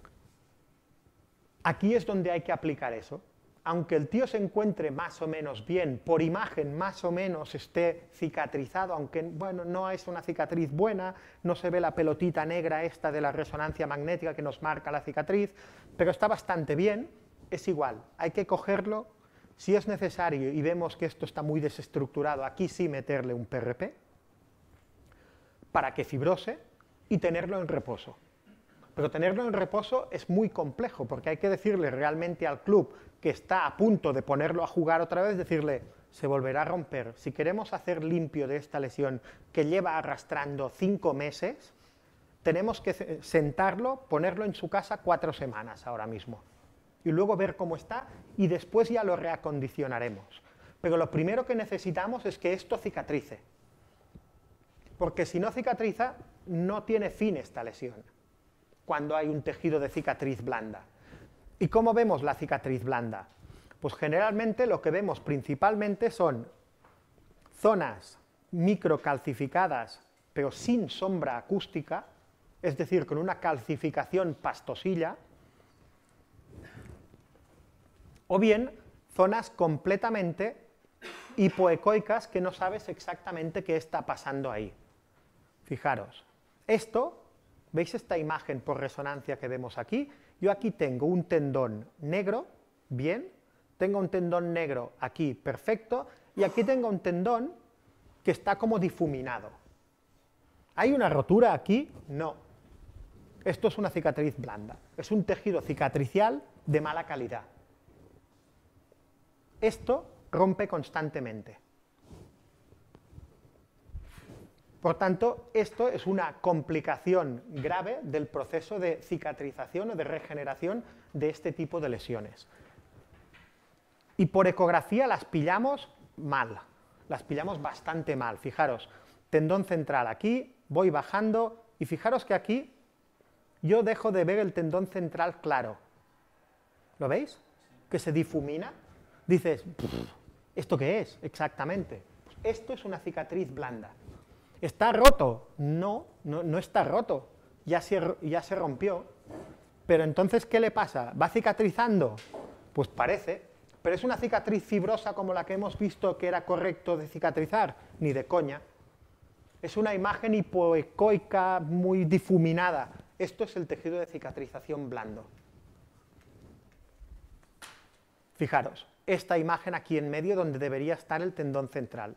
Aquí es donde hay que aplicar eso. Aunque el tío se encuentre más o menos bien, por imagen más o menos esté cicatrizado, aunque bueno, no es una cicatriz buena, no se ve la pelotita negra esta de la resonancia magnética que nos marca la cicatriz, pero está bastante bien, es igual, hay que cogerlo, si es necesario y vemos que esto está muy desestructurado, aquí sí meterle un PRP, para que fibrose y tenerlo en reposo. Pero tenerlo en reposo es muy complejo, porque hay que decirle realmente al club que está a punto de ponerlo a jugar otra vez, decirle, se volverá a romper. Si queremos hacer limpio de esta lesión que lleva arrastrando 5 meses, tenemos que sentarlo, ponerlo en su casa 4 semanas ahora mismo, y luego ver cómo está, y después ya lo reacondicionaremos. Pero lo primero que necesitamos es que esto cicatrice, porque si no cicatriza, no tiene fin esta lesión cuando hay un tejido de cicatriz blanda. ¿Y cómo vemos la cicatriz blanda? Pues generalmente lo que vemos principalmente son zonas microcalcificadas, pero sin sombra acústica, es decir, con una calcificación pastosilla, o bien zonas completamente hipoecoicas que no sabes exactamente qué está pasando ahí. Fijaros, esto, ¿veis esta imagen por resonancia que vemos aquí? Yo aquí tengo un tendón negro, bien, tengo un tendón negro aquí, perfecto, y aquí tengo un tendón que está como difuminado. ¿Hay una rotura aquí? No. Esto es una cicatriz blanda, es un tejido cicatricial de mala calidad. Esto rompe constantemente. Por tanto, esto es una complicación grave del proceso de cicatrización o de regeneración de este tipo de lesiones. Y por ecografía las pillamos mal, las pillamos bastante mal. Fijaros, tendón central aquí, voy bajando, y fijaros que aquí yo dejo de ver el tendón central claro. ¿Lo veis? Que se difumina. Dices, ¿esto qué es exactamente? Pues esto es una cicatriz blanda. ¿Está roto? No está roto, ya se rompió. Pero entonces, ¿qué le pasa? ¿Va cicatrizando? Pues parece, pero ¿es una cicatriz fibrosa como la que hemos visto que era correcto de cicatrizar? Ni de coña. Es una imagen hipoecoica muy difuminada. Esto es el tejido de cicatrización blando. Fijaros, esta imagen aquí en medio donde debería estar el tendón central.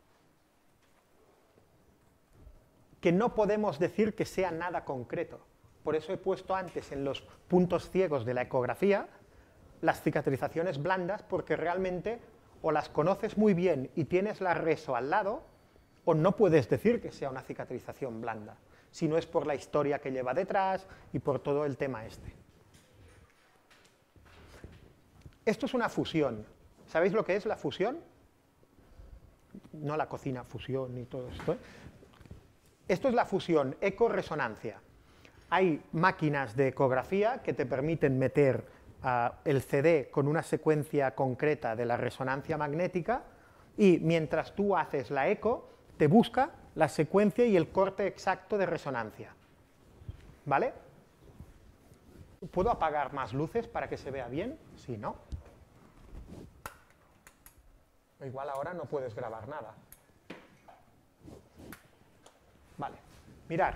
Que no podemos decir que sea nada concreto. Por eso he puesto antes en los puntos ciegos de la ecografía las cicatrizaciones blandas, porque realmente o las conoces muy bien y tienes la reso al lado, o no puedes decir que sea una cicatrización blanda, si no es por la historia que lleva detrás y por todo el tema este. Esto es una fusión. ¿Sabéis lo que es la fusión? No la cocina, fusión y todo esto, ¿eh? Esto es la fusión, eco-resonancia. Hay máquinas de ecografía que te permiten meter el CD con una secuencia concreta de la resonancia magnética y mientras tú haces la eco, te busca la secuencia y el corte exacto de resonancia. ¿Vale? ¿Puedo apagar más luces para que se vea bien? Sí, ¿no? Igual ahora no puedes grabar nada. Vale, mirad.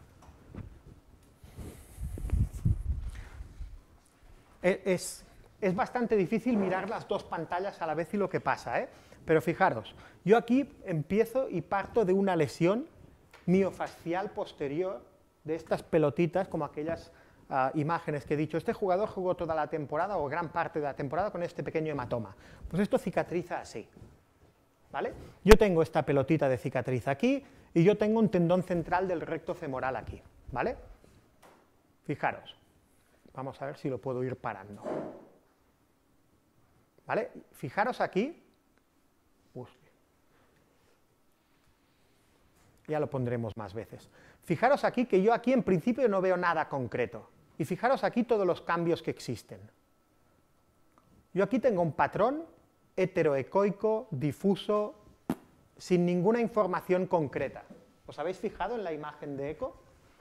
Es bastante difícil mirar las dos pantallas a la vez y lo que pasa, ¿eh? Pero fijaros, yo aquí empiezo y parto de una lesión miofascial posterior, de estas pelotitas, como aquellas imágenes que he dicho. Este jugador jugó toda la temporada o gran parte de la temporada con este pequeño hematoma. Pues esto cicatriza así, ¿vale? Yo tengo esta pelotita de cicatriz aquí y yo tengo un tendón central del recto femoral aquí, ¿vale? Fijaros, vamos a ver si lo puedo ir parando, ¿vale? Fijaros aquí, ya lo pondremos más veces. Fijaros aquí que yo aquí en principio no veo nada concreto. Y fijaros aquí todos los cambios que existen. Yo aquí tengo un patrón heteroecoico, difuso, sin ninguna información concreta. ¿Os habéis fijado en la imagen de eco?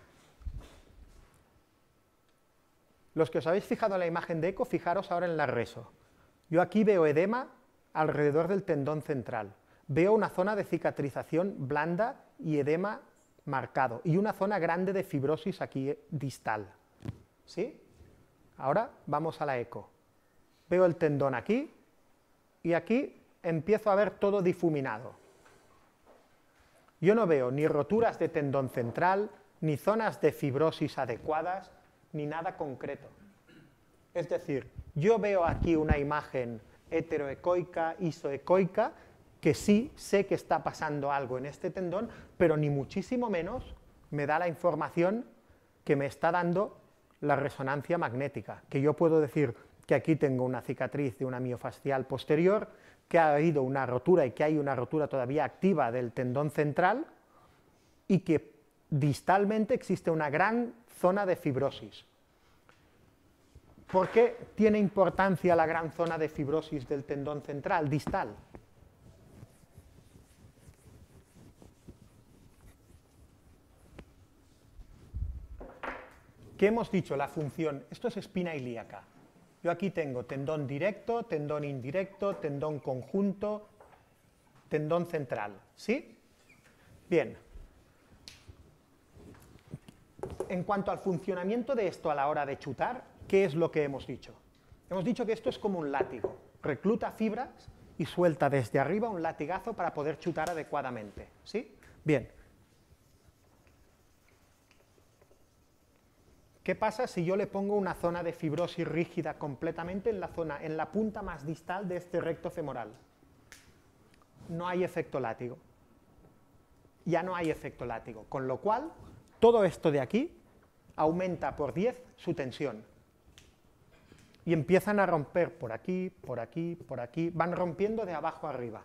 Los que os habéis fijado en la imagen de eco, fijaros ahora en la reso. Yo aquí veo edema alrededor del tendón central. Veo una zona de cicatrización blanda y edema marcado, y una zona grande de fibrosis aquí distal. ¿Sí? Ahora vamos a la eco. Veo el tendón aquí, y aquí empiezo a ver todo difuminado. Yo no veo ni roturas de tendón central, ni zonas de fibrosis adecuadas, ni nada concreto. Es decir, yo veo aquí una imagen heteroecoica, isoecoica, que sí sé que está pasando algo en este tendón, pero ni muchísimo menos me da la información que me está dando la resonancia magnética, que yo puedo decir que aquí tengo una cicatriz de una miofascial posterior, que ha habido una rotura y que hay una rotura todavía activa del tendón central y que distalmente existe una gran zona de fibrosis. ¿Por qué tiene importancia la gran zona de fibrosis del tendón central distal? ¿Qué hemos dicho? La función, esto es espina ilíaca. Yo aquí tengo tendón directo, tendón indirecto, tendón conjunto, tendón central. ¿Sí? Bien. En cuanto al funcionamiento de esto a la hora de chutar, ¿qué es lo que hemos dicho? Hemos dicho que esto es como un látigo. Recluta fibras y suelta desde arriba un latigazo para poder chutar adecuadamente. ¿Sí? Bien. ¿Qué pasa si yo le pongo una zona de fibrosis rígida completamente en la punta más distal de este recto femoral? No hay efecto látigo. Ya no hay efecto látigo, con lo cual todo esto de aquí aumenta por 10 su tensión. Y empiezan a romper por aquí, por aquí, por aquí, van rompiendo de abajo arriba.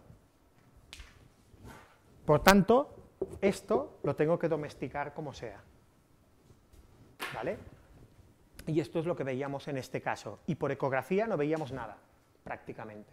Por tanto, esto lo tengo que domesticar como sea. ¿Vale? Y esto es lo que veíamos en este caso. Y por ecografía no veíamos nada, prácticamente.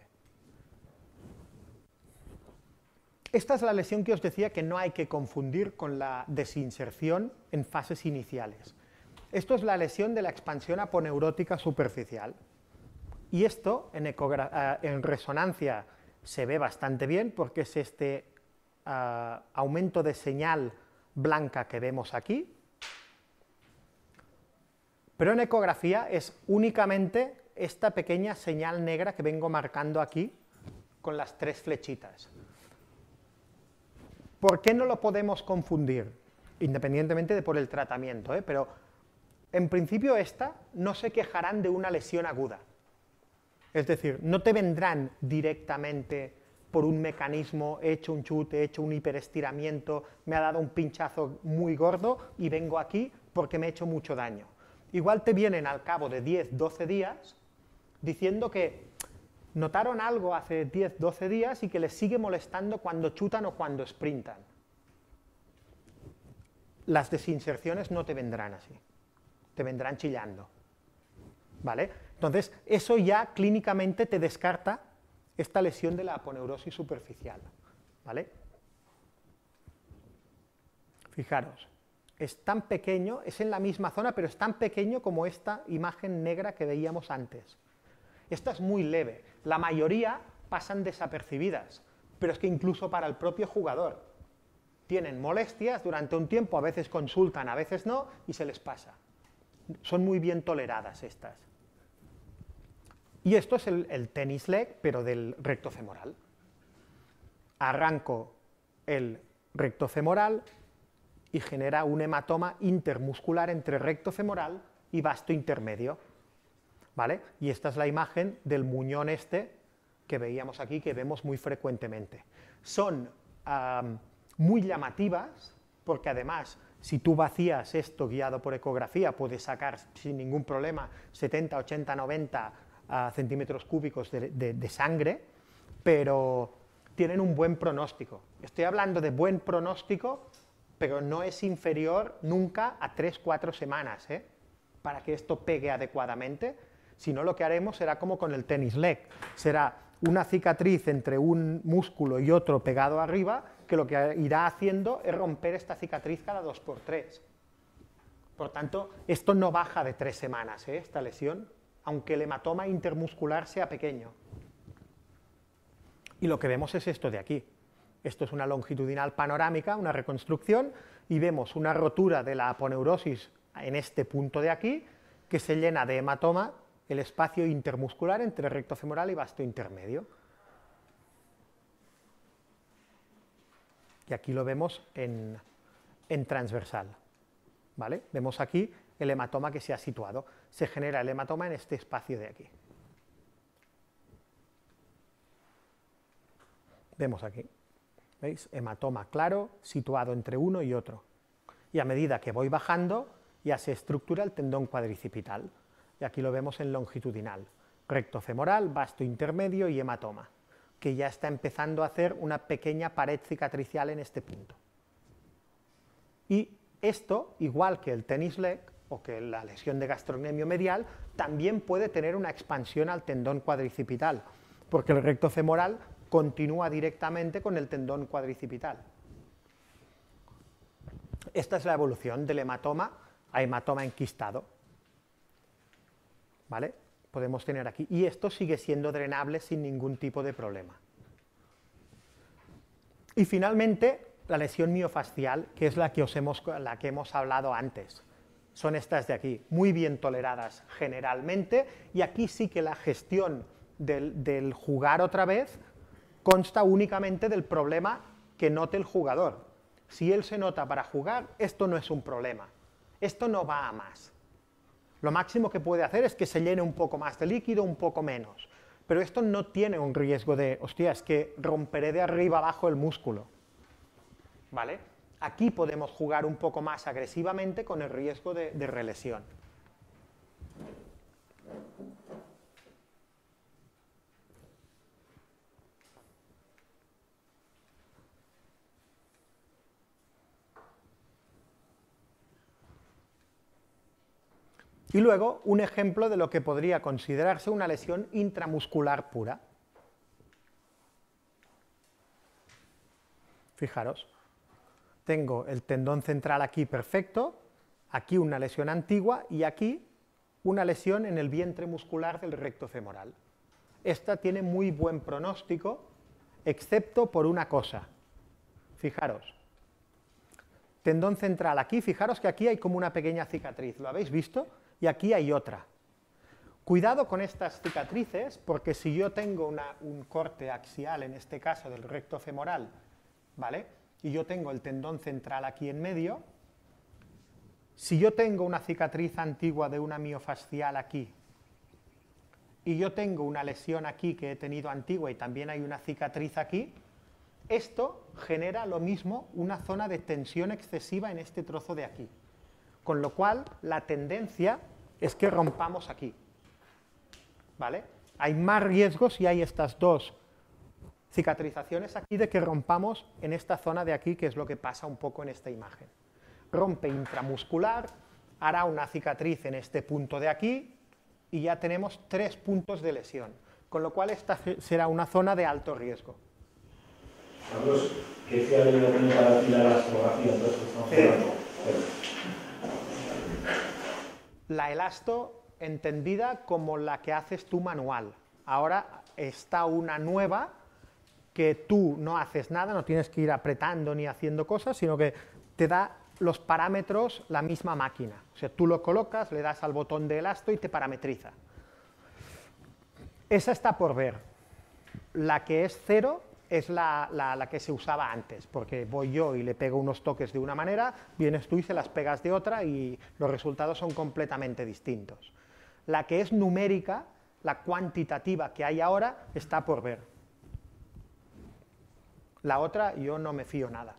Esta es la lesión que os decía que no hay que confundir con la desinserción en fases iniciales. Esto es la lesión de la expansión aponeurótica superficial. Y esto en resonancia se ve bastante bien porque es este aumento de señal blanca que vemos aquí. Pero en ecografía es únicamente esta pequeña señal negra que vengo marcando aquí con las 3 flechitas. ¿Por qué no lo podemos confundir? Independientemente de por el tratamiento, pero en principio esta no se quejarán de una lesión aguda. Es decir, no te vendrán directamente por un mecanismo, he hecho un chute, he hecho un hiperestiramiento, me ha dado un pinchazo muy gordo y vengo aquí porque me he hecho mucho daño. Igual te vienen al cabo de 10, 12 días diciendo que notaron algo hace 10, 12 días y que les sigue molestando cuando chutan o cuando sprintan. Las desinserciones no te vendrán así, te vendrán chillando, ¿vale? Entonces, eso ya clínicamente te descarta esta lesión de la aponeurosis superficial, ¿vale? Fijaros, es tan pequeño, es en la misma zona, pero es tan pequeño como esta imagen negra que veíamos antes. Esta es muy leve, la mayoría pasan desapercibidas, pero es que incluso para el propio jugador tienen molestias durante un tiempo, a veces consultan, a veces no, y se les pasa. Son muy bien toleradas estas. Y esto es el tennis leg, pero del recto femoral. Arranco el recto femoral y genera un hematoma intermuscular entre recto femoral y vasto intermedio, ¿vale? Y esta es la imagen del muñón este que veíamos aquí, que vemos muy frecuentemente. Son muy llamativas, porque además, si tú vacías esto guiado por ecografía, puedes sacar sin ningún problema 70, 80, 90 centímetros cúbicos de sangre, pero tienen un buen pronóstico. Estoy hablando de buen pronóstico, pero no es inferior nunca a 3-4 semanas, para que esto pegue adecuadamente. Si no, lo que haremos será como con el tennis leg, será una cicatriz entre un músculo y otro pegado arriba, que lo que irá haciendo es romper esta cicatriz cada 2×3. Por tanto, esto no baja de 3 semanas, esta lesión, aunque el hematoma intermuscular sea pequeño. Y lo que vemos es esto de aquí. Esto es una longitudinal panorámica, una reconstrucción, y vemos una rotura de la aponeurosis en este punto de aquí, que se llena de hematoma el espacio intermuscular entre recto femoral y vasto intermedio. Y aquí lo vemos en transversal, ¿vale? Vemos aquí el hematoma que se ha situado. Se genera el hematoma en este espacio de aquí. Vemos aquí, ¿veis? Hematoma claro, situado entre uno y otro. Y a medida que voy bajando, ya se estructura el tendón cuadricipital. Y aquí lo vemos en longitudinal. Recto femoral, vasto intermedio y hematoma, que ya está empezando a hacer una pequeña pared cicatricial en este punto. Y esto, igual que el tennis leg, o que la lesión de gastrocnemio medial, también puede tener una expansión al tendón cuadricipital, porque el recto femoral continúa directamente con el tendón cuadricipital. Esta es la evolución del hematoma a hematoma enquistado, ¿vale? Podemos tener aquí, y esto sigue siendo drenable sin ningún tipo de problema. Y finalmente, la lesión miofascial, que es la que hemos hablado antes. Son estas de aquí, muy bien toleradas generalmente, y aquí sí que la gestión del jugar otra vez consta únicamente del problema que note el jugador. Si él se nota para jugar, esto no es un problema, esto no va a más. Lo máximo que puede hacer es que se llene un poco más de líquido, un poco menos, pero esto no tiene un riesgo de, hostia, es que romperé de arriba abajo el músculo, ¿vale? Aquí podemos jugar un poco más agresivamente con el riesgo de relesión. Y luego, un ejemplo de lo que podría considerarse una lesión intramuscular pura. Fijaros, tengo el tendón central aquí perfecto, aquí una lesión antigua y aquí una lesión en el vientre muscular del recto femoral. Esta tiene muy buen pronóstico, excepto por una cosa. Fijaros, tendón central aquí, fijaros que aquí hay como una pequeña cicatriz, ¿lo habéis visto? Y aquí hay otra. Cuidado con estas cicatrices, porque si yo tengo un corte axial, en este caso del recto femoral, ¿vale? Y yo tengo el tendón central aquí en medio, si yo tengo una cicatriz antigua de una miofascial aquí, y yo tengo una lesión aquí que he tenido antigua y también hay una cicatriz aquí, esto genera lo mismo, una zona de tensión excesiva en este trozo de aquí. Con lo cual, la tendencia es que rompamos aquí. ¿Vale? Hay más riesgos si hay estas dos cicatrizaciones aquí de que rompamos en esta zona de aquí, que es lo que pasa un poco en esta imagen. Rompe intramuscular, hará una cicatriz en este punto de aquí y ya tenemos 3 puntos de lesión, con lo cual esta será una zona de alto riesgo. Carlos, ¿qué fiabilidad tiene para ti la elastografía? La elasto entendida como la que haces tú manual. Ahora está una nueva que tú no haces nada, no tienes que ir apretando ni haciendo cosas, sino que te da los parámetros la misma máquina. O sea, tú lo colocas, le das al botón de elasto y te parametriza. Esa está por ver. La que es 0 es la que se usaba antes, porque voy yo y le pego unos toques de una manera, vienes tú y se las pegas de otra y los resultados son completamente distintos. La que es numérica, la cuantitativa que hay ahora, está por ver. La otra yo no me fío nada.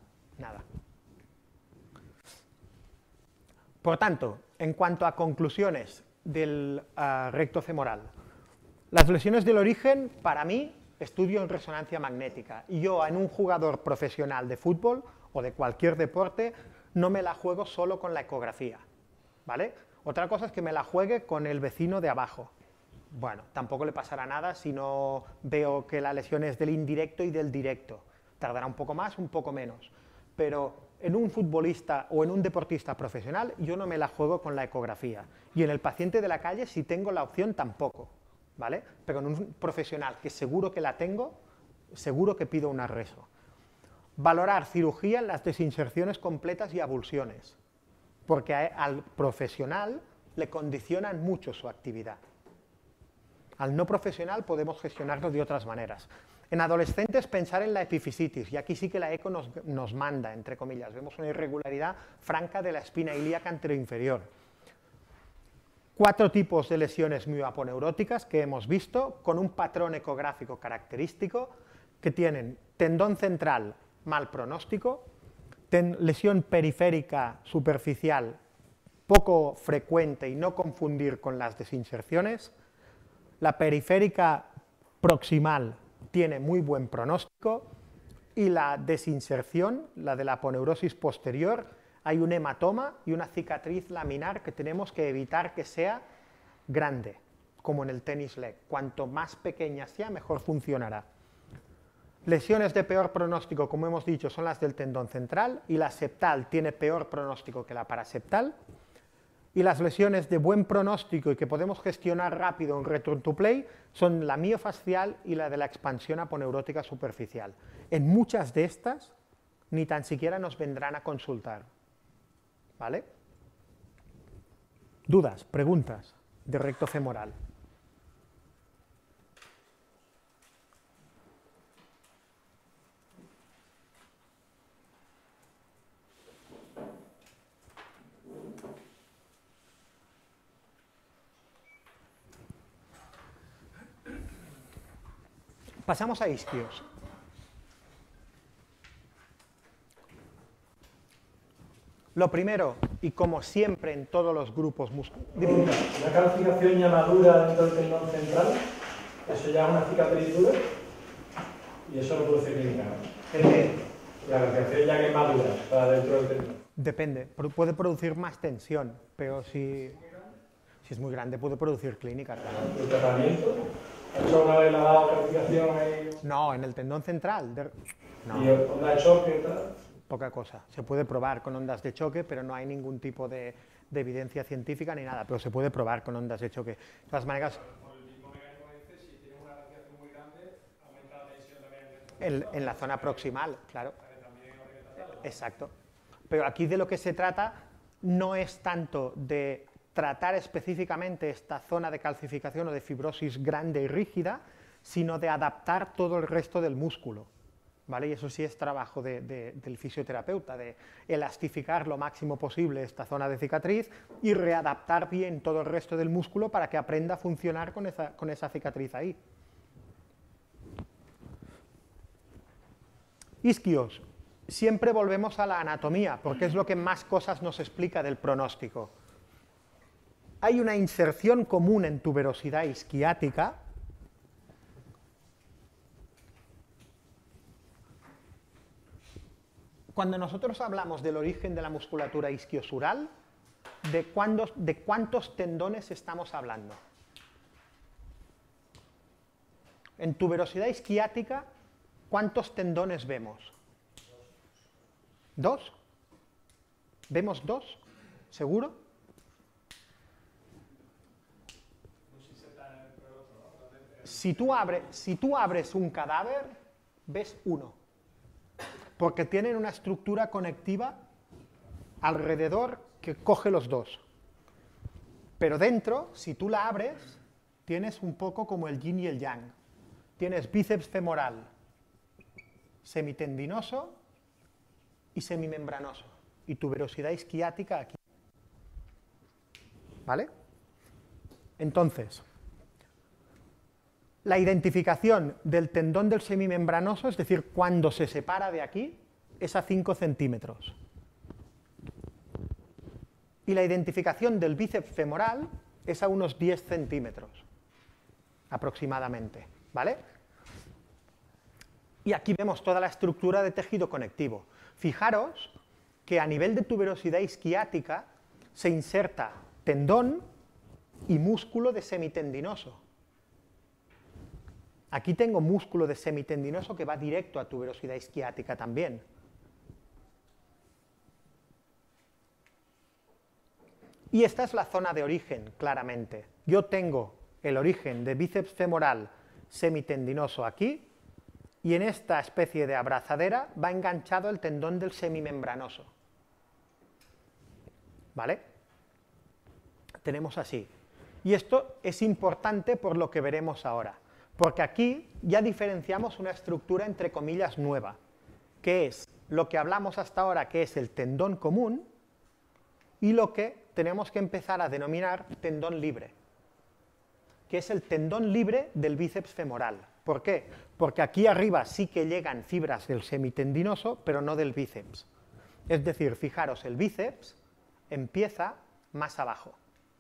Por tanto, en cuanto a conclusiones del recto femoral, las lesiones del origen, para mí, estudio en resonancia magnética. Y yo, en un jugador profesional de fútbol o de cualquier deporte, no me la juego solo con la ecografía, ¿vale? Otra cosa es que me la juegue con el vecino de abajo. Bueno, tampoco le pasará nada si no veo que la lesión es del indirecto y del directo. Tardará un poco más, un poco menos. Pero en un futbolista o en un deportista profesional, yo no me la juego con la ecografía. Y en el paciente de la calle, si tengo la opción, tampoco, ¿vale? Pero en un profesional que seguro que la tengo, seguro que pido un arreso. Valorar cirugía en las desinserciones completas y abulsiones, porque al profesional le condicionan mucho su actividad. Al no profesional podemos gestionarlo de otras maneras. En adolescentes, pensar en la epifisitis, y aquí sí que la eco nos manda, entre comillas. Vemos una irregularidad franca de la espina ilíaca anteroinferior. 4 tipos de lesiones mioaponeuróticas que hemos visto, con un patrón ecográfico característico, que tienen tendón central, mal pronóstico, lesión periférica superficial, poco frecuente y no confundir con las desinserciones. La periférica proximal tiene muy buen pronóstico y la desinserción, la de la aponeurosis posterior, hay un hematoma y una cicatriz laminar que tenemos que evitar que sea grande, como en el tenis leg. Cuanto más pequeña sea, mejor funcionará. Lesiones de peor pronóstico, como hemos dicho, son las del tendón central y la septal tiene peor pronóstico que la paraseptal. Y las lesiones de buen pronóstico y que podemos gestionar rápido en return to play son la miofascial y la de la expansión aponeurótica superficial. En muchas de estas ni tan siquiera nos vendrán a consultar. ¿Vale? ¿Dudas, preguntas de recto femoral? Pasamos a isquios. Lo primero, y como siempre en todos los grupos musculares... Una calcificación ya madura dentro del tendón central, eso ya es una cicatriz dura, y eso lo produce clínica, ¿no? La calcificación ya que es madura para dentro del tendón. Depende, puede producir más tensión, pero si es muy grande puede producir clínica. Claro. ¿El tratamiento? ¿Ha hecho una vez la dado calcificación ahí? No, en el tendón central. No. ¿Y onda de choque y tal? Poca cosa. Se puede probar con ondas de choque, pero no hay ningún tipo de evidencia científica ni nada, pero se puede probar con ondas de choque. De todas maneras... Por el mismo mecanismo dice, si tienes una calcificación muy grande, aumenta la tensión también. En la zona proximal, claro. Exacto. Pero aquí de lo que se trata no es tanto de tratar específicamente esta zona de calcificación o de fibrosis grande y rígida, sino de adaptar todo el resto del músculo. ¿vale? Y eso sí es trabajo del fisioterapeuta, de elastificar lo máximo posible esta zona de cicatriz y readaptar bien todo el resto del músculo para que aprenda a funcionar con esa cicatriz ahí. Isquios. Siempre volvemos a la anatomía, porque es lo que más cosas nos explica del pronóstico. Hay una inserción común en tuberosidad isquiática, cuando nosotros hablamos del origen de la musculatura isquiosural, ¿de cuántos tendones estamos hablando? En tuberosidad isquiática, ¿cuántos tendones vemos? ¿Dos? ¿Vemos dos? ¿Seguro? Si tú abres un cadáver, ves uno, porque tienen una estructura conectiva alrededor que coge los dos. Pero dentro, si tú la abres, tienes un poco como el yin y el yang. Tienes bíceps femoral semitendinoso y semimembranoso, y tuberosidad isquiática aquí. ¿Vale? Entonces, la identificación del tendón del semimembranoso, es decir, cuando se separa de aquí, es a 5 centímetros. Y la identificación del bíceps femoral es a unos 10 centímetros, aproximadamente. ¿Vale? Y aquí vemos toda la estructura de tejido conectivo. Fijaros que a nivel de tuberosidad isquiática se inserta tendón y músculo de semitendinoso. Aquí tengo músculo de semitendinoso que va directo a tuberosidad isquiática también. Y esta es la zona de origen, claramente. Yo tengo el origen de bíceps femoral semitendinoso aquí, y en esta especie de abrazadera va enganchado el tendón del semimembranoso. ¿Vale? Tenemos así. Y esto es importante por lo que veremos ahora, porque aquí ya diferenciamos una estructura entre comillas nueva, que es lo que hablamos hasta ahora, que es el tendón común, y lo que tenemos que empezar a denominar tendón libre, que es el tendón libre del bíceps femoral. ¿Por qué? Porque aquí arriba sí que llegan fibras del semitendinoso, pero no del bíceps. Es decir, fijaros, el bíceps empieza más abajo.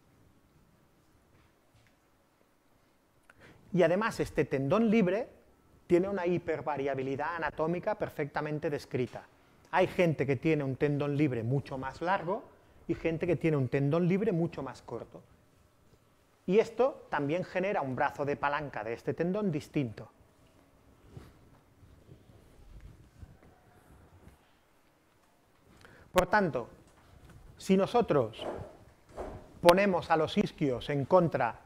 Y además este tendón libre tiene una hipervariabilidad anatómica perfectamente descrita. Hay gente que tiene un tendón libre mucho más largo y gente que tiene un tendón libre mucho más corto. Y esto también genera un brazo de palanca de este tendón distinto. Por tanto, si nosotros ponemos a los isquios en contra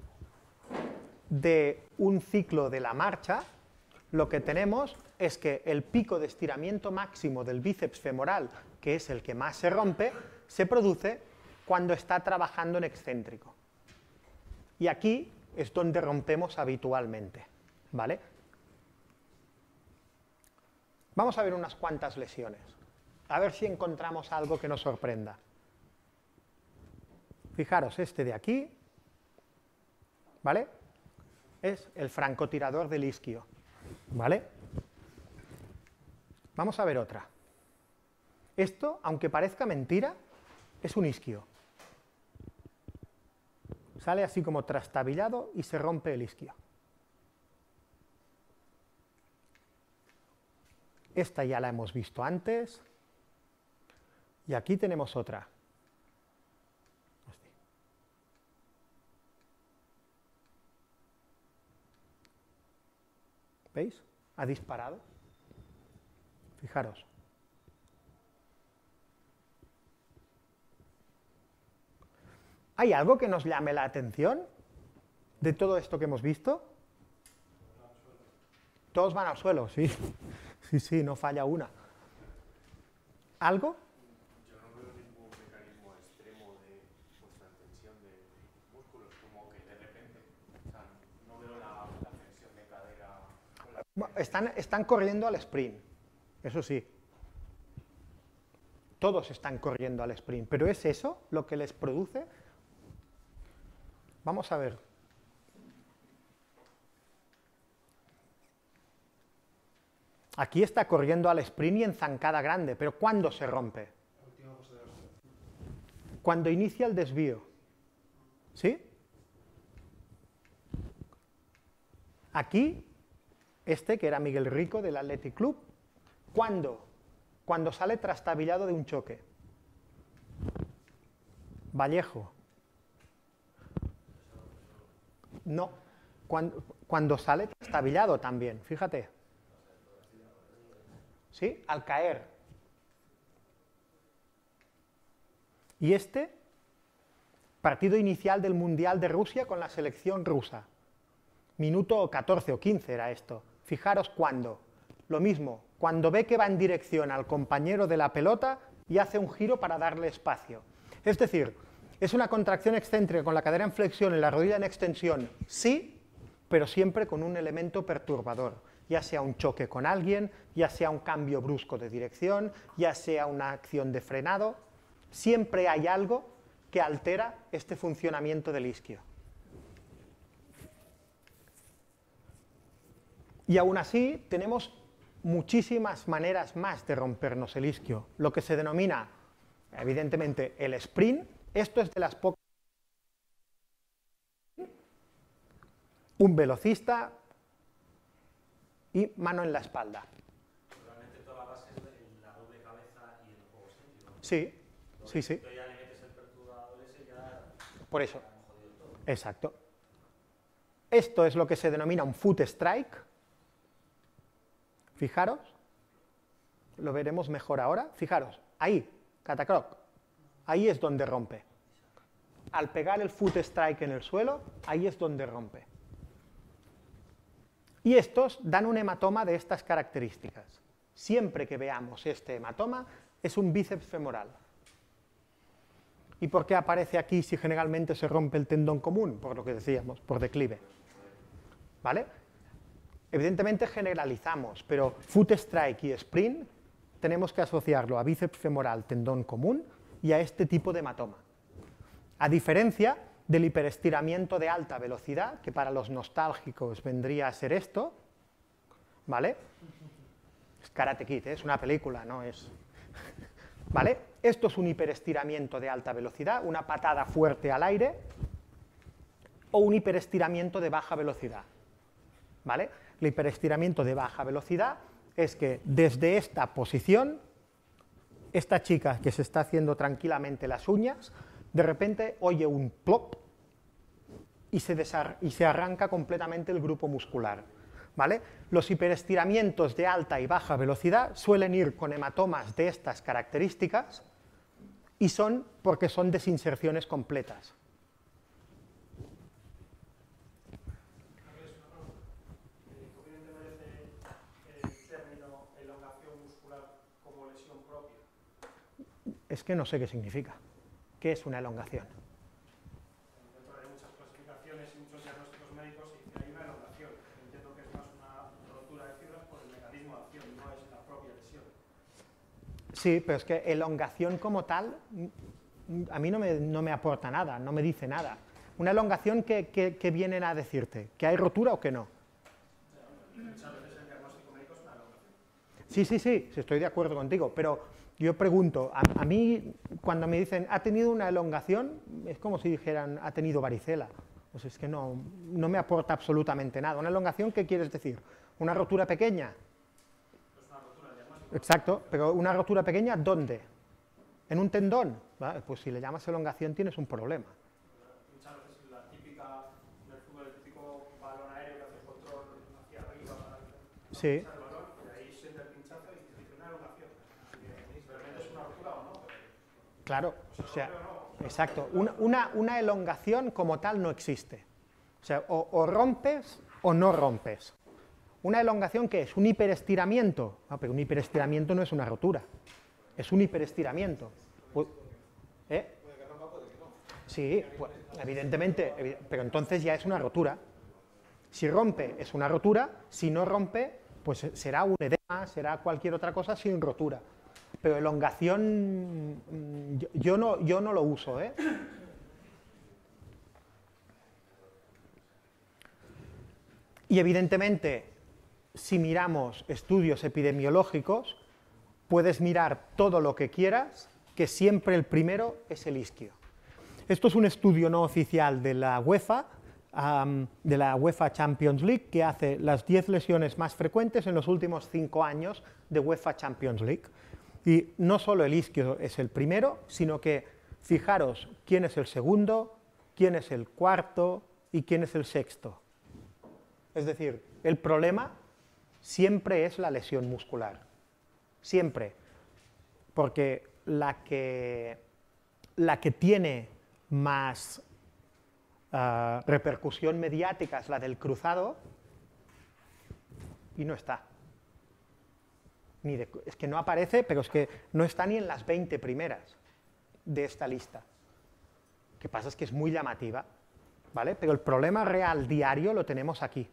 de un ciclo de la marcha, lo que tenemos es que el pico de estiramiento máximo del bíceps femoral, que es el que más se rompe, se produce cuando está trabajando en excéntrico. Y aquí es donde rompemos habitualmente, ¿vale? Vamos a ver unas cuantas lesiones, a ver si encontramos algo que nos sorprenda. Fijaros, este de aquí, ¿vale? Es el francotirador del isquio, ¿vale? Vamos a ver otra. Esto, aunque parezca mentira, es un isquio. Sale así como trastabillado y se rompe el isquio. Esta ya la hemos visto antes. Y aquí tenemos otra. ¿Veis? Ha disparado. Fijaros. ¿Hay algo que nos llame la atención de todo esto que hemos visto? Todos van al suelo, sí. Sí, no falla una. ¿Algo? Yo no veo ningún mecanismo extremo de vuestra tensión de músculos, como que de repente, o sea, no veo la tensión de cadera. Bueno, están corriendo al sprint, eso sí. Todos están corriendo al sprint, pero ¿es eso lo que les produce? Vamos a ver. Aquí está corriendo al sprint y en zancada grande, pero ¿cuándo se rompe? Cuando inicia el desvío. ¿Sí? Aquí, que era Miguel Rico del Athletic Club, ¿cuándo? Cuando sale trastabillado de un choque. Vallejo. No, cuando sale trastabillado también, fíjate. ¿Sí? Al caer. Y partido inicial del Mundial de Rusia con la selección rusa. Minuto 14 o 15 era esto. Fijaros cuándo. Lo mismo, cuando ve que va en dirección al compañero de la pelota y hace un giro para darle espacio. Es decir, es una contracción excéntrica con la cadera en flexión y la rodilla en extensión, sí, pero siempre con un elemento perturbador, ya sea un choque con alguien, ya sea un cambio brusco de dirección, ya sea una acción de frenado, siempre hay algo que altera este funcionamiento del isquio. Y aún así tenemos muchísimas maneras más de rompernos el isquio, lo que se denomina, evidentemente, el sprint. Esto es de las pocas. Un velocista y mano en la espalda. Realmente toda la base es la doble cabeza y el juego extensivo. Sí, sí, sí. Ya le metes el perturbador ese ya. Por eso. Exacto. Esto es lo que se denomina un foot strike. Fijaros, lo veremos mejor ahora. Fijaros, ahí, catacroc, ahí es donde rompe. Al pegar el foot strike en el suelo, ahí es donde rompe. Y estos dan un hematoma de estas características. Siempre que veamos este hematoma, es un bíceps femoral. ¿Y por qué aparece aquí si generalmente se rompe el tendón común? Por lo que decíamos, por declive. ¿Vale? Evidentemente generalizamos, pero foot strike y sprint tenemos que asociarlo a bíceps femoral, tendón común y a este tipo de hematoma. A diferencia del hiperestiramiento de alta velocidad, que para los nostálgicos vendría a ser esto, ¿vale? Es Karate Kid, es una película, no es... ¿Vale? Esto es un hiperestiramiento de alta velocidad, una patada fuerte al aire, o un hiperestiramiento de baja velocidad. ¿Vale? El hiperestiramiento de baja velocidad es que desde esta posición, esta chica que se está haciendo tranquilamente las uñas, de repente oye un plop y se arranca completamente el grupo muscular. ¿Vale? Los hiperestiramientos de alta y baja velocidad suelen ir con hematomas de estas características y son porque son desinserciones completas. Es que no sé qué significa. ¿Qué es una elongación? Dentro de muchas clasificaciones y muchos diagnósticos médicos hay una elongación. Entiendo que es más una rotura de fibras por el mecanismo de acción, no es la propia lesión. Sí, pero es que elongación como tal a mí no me aporta nada, no me dice nada. Una elongación que vienen a decirte, ¿que hay rotura o que no? Muchas veces el diagnóstico médico es una elongación. Sí, estoy de acuerdo contigo, pero yo pregunto, a mí cuando me dicen ha tenido una elongación, es como si dijeran ha tenido varicela. Pues es que no me aporta absolutamente nada. ¿Una elongación qué quieres decir? ¿Una rotura pequeña? Es una rotura diagnóstica. Exacto, pero ¿una rotura pequeña dónde? ¿En un tendón? ¿Vale? Pues si le llamas elongación tienes un problema. Muchas veces la típica del fútbol, el típico balón aéreo que hace control hacia arriba para Sí. el balón, y ahí siente el pinchazo y dice una elongación. ¿Realmente es una rotura o no? Claro, o sea, exacto. Una elongación como tal no existe. O sea, o rompes o no rompes. ¿Una elongación qué es? ¿Un hiperestiramiento? Ah, pero un hiperestiramiento no es una rotura. Es un hiperestiramiento. ¿Eh? Sí, pues, evidentemente, pero entonces ya es una rotura. Si rompe, es una rotura. Si no rompe, pues será un edema, será cualquier otra cosa sin rotura. Pero elongación, yo no lo uso, ¿eh? Y evidentemente, si miramos estudios epidemiológicos, puedes mirar todo lo que quieras, que siempre el primero es el isquio. Esto es un estudio no oficial de la UEFA Champions League, que hace las 10 lesiones más frecuentes en los últimos 5 años de UEFA Champions League. Y no solo el isquio es el primero, sino que fijaros quién es el segundo, quién es el cuarto y quién es el sexto. Es decir, el problema siempre es la lesión muscular. Siempre. Porque la que tiene más repercusión mediática es la del cruzado y no está. Es que no aparece, pero es que no está ni en las 20 primeras de esta lista. Lo que pasa es que es muy llamativa, ¿vale? Pero el problema real diario lo tenemos aquí.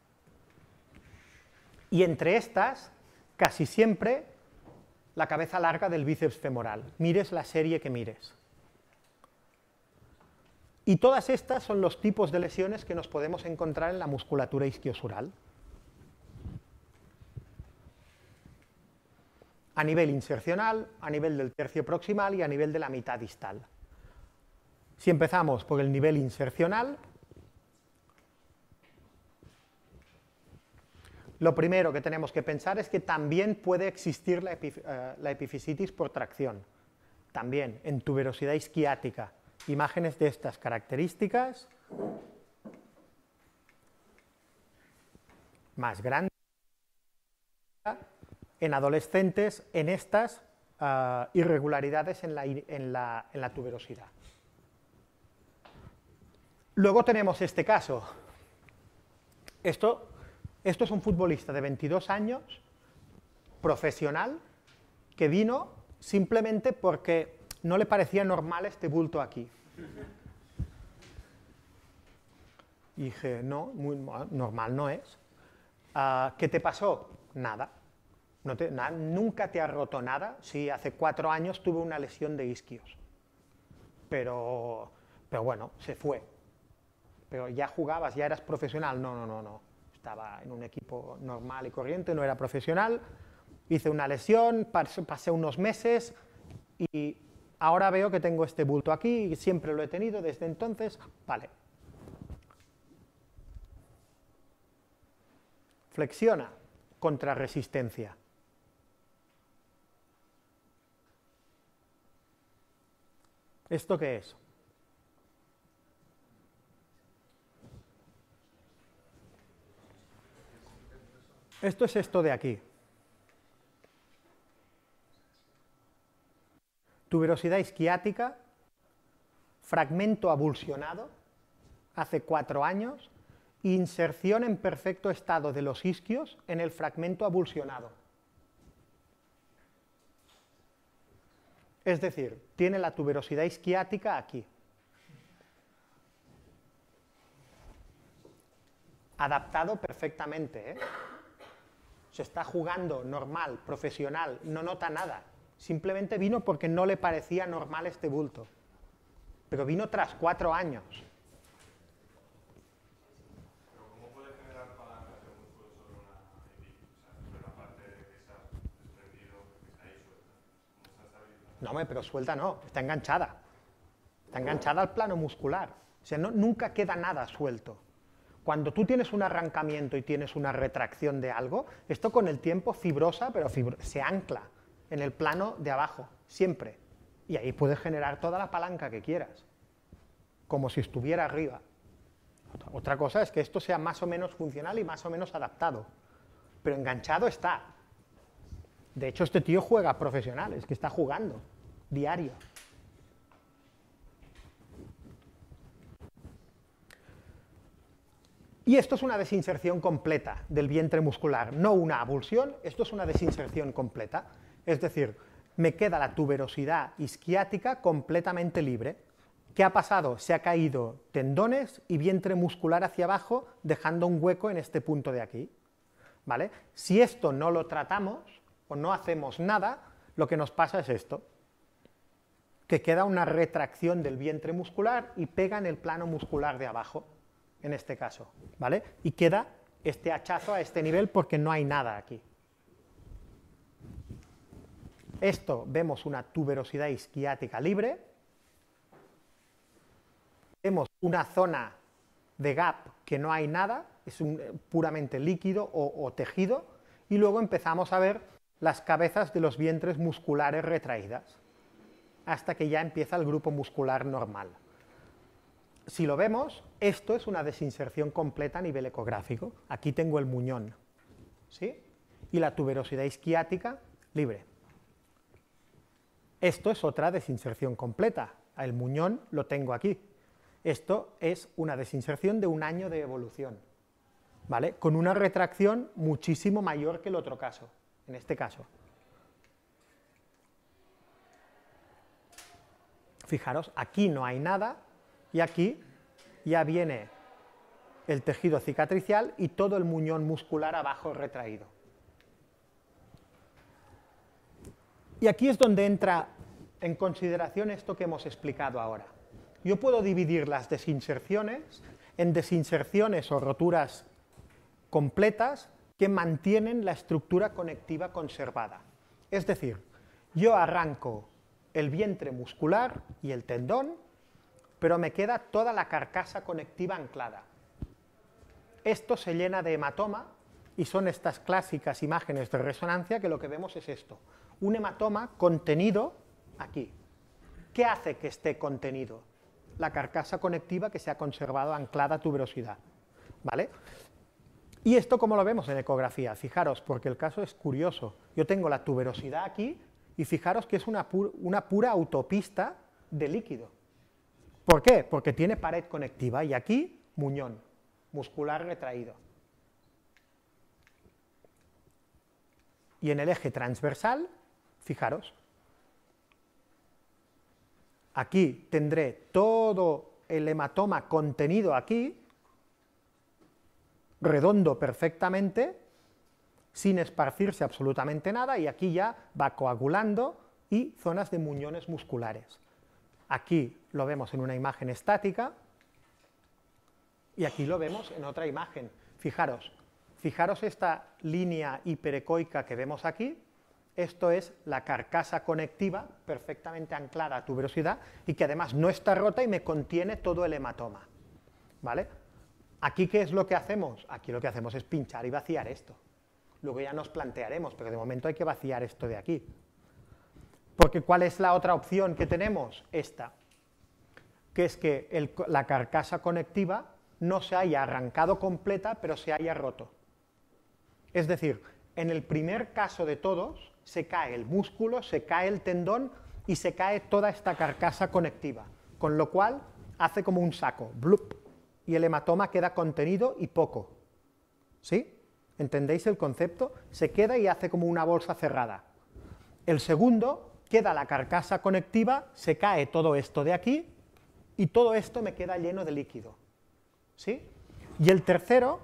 Y entre estas, casi siempre, la cabeza larga del bíceps femoral. Mires la serie que mires. Y todas estas son los tipos de lesiones que nos podemos encontrar en la musculatura isquiosural. A nivel insercional, a nivel del tercio proximal y a nivel de la mitad distal. Si empezamos por el nivel insercional, lo primero que tenemos que pensar es que también puede existir la epifisitis por tracción, también en tuberosidad isquiática. Imágenes de estas características, más grandes, en adolescentes, en estas irregularidades en la tuberosidad. Luego tenemos este caso. Esto es un futbolista de 22 años, profesional, que vino simplemente porque no le parecía normal este bulto aquí. Y dije, no, muy normal no es. ¿Qué te pasó? Nada. Nunca te has roto nada. Sí, hace 4 años tuve una lesión de isquios. Pero bueno, se fue. Pero ya jugabas, ya eras profesional. No. Estaba en un equipo normal y corriente, no era profesional. Hice una lesión, pasé unos meses y ahora veo que tengo este bulto aquí y siempre lo he tenido desde entonces. Vale. Flexiona contra resistencia. ¿Esto qué es? Esto es esto de aquí. Tuberosidad isquiática, fragmento avulsionado, hace 4 años, inserción en perfecto estado de los isquios en el fragmento avulsionado. Es decir, tiene la tuberosidad isquiática aquí. Adaptado perfectamente, ¿eh? Se está jugando normal, profesional, no nota nada. Simplemente vino porque no le parecía normal este bulto. Pero vino tras 4 años. Pero ¿cómo puede generar palancas de músculo sobre una epífisis? O sea, sobre la parte que se ha desprendido, que está ahí suelta. ¿Cómo está estabilizada? No, pero suelta no, está enganchada. Está enganchada al plano muscular. O sea, nunca queda nada suelto. Cuando tú tienes un arrancamiento y tienes una retracción de algo, esto con el tiempo fibrosa, pero se ancla en el plano de abajo, siempre. Y ahí puedes generar toda la palanca que quieras, como si estuviera arriba. Otra cosa es que esto sea más o menos funcional y más o menos adaptado, pero enganchado está. De hecho, este tío juega profesional, es que está jugando, diario. Y esto es una desinserción completa del vientre muscular, no una avulsión, esto es una desinserción completa. Es decir, me queda la tuberosidad isquiática completamente libre. ¿Qué ha pasado? Se ha caído tendones y vientre muscular hacia abajo, dejando un hueco en este punto de aquí. ¿vale? Si esto no lo tratamos o no hacemos nada, lo que nos pasa es esto, que queda una retracción del vientre muscular y pega en el plano muscular de abajo, en este caso, ¿vale? Y queda este hachazo a este nivel porque no hay nada aquí. Esto, vemos una tuberosidad isquiática libre, vemos una zona de gap que no hay nada, es puramente líquido o tejido, y luego empezamos a ver las cabezas de los vientres musculares retraídas, hasta que ya empieza el grupo muscular normal. Si lo vemos, esto es una desinserción completa a nivel ecográfico. Aquí tengo el muñón, ¿sí? Y la tuberosidad isquiática libre. Esto es otra desinserción completa. El muñón lo tengo aquí. Esto es una desinserción de 1 año de evolución, ¿vale? Con una retracción muchísimo mayor que el otro caso, en este caso. Fijaros, aquí no hay nada y aquí ya viene el tejido cicatricial y todo el muñón muscular abajo retraído. Y aquí es donde entra en consideración esto que hemos explicado ahora. Yo puedo dividir las desinserciones en desinserciones o roturas completas que mantienen la estructura conectiva conservada. Es decir, yo arranco el vientre muscular y el tendón, pero me queda toda la carcasa conectiva anclada. Esto se llena de hematoma y son estas clásicas imágenes de resonancia que lo que vemos es esto, un hematoma contenido aquí. ¿Qué hace que esté contenido? La carcasa conectiva que se ha conservado anclada a tuberosidad, ¿vale? Y esto, ¿cómo lo vemos en ecografía? Fijaros, porque el caso es curioso. Yo tengo la tuberosidad aquí y fijaros que es una pura autopista de líquido. ¿Por qué? Porque tiene pared conectiva y aquí muñón muscular retraído. Y en el eje transversal, fijaros, aquí tendré todo el hematoma contenido aquí, redondo perfectamente, sin esparcirse absolutamente nada, y aquí ya va coagulando y zonas de muñones musculares. Aquí lo vemos en una imagen estática y aquí lo vemos en otra imagen. Fijaros esta línea hiperecoica que vemos aquí, esto es la carcasa conectiva perfectamente anclada a tuberosidad y que además no está rota y me contiene todo el hematoma, ¿vale? Aquí, ¿qué es lo que hacemos? Aquí lo que hacemos es pinchar y vaciar esto. Luego ya nos plantearemos, pero de momento hay que vaciar esto de aquí. Porque ¿cuál es la otra opción que tenemos? Esta, que es que la carcasa conectiva no se haya arrancado completa, pero se haya roto. Es decir, en el primer caso de todos, se cae el músculo, se cae el tendón y se cae toda esta carcasa conectiva, con lo cual hace como un saco, ¡blup!, y el hematoma queda contenido y poco. ¿Sí? ¿Entendéis el concepto? Se queda y hace como una bolsa cerrada. El segundo, queda la carcasa conectiva, se cae todo esto de aquí y todo esto me queda lleno de líquido. ¿Sí? Y el tercero,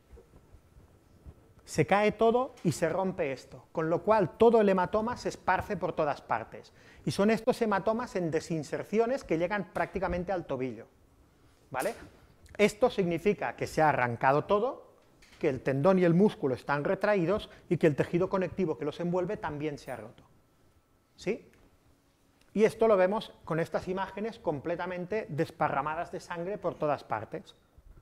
se cae todo y se rompe esto, con lo cual todo el hematoma se esparce por todas partes. Y son estos hematomas en desinserciones que llegan prácticamente al tobillo, ¿vale? Esto significa que se ha arrancado todo, que el tendón y el músculo están retraídos y que el tejido conectivo que los envuelve también se ha roto. ¿Sí? Y esto lo vemos con estas imágenes completamente desparramadas de sangre por todas partes.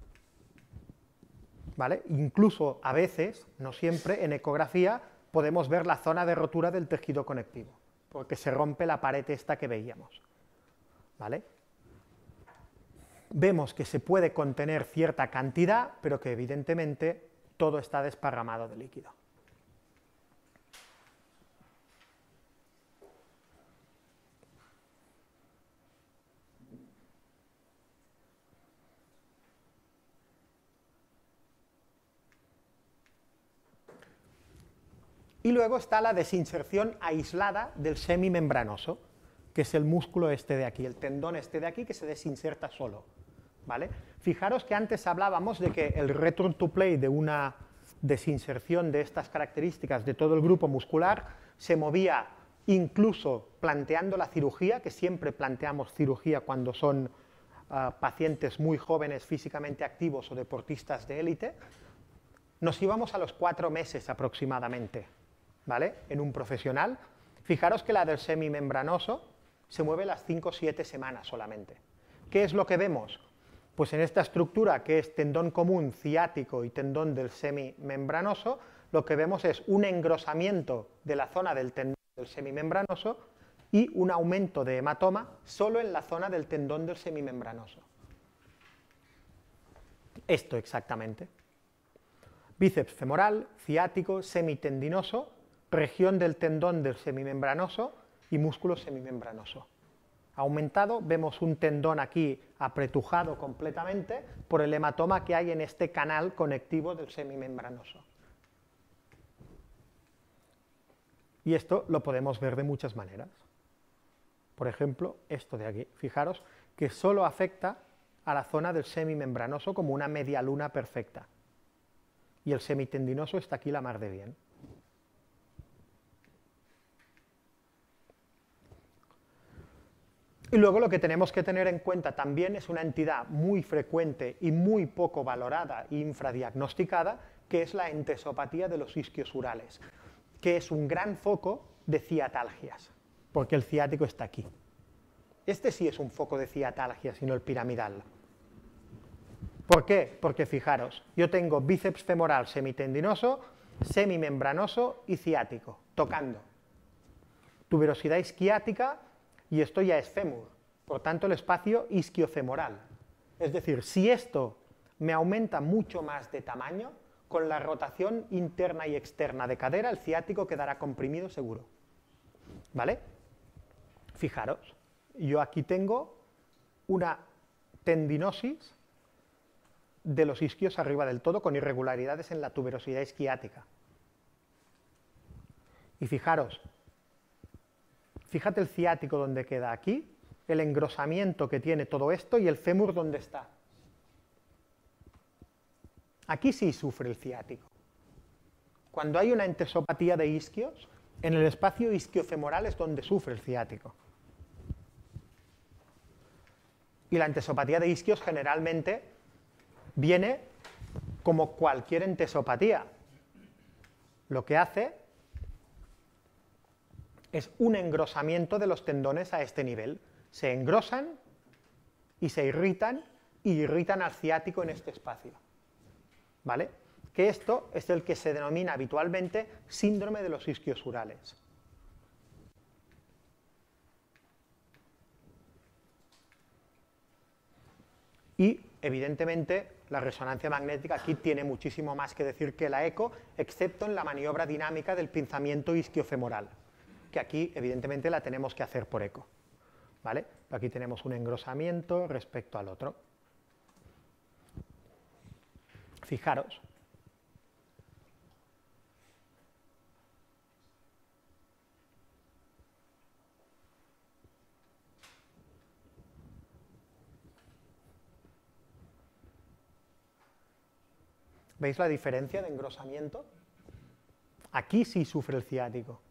¿Vale? Incluso a veces, no siempre, en ecografía podemos ver la zona de rotura del tejido conectivo, porque se rompe la pared esta que veíamos. ¿Vale? Vemos que se puede contener cierta cantidad, pero que evidentemente todo está desparramado de líquido. Y luego está la desinserción aislada del semimembranoso, que es el músculo este de aquí, el tendón este de aquí que se desinserta solo, ¿vale? Fijaros que antes hablábamos de que el return to play de una desinserción de estas características de todo el grupo muscular, se movía incluso planteando la cirugía, que siempre planteamos cirugía cuando son pacientes muy jóvenes, físicamente activos o deportistas de élite. Nos íbamos a los 4 meses aproximadamente, ¿vale? En un profesional. Fijaros que la del semimembranoso se mueve las 5 o 7 semanas solamente. ¿Qué es lo que vemos? Pues en esta estructura, que es tendón común, ciático y tendón del semimembranoso, lo que vemos es un engrosamiento de la zona del tendón del semimembranoso y un aumento de hematoma solo en la zona del tendón del semimembranoso. Esto exactamente. Bíceps femoral, ciático, semitendinoso, región del tendón del semimembranoso y músculo semimembranoso. Aumentado, vemos un tendón aquí apretujado completamente por el hematoma que hay en este canal conectivo del semimembranoso. Y esto lo podemos ver de muchas maneras. Por ejemplo, esto de aquí. Fijaros que solo afecta a la zona del semimembranoso como una media luna perfecta. Y el semitendinoso está aquí la mar de bien. Y luego lo que tenemos que tener en cuenta también es una entidad muy frecuente y muy poco valorada e infradiagnosticada, que es la entesopatía de los isquiosurales, que es un gran foco de ciatalgias, porque el ciático está aquí. Este sí es un foco de ciatalgias y no el piramidal. ¿Por qué? Porque fijaros, yo tengo bíceps femoral semitendinoso, semimembranoso y ciático, tocando. Tuberosidad isquiática, y esto ya es fémur, por tanto el espacio isquiofemoral. Es decir, si esto me aumenta mucho más de tamaño, con la rotación interna y externa de cadera, el ciático quedará comprimido seguro. ¿Vale? Fijaros, yo aquí tengo una tendinosis de los isquios arriba del todo con irregularidades en la tuberosidad isquiática. Y fijaros, fíjate el ciático donde queda aquí, el engrosamiento que tiene todo esto y el fémur donde está. Aquí sí sufre el ciático. Cuando hay una entesopatía de isquios, en el espacio isquiofemoral es donde sufre el ciático. Y la entesopatía de isquios generalmente viene como cualquier entesopatía. Lo que hace es un engrosamiento de los tendones a este nivel. Se engrosan y se irritan y irritan al ciático en este espacio. ¿Vale? Que esto es el que se denomina habitualmente síndrome de los isquiosurales. Y, evidentemente, la resonancia magnética aquí tiene muchísimo más que decir que la eco, excepto en la maniobra dinámica del pinzamiento isquiofemoral, que aquí, evidentemente, la tenemos que hacer por eco. ¿Vale? Aquí tenemos un engrosamiento respecto al otro. Fijaros. ¿Veis la diferencia de engrosamiento? Aquí sí sufre el ciático.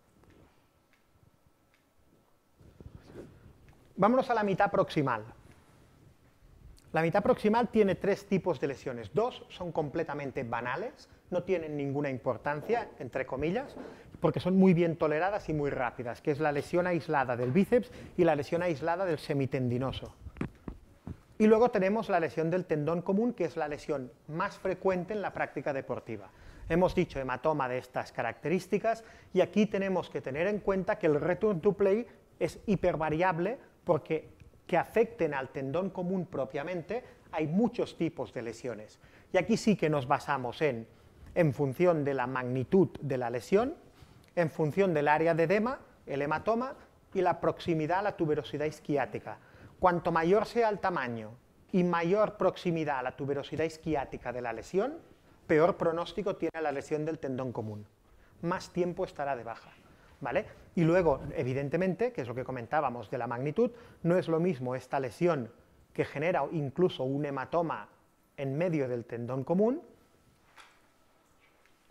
Vámonos a la mitad proximal. La mitad proximal tiene 3 tipos de lesiones. 2 son completamente banales, no tienen ninguna importancia, entre comillas, porque son muy bien toleradas y muy rápidas, que es la lesión aislada del bíceps y la lesión aislada del semitendinoso. Y luego tenemos la lesión del tendón común, que es la lesión más frecuente en la práctica deportiva. Hemos dicho hematoma de estas características y aquí tenemos que tener en cuenta que el return to play es hipervariable porque que afecten al tendón común propiamente hay muchos tipos de lesiones. Y aquí sí que nos basamos en función de la magnitud de la lesión, en función del área de edema, el hematoma y la proximidad a la tuberosidad isquiática. Cuanto mayor sea el tamaño y mayor proximidad a la tuberosidad isquiática de la lesión, peor pronóstico tiene la lesión del tendón común. Más tiempo estará de baja. ¿Vale? Y luego, evidentemente, que es lo que comentábamos de la magnitud, no es lo mismo esta lesión que genera incluso un hematoma en medio del tendón común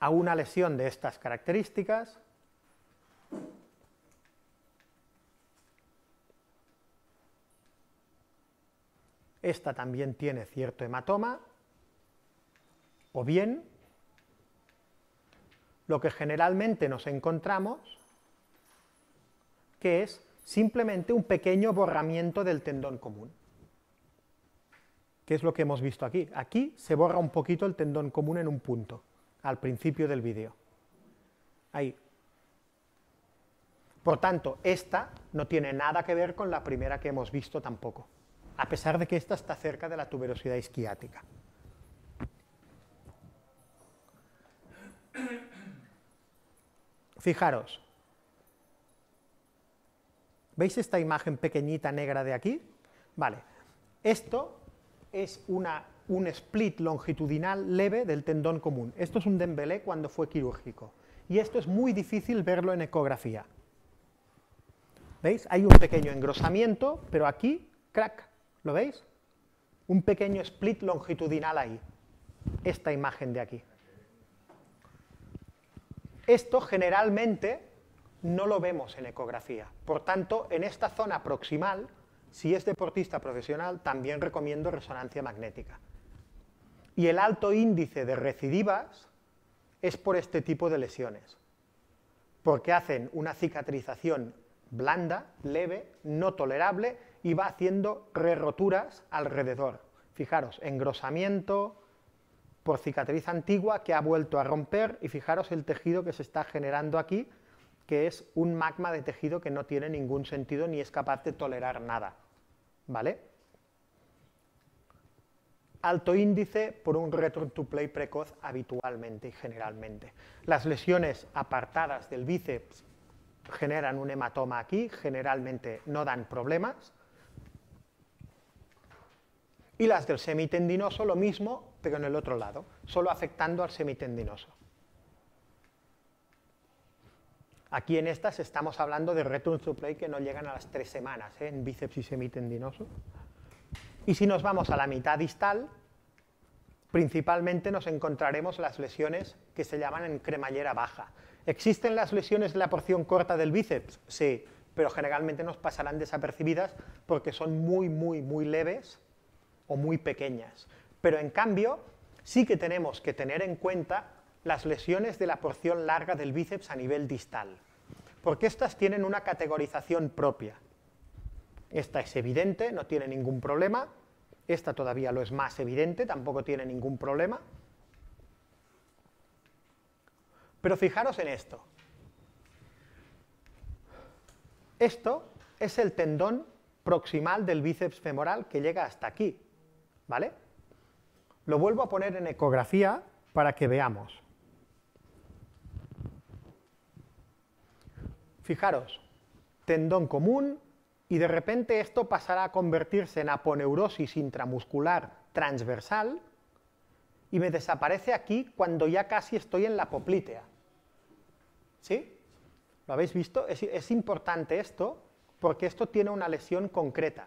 a una lesión de estas características, esta también tiene cierto hematoma, o bien lo que generalmente nos encontramos, que es simplemente un pequeño borramiento del tendón común. ¿Qué es lo que hemos visto aquí? Aquí se borra un poquito el tendón común en un punto, al principio del vídeo. Ahí. Por tanto, esta no tiene nada que ver con la primera que hemos visto tampoco, a pesar de que esta está cerca de la tuberosidad isquiática. Fijaros, ¿veis esta imagen pequeñita negra de aquí? Vale, esto es un split longitudinal leve del tendón común. Esto es un Dembélé cuando fue quirúrgico. Y esto es muy difícil verlo en ecografía. ¿Veis? Hay un pequeño engrosamiento, pero aquí, crack, ¿lo veis? Un pequeño split longitudinal ahí. Esta imagen de aquí. Esto generalmente no lo vemos en ecografía. Por tanto, en esta zona proximal, si es deportista profesional, también recomiendo resonancia magnética. Y el alto índice de recidivas es por este tipo de lesiones, porque hacen una cicatrización blanda, leve, no tolerable, y va haciendo re-roturas alrededor. Fijaros, engrosamiento por cicatriz antigua que ha vuelto a romper, y fijaros el tejido que se está generando aquí, que es un magma de tejido que no tiene ningún sentido ni es capaz de tolerar nada, ¿vale? Alto índice por un return to play precoz habitualmente y generalmente. Las lesiones apartadas del bíceps generan un hematoma aquí, generalmente no dan problemas. Y las del semitendinoso lo mismo, pero en el otro lado, solo afectando al semitendinoso. Aquí en estas estamos hablando de return to play que no llegan a las 3 semanas, en bíceps y semitendinoso. Y si nos vamos a la mitad distal, principalmente nos encontraremos las lesiones que se llaman en cremallera baja. ¿Existen las lesiones de la porción corta del bíceps? Sí, pero generalmente nos pasarán desapercibidas porque son muy leves o muy pequeñas. Pero en cambio, sí que tenemos que tener en cuenta las lesiones de la porción larga del bíceps a nivel distal, porque estas tienen una categorización propia. Esta es evidente, no tiene ningún problema. Esta todavía lo es más evidente, tampoco tiene ningún problema. Pero fijaros en esto. Esto es el tendón proximal del bíceps femoral que llega hasta aquí, ¿vale? Lo vuelvo a poner en ecografía para que veamos. Fijaros, tendón común, y de repente esto pasará a convertirse en aponeurosis intramuscular transversal y me desaparece aquí cuando ya casi estoy en la poplítea. ¿Sí? ¿Lo habéis visto? Es importante esto porque esto tiene una lesión concreta.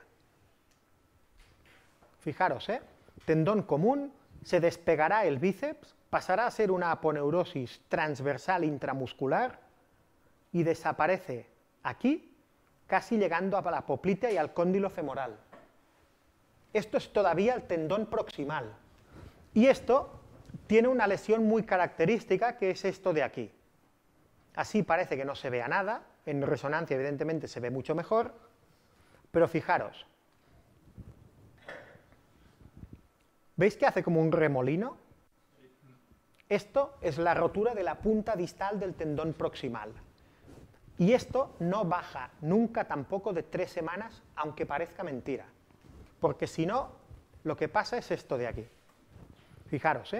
Fijaros, tendón común, se despegará el bíceps, pasará a ser una aponeurosis transversal intramuscular y desaparece aquí, casi llegando a la poplítea y al cóndilo femoral. Esto es todavía el tendón proximal. Y esto tiene una lesión muy característica, que es esto de aquí. Así parece que no se vea nada, en resonancia evidentemente se ve mucho mejor, pero fijaros. ¿Veis que hace como un remolino? Esto es la rotura de la punta distal del tendón proximal. Y esto no baja nunca tampoco de 3 semanas, aunque parezca mentira. Porque si no, lo que pasa es esto de aquí. Fijaros,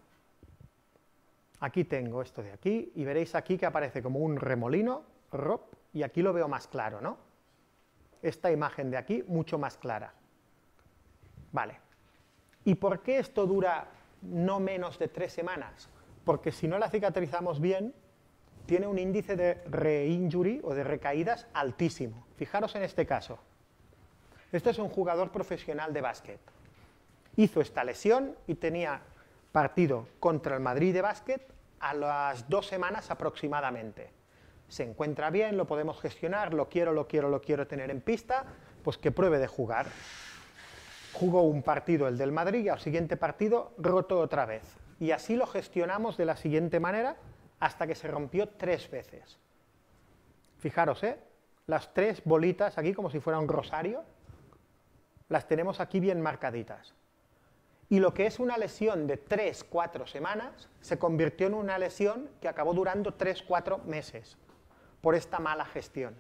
Aquí tengo esto de aquí, y veréis aquí que aparece como un remolino, y aquí lo veo más claro, ¿no? Esta imagen de aquí, mucho más clara. Vale. ¿Y por qué esto dura no menos de 3 semanas? Porque si no la cicatrizamos bien, tiene un índice de re-injury o de recaídas altísimo. Fijaros en este caso. Este es un jugador profesional de básquet. Hizo esta lesión y tenía partido contra el Madrid de básquet a las 2 semanas aproximadamente. Se encuentra bien, lo podemos gestionar, lo quiero tener en pista, pues que pruebe de jugar. Jugó un partido, el del Madrid, y al siguiente partido roto otra vez. Y así lo gestionamos de la siguiente manera hasta que se rompió 3 veces. Fijaros, las 3 bolitas aquí, como si fuera un rosario, las tenemos aquí bien marcaditas. Y lo que es una lesión de 3-4 semanas se convirtió en una lesión que acabó durando 3-4 meses por esta mala gestión.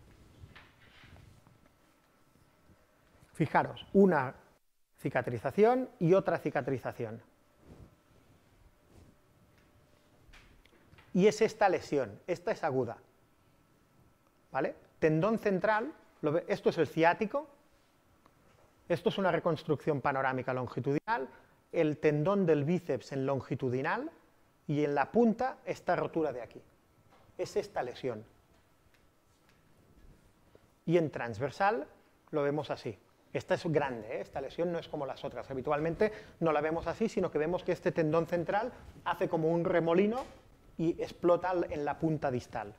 Fijaros, una cicatrización y otra cicatrización. Y es esta lesión, esta es aguda. ¿Vale? Tendón central, esto es el ciático, esto es una reconstrucción panorámica longitudinal, el tendón del bíceps en longitudinal y en la punta esta rotura de aquí. Es esta lesión. Y en transversal lo vemos así. Esta es grande, esta lesión no es como las otras. Habitualmente no la vemos así, sino que vemos que este tendón central hace como un remolino y explota en la punta distal.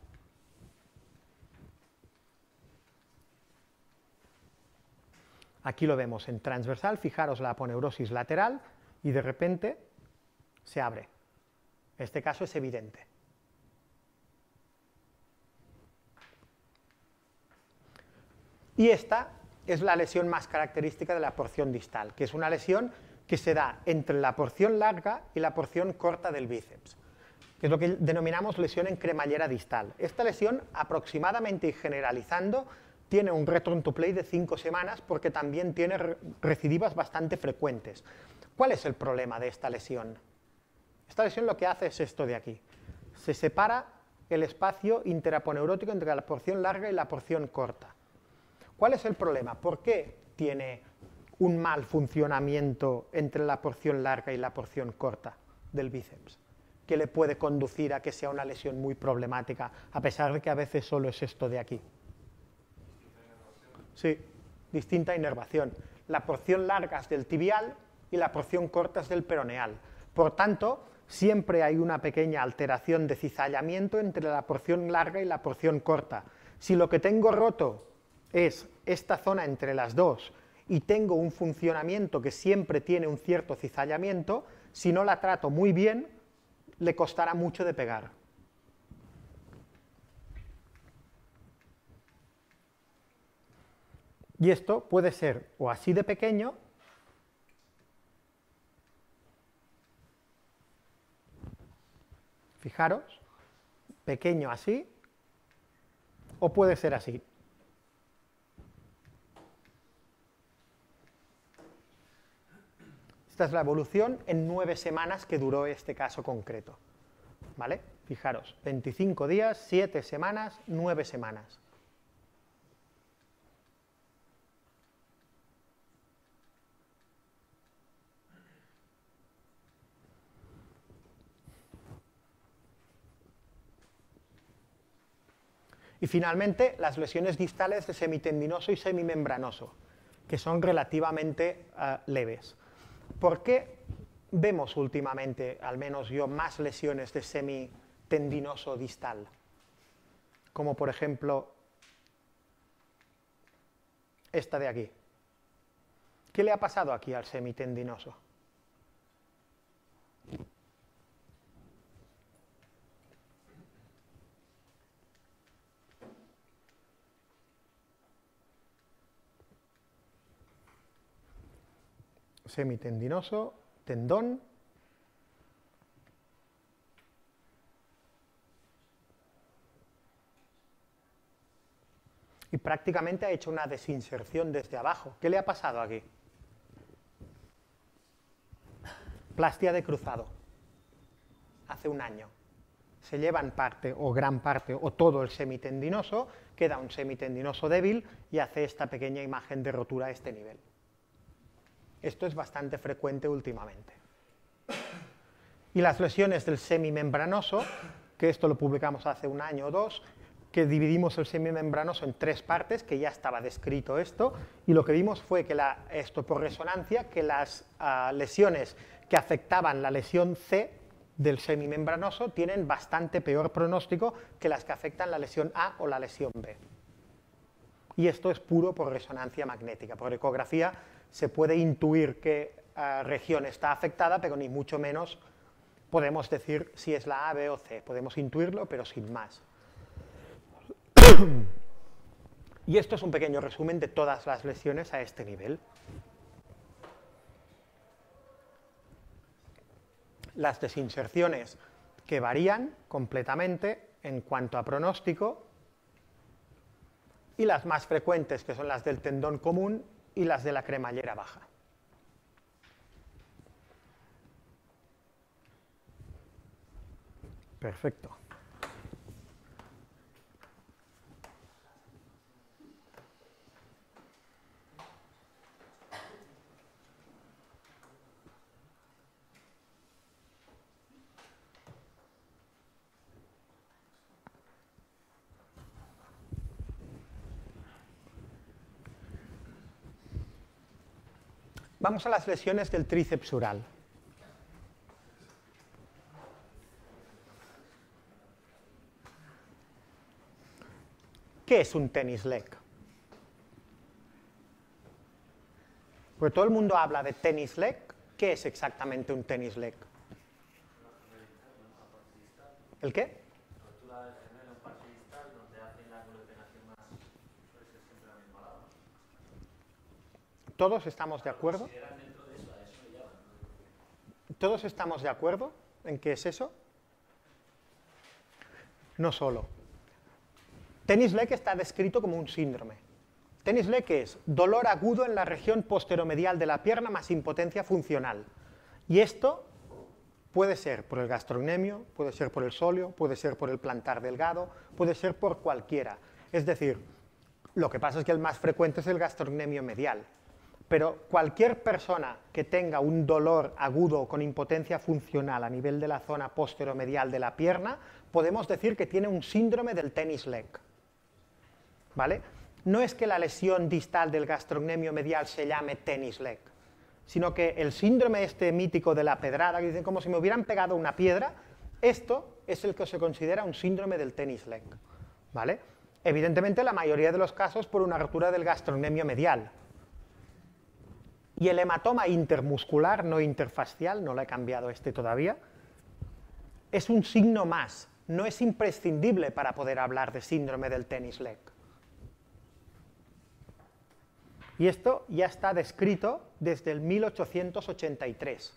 Aquí lo vemos en transversal, fijaros la aponeurosis lateral y de repente se abre. En este caso es evidente. Y esta es la lesión más característica de la porción distal, que es una lesión que se da entre la porción larga y la porción corta del bíceps, que es lo que denominamos lesión en cremallera distal. Esta lesión, aproximadamente y generalizando, tiene un return to play de 5 semanas porque también tiene recidivas bastante frecuentes. ¿Cuál es el problema de esta lesión? Esta lesión lo que hace es esto de aquí. Se separa el espacio interaponeurótico entre la porción larga y la porción corta. ¿Cuál es el problema? ¿Por qué tiene un mal funcionamiento entre la porción larga y la porción corta del bíceps? ¿Qué le puede conducir a que sea una lesión muy problemática, a pesar de que a veces solo es esto de aquí? Sí, distinta inervación. La porción larga es del tibial y la porción corta es del peroneal. Por tanto, siempre hay una pequeña alteración de cizallamiento entre la porción larga y la porción corta. Si lo que tengo roto es esta zona entre las dos y tengo un funcionamiento que siempre tiene un cierto cizallamiento, si no la trato muy bien, le costará mucho de pegar. Y esto puede ser o así de pequeño, fijaros, pequeño así, o puede ser así. Esta es la evolución en 9 semanas que duró este caso concreto. ¿Vale? Fijaros, 25 días, 7 semanas, 9 semanas. Y finalmente, las lesiones distales de semitendinoso y semimembranoso, que son relativamente leves. ¿Por qué vemos últimamente, al menos yo, más lesiones de semitendinoso distal? Como por ejemplo esta de aquí. ¿Qué le ha pasado aquí al semitendinoso? Semitendinoso, tendón, y prácticamente ha hecho una desinserción desde abajo. ¿Qué le ha pasado aquí? Plastia de cruzado, hace un año. Se llevan parte o gran parte o todo el semitendinoso, queda un semitendinoso débil y hace esta pequeña imagen de rotura a este nivel. Esto es bastante frecuente últimamente. Y las lesiones del semimembranoso, que esto lo publicamos hace un año o 2, que dividimos el semimembranoso en 3 partes, que ya estaba descrito esto, y lo que vimos fue que esto por resonancia, que las lesiones que afectaban la lesión C del semimembranoso tienen bastante peor pronóstico que las que afectan la lesión A o la lesión B. Y esto es puro por resonancia magnética. Por ecografía se puede intuir qué región está afectada, pero ni mucho menos podemos decir si es la A, B o C. Podemos intuirlo, pero sin más. Y esto es un pequeño resumen de todas las lesiones a este nivel. Las desinserciones que varían completamente en cuanto a pronóstico, y las más frecuentes, que son las del tendón común y las de la cremallera baja. Perfecto. Vamos a las lesiones del tríceps ural. ¿Qué es un tenis leg? Porque todo el mundo habla de tenis leg. ¿Qué es exactamente un tenis leg? ¿El qué? ¿Todos estamos de acuerdo? ¿Todos estamos de acuerdo en qué es eso? No solo. Tenis leg está descrito como un síndrome. Tenis leg es dolor agudo en la región posteromedial de la pierna más impotencia funcional. Y esto puede ser por el gastrocnemio, puede ser por el sóleo, puede ser por el plantar delgado, puede ser por cualquiera. Es decir, lo que pasa es que el más frecuente es el gastrocnemio medial. Pero cualquier persona que tenga un dolor agudo con impotencia funcional a nivel de la zona posteromedial de la pierna, podemos decir que tiene un síndrome del tenis leg. ¿Vale? No es que la lesión distal del gastrocnemio medial se llame tenis leg, sino que el síndrome este mítico de la pedrada, que dicen como si me hubieran pegado una piedra, esto es el que se considera un síndrome del tenis leg. ¿Vale? Evidentemente, la mayoría de los casos por una rotura del gastrocnemio medial. Y el hematoma intermuscular, no interfascial, no lo he cambiado este todavía, es un signo más, no es imprescindible para poder hablar de síndrome del tenis leg. Y esto ya está descrito desde el 1883.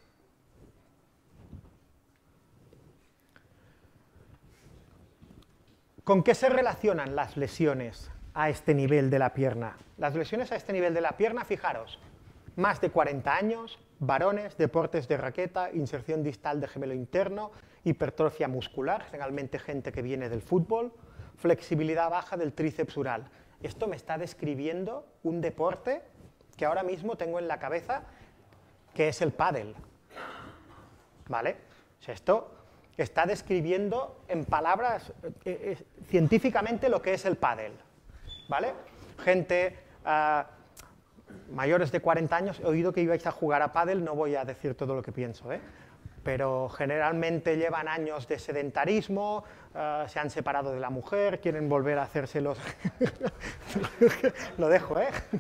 ¿Con qué se relacionan las lesiones a este nivel de la pierna? Las lesiones a este nivel de la pierna, fijaros, más de 40 años, varones, deportes de raqueta, inserción distal de gemelo interno, hipertrofia muscular, generalmente gente que viene del fútbol, flexibilidad baja del tríceps ural. Esto me está describiendo un deporte que ahora mismo tengo en la cabeza, que es el pádel. ¿Vale? O sea, esto está describiendo en palabras científicamente lo que es el pádel. ¿Vale? Gente mayores de 40 años, he oído que ibais a jugar a pádel, no voy a decir todo lo que pienso, pero generalmente llevan años de sedentarismo, se han separado de la mujer, quieren volver a hacerse los... Lo dejo,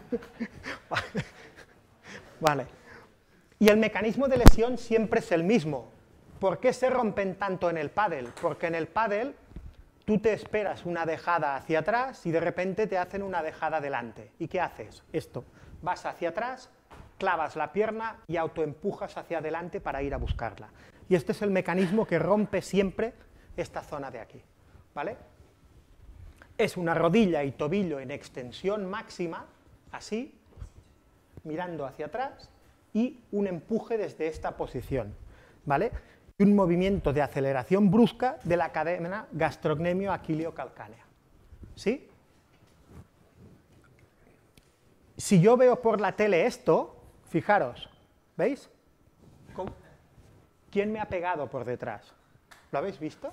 Vale. Y el mecanismo de lesión siempre es el mismo. ¿Por qué se rompen tanto en el pádel? Porque en el pádel tú te esperas una dejada hacia atrás y de repente te hacen una dejada adelante. ¿Y qué haces? Esto. Vas hacia atrás, clavas la pierna y autoempujas hacia adelante para ir a buscarla. Y este es el mecanismo que rompe siempre esta zona de aquí. ¿Vale? Es una rodilla y tobillo en extensión máxima, así, mirando hacia atrás, y un empuje desde esta posición. ¿Vale? Y un movimiento de aceleración brusca de la cadena gastrocnemio-aquileo-calcánea. ¿Sí? Si yo veo por la tele esto, fijaros, ¿veis? ¿Quién me ha pegado por detrás? ¿Lo habéis visto?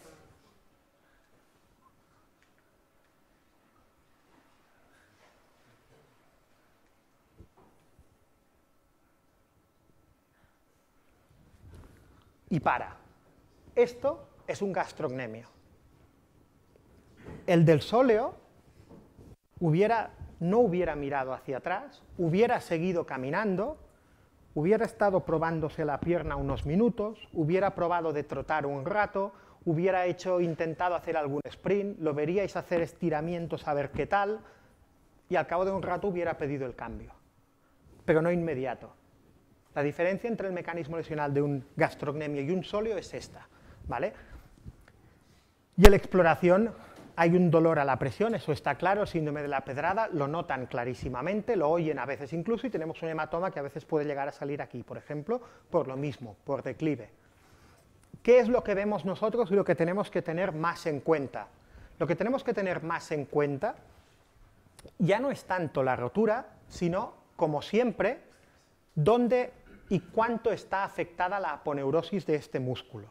Y para. esto es un gastrocnemio. El del sóleo no hubiera mirado hacia atrás, hubiera seguido caminando, hubiera estado probándose la pierna unos minutos, hubiera probado de trotar un rato, hubiera intentado hacer algún sprint, lo veríais hacer estiramientos a ver qué tal, y al cabo de un rato hubiera pedido el cambio, pero no inmediato. La diferencia entre el mecanismo lesional de un gastrocnemio y un sóleo es esta, ¿vale? Y en la exploración hay un dolor a la presión, eso está claro, el síndrome de la pedrada, lo notan clarísimamente, lo oyen a veces incluso, y tenemos un hematoma que a veces puede llegar a salir aquí, por ejemplo, por lo mismo, por declive. ¿Qué es lo que vemos nosotros y lo que tenemos que tener más en cuenta? Lo que tenemos que tener más en cuenta ya no es tanto la rotura, sino, como siempre, dónde y cuánto está afectada la aponeurosis de este músculo.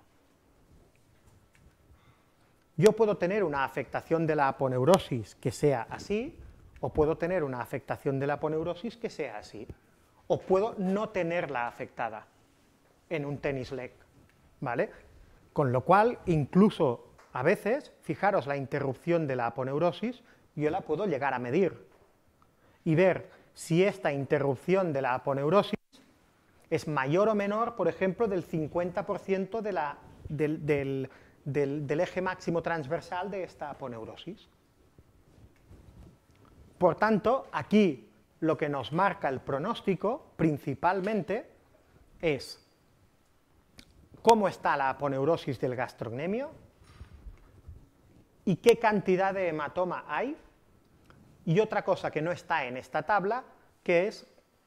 Yo puedo tener una afectación de la aponeurosis que sea así, o puedo tener una afectación de la aponeurosis que sea así, o puedo no tenerla afectada en un tenis leg, ¿vale? Con lo cual, incluso a veces, fijaros la interrupción de la aponeurosis, yo la puedo llegar a medir y ver si esta interrupción de la aponeurosis es mayor o menor, por ejemplo, del 50% del eje máximo transversal de esta aponeurosis. Por tanto, aquí lo que nos marca el pronóstico, principalmente, es cómo está la aponeurosis del gastrocnemio y qué cantidad de hematoma hay, y otra cosa que no está en esta tabla, que es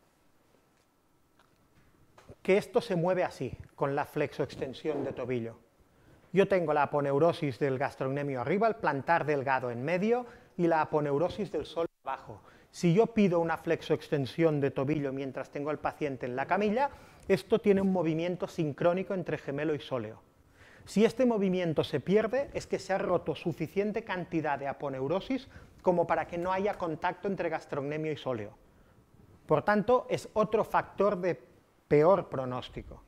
que esto se mueve así, con la flexoextensión de tobillo. Yo tengo la aponeurosis del gastrocnemio arriba, el plantar delgado en medio y la aponeurosis del sóleo abajo. Si yo pido una flexoextensión de tobillo mientras tengo al paciente en la camilla, esto tiene un movimiento sincrónico entre gemelo y sóleo. Si este movimiento se pierde, es que se ha roto suficiente cantidad de aponeurosis como para que no haya contacto entre gastrocnemio y sóleo. Por tanto, es otro factor de peor pronóstico.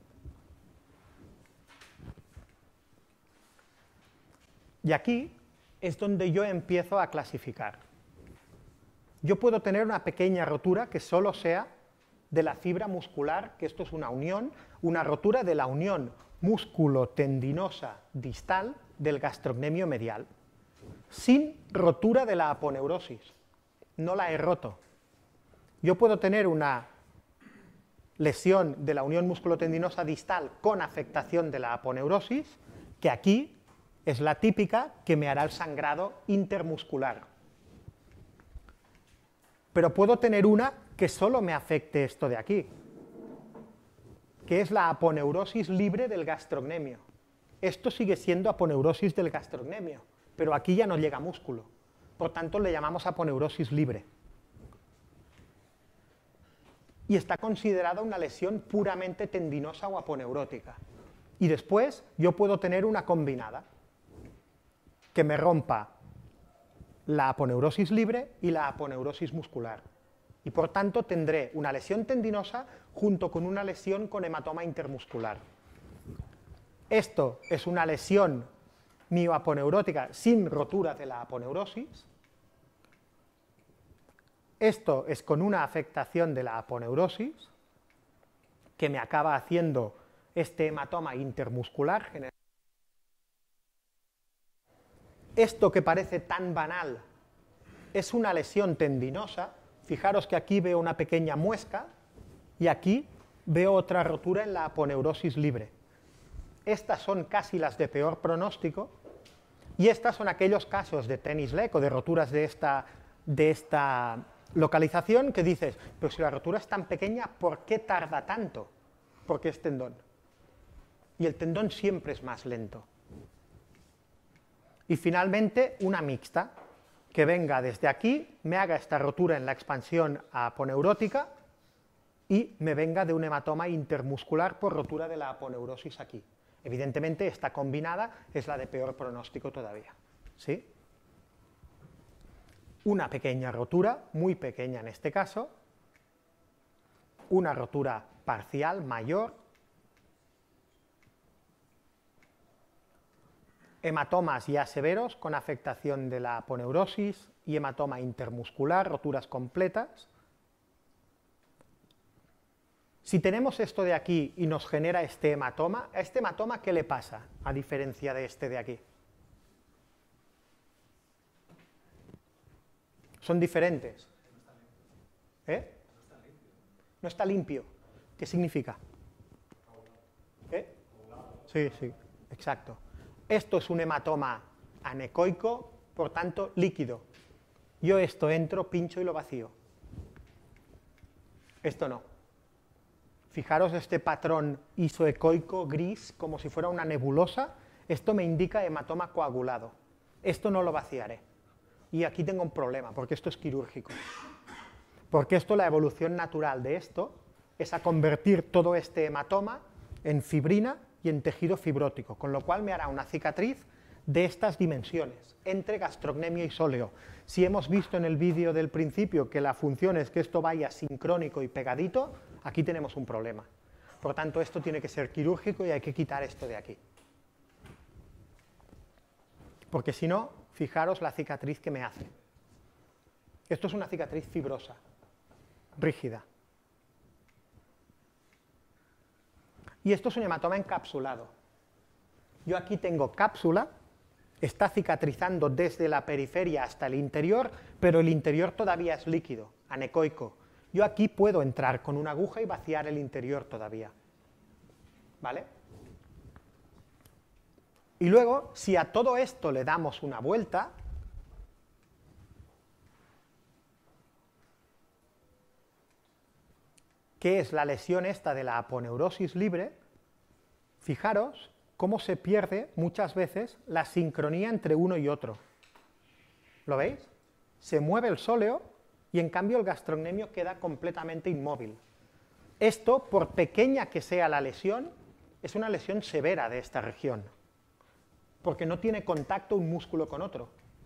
Y aquí es donde yo empiezo a clasificar. Yo puedo tener una pequeña rotura que solo sea de la fibra muscular, que esto es una unión, una rotura de la unión músculo-tendinosa distal del gastrocnemio medial, sin rotura de la aponeurosis. No la he roto. Yo puedo tener una lesión de la unión músculo-tendinosa distal con afectación de la aponeurosis, que aquí es la típica que me hará el sangrado intermuscular. Pero puedo tener una que solo me afecte esto de aquí, que es la aponeurosis libre del gastrocnemio. Esto sigue siendo aponeurosis del gastrocnemio, pero aquí ya no llega músculo. Por tanto, le llamamos aponeurosis libre. Y está considerada una lesión puramente tendinosa o aponeurótica. Y después yo puedo tener una combinada, que me rompa la aponeurosis libre y la aponeurosis muscular. Y por tanto tendré una lesión tendinosa junto con una lesión con hematoma intermuscular. Esto es una lesión mioaponeurótica sin rotura de la aponeurosis. Esto es con una afectación de la aponeurosis que me acaba haciendo este hematoma intermuscular general. Esto que parece tan banal es una lesión tendinosa. Fijaros que aquí veo una pequeña muesca y aquí veo otra rotura en la aponeurosis libre. Estas son casi las de peor pronóstico y estas son aquellos casos de tenis leg o de roturas de esta localización que dices, pero si la rotura es tan pequeña, ¿por qué tarda tanto? Porque es tendón. Y el tendón siempre es más lento. Y finalmente, una mixta, que venga desde aquí, me haga esta rotura en la expansión aponeurótica y me venga de un hematoma intermuscular por rotura de la aponeurosis aquí. Evidentemente, esta combinada es la de peor pronóstico todavía, ¿sí? Una pequeña rotura, muy pequeña en este caso, una rotura parcial mayor, hematomas ya severos con afectación de la aponeurosis y hematoma intermuscular, roturas completas. Si tenemos esto de aquí y nos genera este hematoma, ¿a este hematoma qué le pasa a diferencia de este de aquí? Son diferentes. ¿Eh? No está limpio. ¿Qué significa? ¿Eh? Sí, sí, exacto. Esto es un hematoma anecoico, por tanto, líquido. Yo esto entro, pincho y lo vacío. Esto no. Fijaros este patrón isoecoico gris, como si fuera una nebulosa. Esto me indica hematoma coagulado. Esto no lo vaciaré. Y aquí tengo un problema, porque esto es quirúrgico. Porque esto, la evolución natural de esto, es a convertir todo este hematoma en fibrina y en tejido fibrótico, con lo cual me hará una cicatriz de estas dimensiones, entre gastrocnemio y sóleo. Si hemos visto en el vídeo del principio que la función es que esto vaya sincrónico y pegadito, aquí tenemos un problema. Por tanto, esto tiene que ser quirúrgico y hay que quitar esto de aquí. Porque si no, fijaros la cicatriz que me hace. Esto es una cicatriz fibrosa, rígida. Y esto es un hematoma encapsulado. Yo aquí tengo cápsula, está cicatrizando desde la periferia hasta el interior, pero el interior todavía es líquido, anecoico. Yo aquí puedo entrar con una aguja y vaciar el interior todavía. ¿Vale? Y luego, si a todo esto le damos una vuelta, que es la lesión esta de la aponeurosis libre, fijaros cómo se pierde muchas veces la sincronía entre uno y otro. ¿Lo veis? Se mueve el sóleo y en cambio el gastrocnemio queda completamente inmóvil. Esto, por pequeña que sea la lesión, es una lesión severa de esta región, porque no tiene contacto un músculo con otro.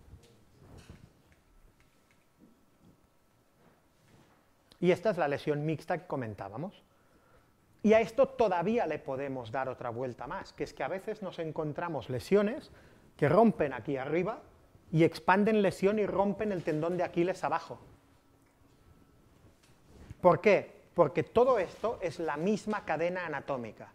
Y esta es la lesión mixta que comentábamos. Y a esto todavía le podemos dar otra vuelta más, que es que a veces nos encontramos lesiones que rompen aquí arriba y expanden lesión y rompen el tendón de Aquiles abajo. ¿Por qué? Porque todo esto es la misma cadena anatómica.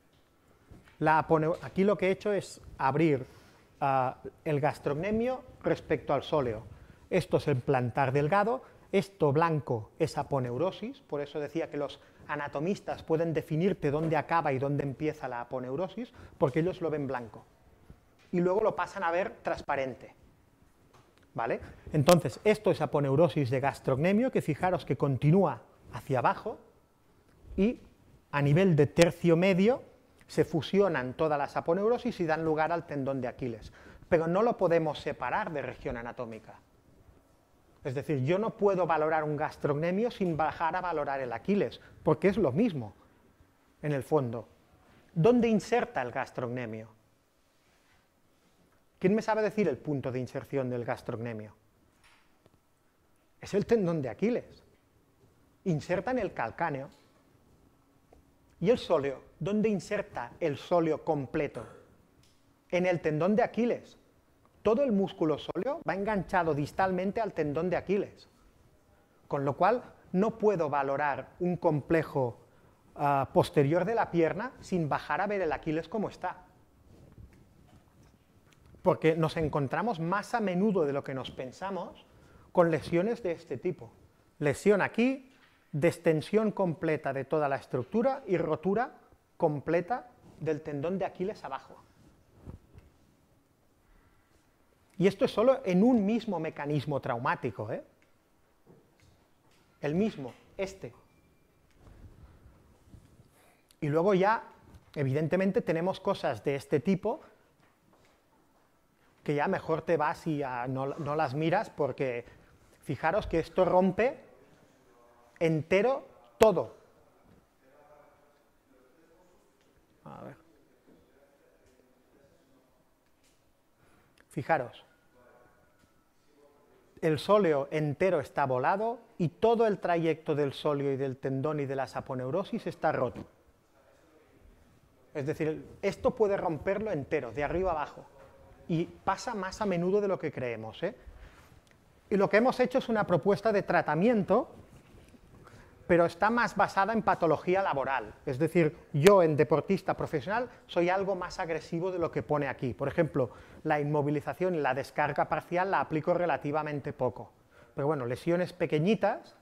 Aquí lo que he hecho es abrir el gastrocnemio respecto al sóleo. Esto es el plantar delgado. Esto blanco es aponeurosis, por eso decía que los anatomistas pueden definirte dónde acaba y dónde empieza la aponeurosis, porque ellos lo ven blanco. Y luego lo pasan a ver transparente. ¿Vale? Entonces, esto es aponeurosis de gastrocnemio, que fijaros que continúa hacia abajo, y a nivel de tercio medio se fusionan todas las aponeurosis y dan lugar al tendón de Aquiles. Pero no lo podemos separar de región anatómica. Es decir, yo no puedo valorar un gastrocnemio sin bajar a valorar el Aquiles, porque es lo mismo, en el fondo. ¿Dónde inserta el gastrocnemio? ¿Quién me sabe decir el punto de inserción del gastrocnemio? Es el tendón de Aquiles. Inserta en el calcáneo. ¿Y el sóleo? ¿Dónde inserta el sóleo completo? En el tendón de Aquiles. Todo el músculo sóleo va enganchado distalmente al tendón de Aquiles, con lo cual no puedo valorar un complejo posterior de la pierna sin bajar a ver el Aquiles como está, porque nos encontramos más a menudo de lo que nos pensamos con lesiones de este tipo. Lesión aquí, destensión completa de toda la estructura y rotura completa del tendón de Aquiles abajo. Y esto es solo en un mismo mecanismo traumático, ¿eh? El mismo, este. Y luego ya, evidentemente, tenemos cosas de este tipo que ya mejor te vas y ya no las miras, porque fijaros que esto rompe entero todo. A ver. Fijaros. El sóleo entero está volado y todo el trayecto del sóleo y del tendón y de las aponeurosis está roto. Es decir, esto puede romperlo entero, de arriba abajo. y pasa más a menudo de lo que creemos, ¿eh? Y lo que hemos hecho es una propuesta de tratamiento, pero está más basada en patología laboral. Es decir, yo en deportista profesional soy algo más agresivo de lo que pone aquí. Por ejemplo, la inmovilización y la descarga parcial la aplico relativamente poco. Pero bueno, lesiones pequeñitas.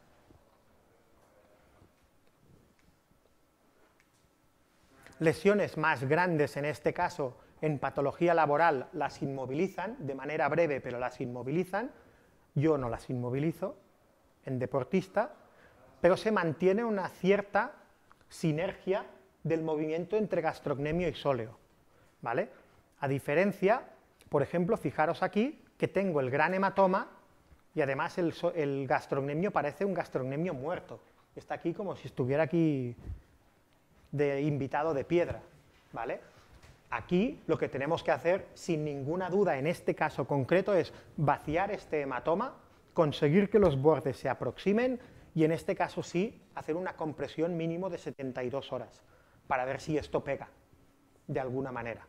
Lesiones más grandes, en este caso, en patología laboral, las inmovilizan, de manera breve, pero las inmovilizan. Yo no las inmovilizo en deportista, pero se mantiene una cierta sinergia del movimiento entre gastrocnemio y sóleo, ¿vale? A diferencia, por ejemplo, fijaros aquí que tengo el gran hematoma y además el gastrocnemio parece un gastrocnemio muerto. Está aquí como si estuviera aquí de invitado de piedra, ¿vale? Aquí lo que tenemos que hacer, sin ninguna duda, en este caso concreto, es vaciar este hematoma, conseguir que los bordes se aproximen y en este caso sí, hacer una compresión mínimo de 72 horas para ver si esto pega de alguna manera.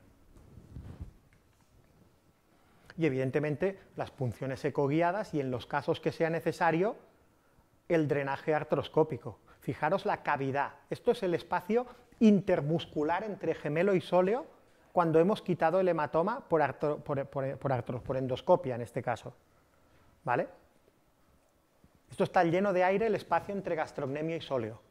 Y evidentemente las punciones ecoguiadas y en los casos que sea necesario, el drenaje artroscópico. Fijaros la cavidad. Esto es el espacio intermuscular entre gemelo y sóleo cuando hemos quitado el hematoma por endoscopia en este caso. ¿Vale? Esto está lleno de aire, el espacio entre gastrocnemio y sóleo.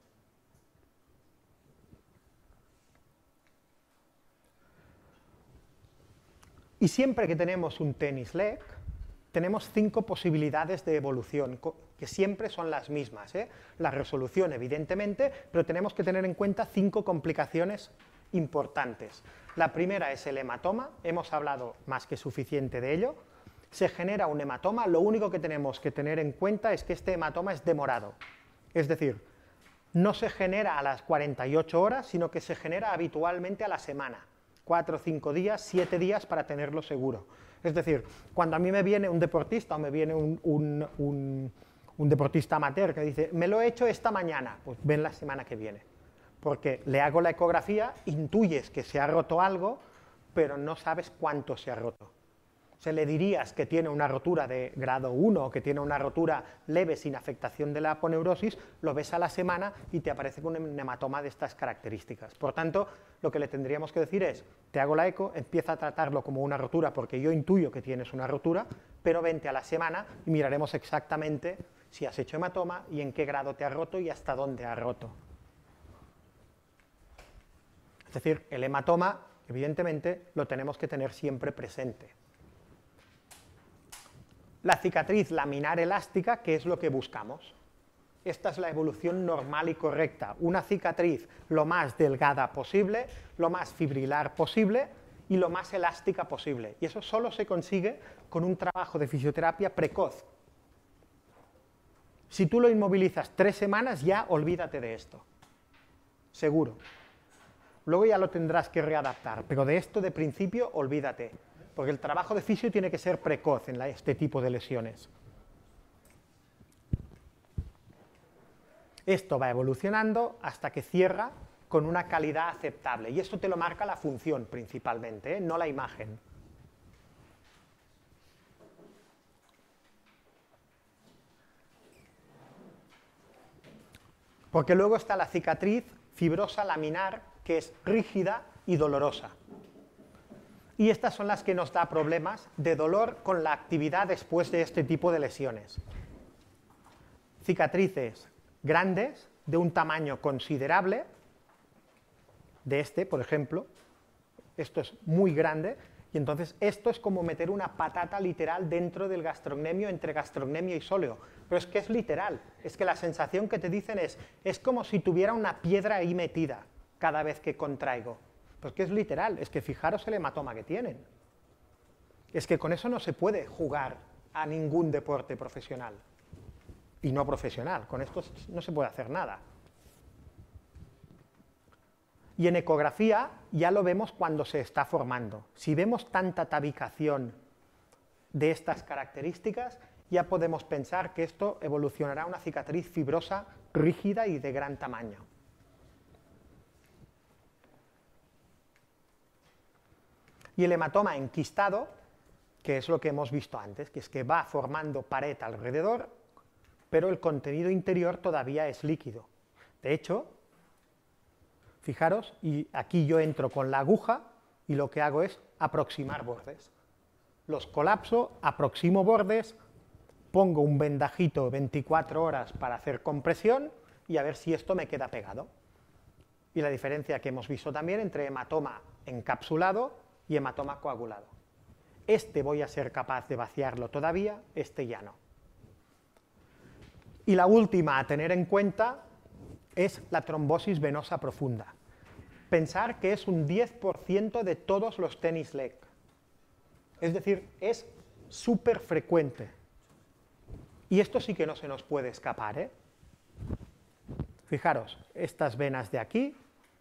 Y siempre que tenemos un tenis leg, tenemos 5 posibilidades de evolución, que siempre son las mismas, ¿eh? La resolución, evidentemente, pero tenemos que tener en cuenta 5 complicaciones importantes. La primera es el hematoma, hemos hablado más que suficiente de ello. Se genera un hematoma, lo único que tenemos que tener en cuenta es que este hematoma es demorado. Es decir, no se genera a las 48 horas, sino que se genera habitualmente a la semana. 4 o 5 días, 7 días para tenerlo seguro. Es decir, cuando a mí me viene un deportista o me viene un deportista amateur que dice, me lo he hecho esta mañana, pues ven la semana que viene. Porque le hago la ecografía, intuyes que se ha roto algo, pero no sabes cuánto se ha roto. Se le dirías que tiene una rotura de grado 1 o que tiene una rotura leve sin afectación de la aponeurosis, lo ves a la semana y te aparece con un hematoma de estas características. Por tanto, lo que le tendríamos que decir es, te hago la eco, empieza a tratarlo como una rotura porque yo intuyo que tienes una rotura, pero vente a la semana y miraremos exactamente si has hecho hematoma y en qué grado te ha roto y hasta dónde ha roto. Es decir, el hematoma, evidentemente, lo tenemos que tener siempre presente. La cicatriz laminar elástica, que es lo que buscamos. Esta es la evolución normal y correcta. Una cicatriz lo más delgada posible, lo más fibrilar posible y lo más elástica posible. Y eso solo se consigue con un trabajo de fisioterapia precoz. Si tú lo inmovilizas 3 semanas, ya olvídate de esto. Seguro. Luego ya lo tendrás que readaptar, pero de esto de principio olvídate. Porque el trabajo de fisio tiene que ser precoz en este tipo de lesiones. Esto va evolucionando hasta que cierra con una calidad aceptable. Y esto te lo marca la función principalmente, ¿eh? No la imagen. Porque luego está la cicatriz fibrosa laminar, que es rígida y dolorosa. Y estas son las que nos da problemas de dolor con la actividad después de este tipo de lesiones. Cicatrices grandes, de un tamaño considerable, de este, por ejemplo, esto es muy grande, y entonces esto es como meter una patata literal dentro del gastrocnemio, entre gastrocnemio y sóleo. Pero es que es literal, es que la sensación que te dicen es como si tuviera una piedra ahí metida cada vez que contraigo. Pues que es literal, es que fijaros el hematoma que tienen. Es que con eso no se puede jugar a ningún deporte profesional y no profesional, con esto no se puede hacer nada. Y en ecografía ya lo vemos cuando se está formando. Si vemos tanta tabicación de estas características, ya podemos pensar que esto evolucionará a una cicatriz fibrosa, rígida y de gran tamaño. Y el hematoma enquistado que es lo que hemos visto antes, que es que va formando pared alrededor, pero el contenido interior todavía es líquido. De hecho, fijaros, y aquí yo entro con la aguja y lo que hago es aproximar bordes. Los colapso, aproximo bordes, pongo un vendajito 24 horas para hacer compresión y a ver si esto me queda pegado. Y la diferencia que hemos visto también entre hematoma encapsulado y hematoma coagulado. Este voy a ser capaz de vaciarlo todavía, este ya no. Y la última a tener en cuenta es la trombosis venosa profunda. Pensar que es un 10% de todos los tenis leg. Es decir, es súper frecuente. Y esto sí que no se nos puede escapar, ¿eh? Fijaros, estas venas de aquí,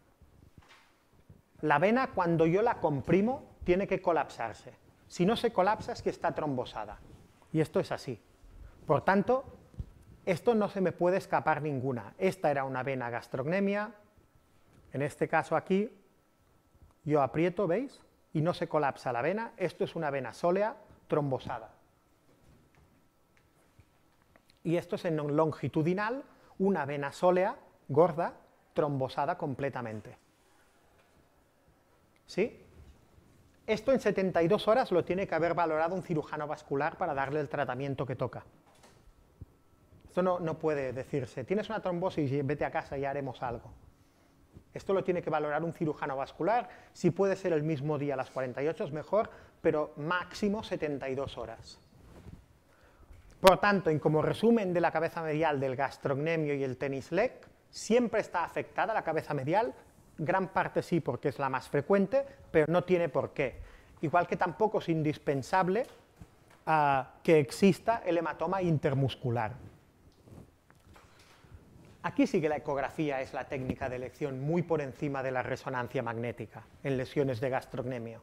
la vena cuando yo la comprimo tiene que colapsarse. Si no se colapsa es que está trombosada. Y esto es así. Por tanto, esto no se me puede escapar ninguna. Esta era una vena gastrocnemia. En este caso aquí, yo aprieto, ¿veis? Y no se colapsa la vena. Esto es una vena sólea trombosada. Y esto es en longitudinal, una vena sólea, gorda, trombosada completamente. ¿Sí? Esto en 72 horas lo tiene que haber valorado un cirujano vascular para darle el tratamiento que toca. Esto no puede decirse, tienes una trombosis, vete a casa y haremos algo. Esto lo tiene que valorar un cirujano vascular, si puede ser el mismo día a las 48 es mejor, pero máximo 72 horas. Por tanto, y como resumen de la cabeza medial del gastrocnemio y el tenis leg, siempre está afectada la cabeza medial, gran parte sí porque es la más frecuente, pero no tiene por qué. Igual que tampoco es indispensable que exista el hematoma intermuscular. Aquí sí que la ecografía es la técnica de elección muy por encima de la resonancia magnética en lesiones de gastrocnemio.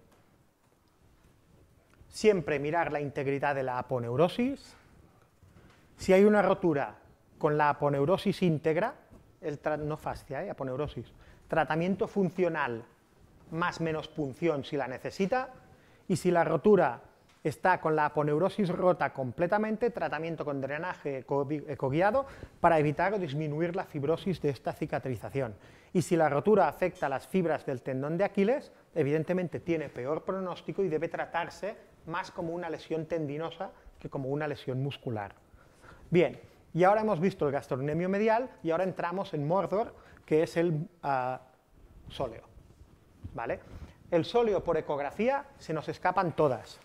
Siempre mirar la integridad de la aponeurosis. Si hay una rotura con la aponeurosis íntegra, no fascia, aponeurosis, tratamiento funcional más menos punción si la necesita, y si la rotura está con la aponeurosis rota completamente, tratamiento con drenaje ecoguiado para evitar o disminuir la fibrosis de esta cicatrización. Y si la rotura afecta a las fibras del tendón de Aquiles, evidentemente tiene peor pronóstico y debe tratarse más como una lesión tendinosa que como una lesión muscular. Bien, y ahora hemos visto el gastrocnemio medial y ahora entramos en Mordor, que es el sóleo. ¿Vale? El sóleo por ecografía se nos escapan todas.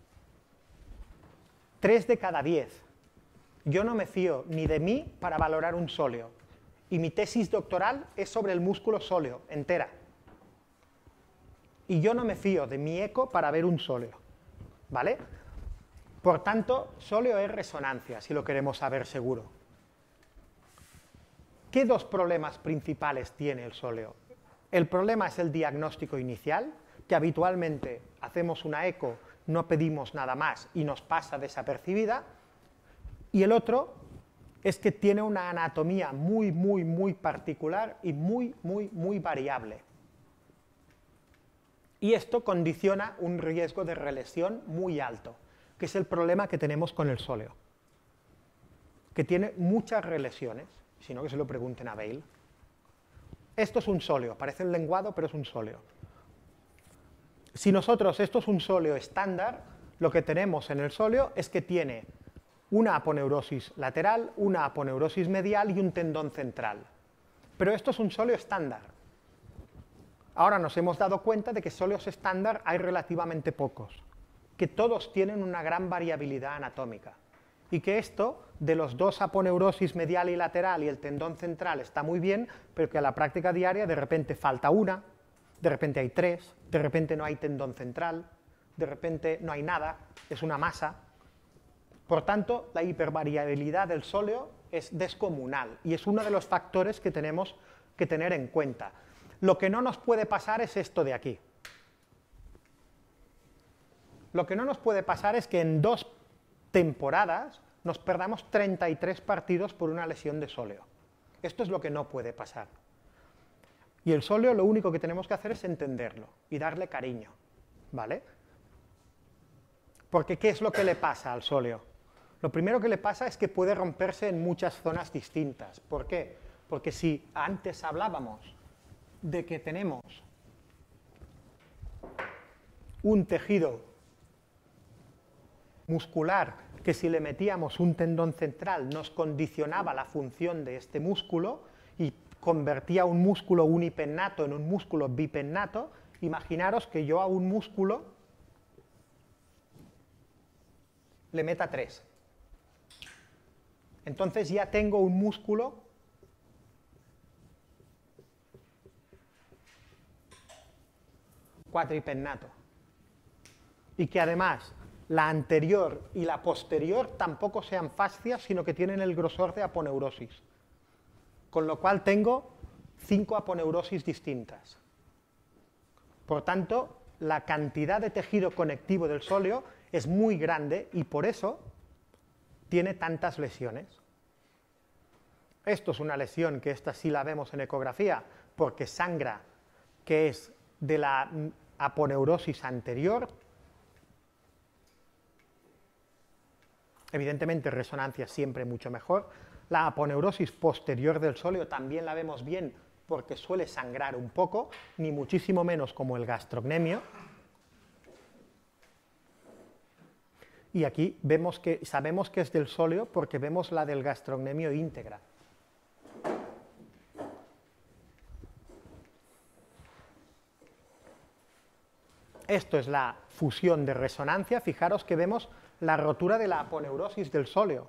3 de cada 10. Yo no me fío ni de mí para valorar un sóleo. Y mi tesis doctoral es sobre el músculo sóleo, entera. Y yo no me fío de mi eco para ver un sóleo. ¿Vale? Por tanto, sóleo es resonancia, si lo queremos saber seguro. ¿Qué dos problemas principales tiene el sóleo? El problema es el diagnóstico inicial, que habitualmente hacemos una eco, no pedimos nada más y nos pasa desapercibida. Y el otro es que tiene una anatomía muy particular y muy variable. Y esto condiciona un riesgo de relesión muy alto, que es el problema que tenemos con el sóleo, que tiene muchas relesiones, si no que se lo pregunten a Bale. Esto es un sóleo, parece un lenguado, pero es un sóleo. Si nosotros, esto es un sóleo estándar, lo que tenemos en el sóleo es que tiene una aponeurosis lateral, una aponeurosis medial y un tendón central. Pero esto es un sóleo estándar. Ahora nos hemos dado cuenta de que sóleos estándar hay relativamente pocos, que todos tienen una gran variabilidad anatómica, y que esto, de los dos aponeurosis medial y lateral y el tendón central está muy bien, pero que a la práctica diaria de repente falta una, de repente hay 3, de repente no hay tendón central, de repente no hay nada, es una masa. Por tanto, la hipervariabilidad del sóleo es descomunal y es uno de los factores que tenemos que tener en cuenta. Lo que no nos puede pasar es esto de aquí. Lo que no nos puede pasar es que en 2 temporadas nos perdamos 33 partidos por una lesión de sóleo. Esto es lo que no puede pasar. Y el sóleo lo único que tenemos que hacer es entenderlo y darle cariño, ¿vale? Porque ¿qué es lo que le pasa al sóleo? Lo primero que le pasa es que puede romperse en muchas zonas distintas. ¿Por qué? Porque si antes hablábamos de que tenemos un tejido muscular que si le metíamos un tendón central nos condicionaba la función de este músculo y convertía un músculo unipennato en un músculo bipennato, imaginaros que yo a un músculo le meta 3. Entonces ya tengo un músculo cuadripennato. Y que además la anterior y la posterior tampoco sean fascias, sino que tienen el grosor de aponeurosis. Con lo cual tengo 5 aponeurosis distintas. Por tanto, la cantidad de tejido conectivo del sóleo es muy grande y por eso tiene tantas lesiones. Esto es una lesión que esta sí la vemos en ecografía porque sangra, que es de la aponeurosis anterior. Evidentemente resonancia siempre mucho mejor. La aponeurosis posterior del sóleo también la vemos bien porque suele sangrar un poco, ni muchísimo menos como el gastrocnemio. Y aquí vemos que, sabemos que es del sóleo porque vemos la del gastrocnemio íntegra. Esto es la fusión de resonancia. Fijaros que vemos la rotura de la aponeurosis del sóleo.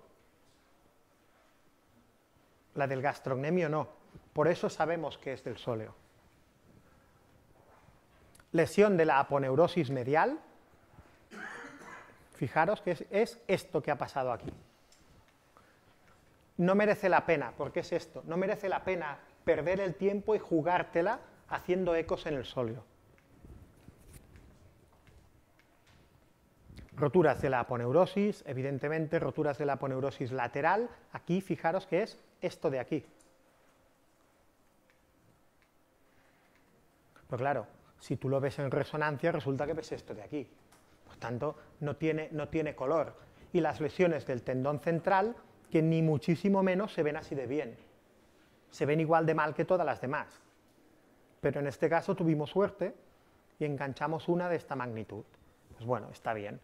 La del gastrocnemio no. Por eso sabemos que es del sóleo. Lesión de la aponeurosis medial. Fijaros que es esto que ha pasado aquí. No merece la pena, porque es esto. No merece la pena perder el tiempo y jugártela haciendo ecos en el sóleo. Roturas de la aponeurosis, evidentemente roturas de la aponeurosis lateral. Aquí, fijaros que es esto de aquí. Pero claro, si tú lo ves en resonancia, resulta que ves esto de aquí. Por tanto, no tiene color. Y las lesiones del tendón central, que ni muchísimo menos se ven así de bien. Se ven igual de mal que todas las demás. Pero en este caso tuvimos suerte y enganchamos una de esta magnitud. Pues bueno, está bien.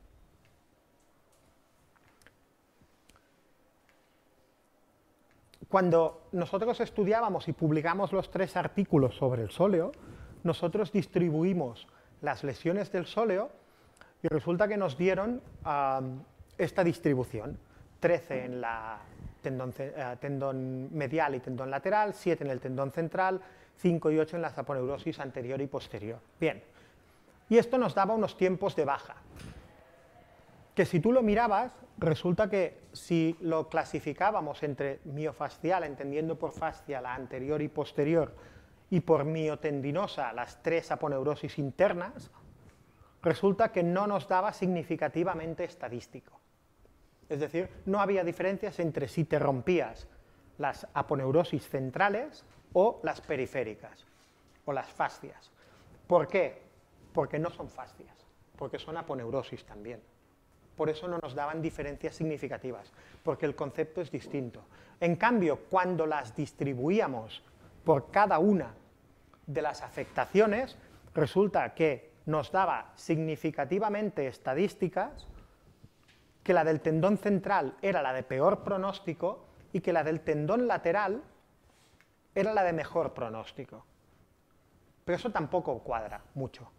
Cuando nosotros estudiábamos y publicamos los 3 artículos sobre el sóleo, nosotros distribuimos las lesiones del sóleo y resulta que nos dieron esta distribución. 13 en la tendón medial y tendón lateral, 7 en el tendón central, 5 y 8 en la aponeurosis anterior y posterior. Bien, y esto nos daba unos tiempos de baja, que si tú lo mirabas, resulta que si lo clasificábamos entre miofascial, entendiendo por fascia la anterior y posterior, y por miotendinosa las 3 aponeurosis internas, resulta que no nos daba significativamente estadístico. Es decir, no había diferencias entre si te rompías las aponeurosis centrales o las periféricas, o las fascias. ¿Por qué? Porque no son fascias, porque son aponeurosis también. Por eso no nos daban diferencias significativas, porque el concepto es distinto. En cambio, cuando las distribuíamos por cada una de las afectaciones, resulta que nos daba significativamente estadísticas que la del tendón central era la de peor pronóstico y que la del tendón lateral era la de mejor pronóstico. Pero eso tampoco cuadra mucho.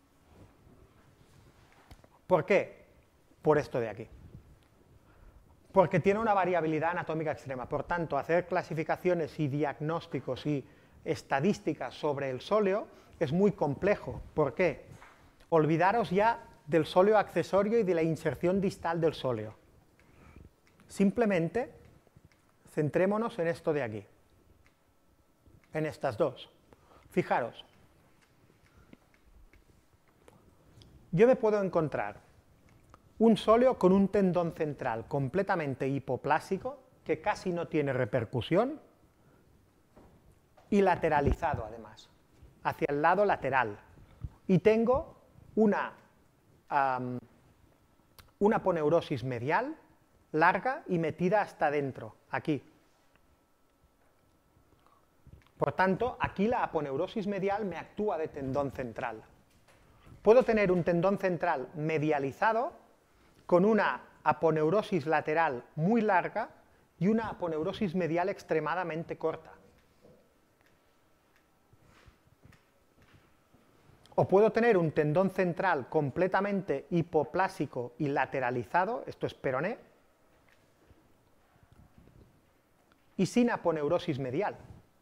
¿Por qué? Por esto de aquí. Porque tiene una variabilidad anatómica extrema. Por tanto, hacer clasificaciones y diagnósticos y estadísticas sobre el sóleo es muy complejo. ¿Por qué? Olvidaros ya del sóleo accesorio y de la inserción distal del sóleo. Simplemente centrémonos en esto de aquí, en estas dos. Fijaros, yo me puedo encontrar un sóleo con un tendón central completamente hipoplásico, que casi no tiene repercusión, y lateralizado además, hacia el lado lateral. Y tengo un una aponeurosis medial, larga y metida hasta adentro, aquí. Por tanto, aquí la aponeurosis medial me actúa de tendón central. Puedo tener un tendón central medializado con una aponeurosis lateral muy larga y una aponeurosis medial extremadamente corta. O puedo tener un tendón central completamente hipoplásico y lateralizado, esto es peroné, y sin aponeurosis medial.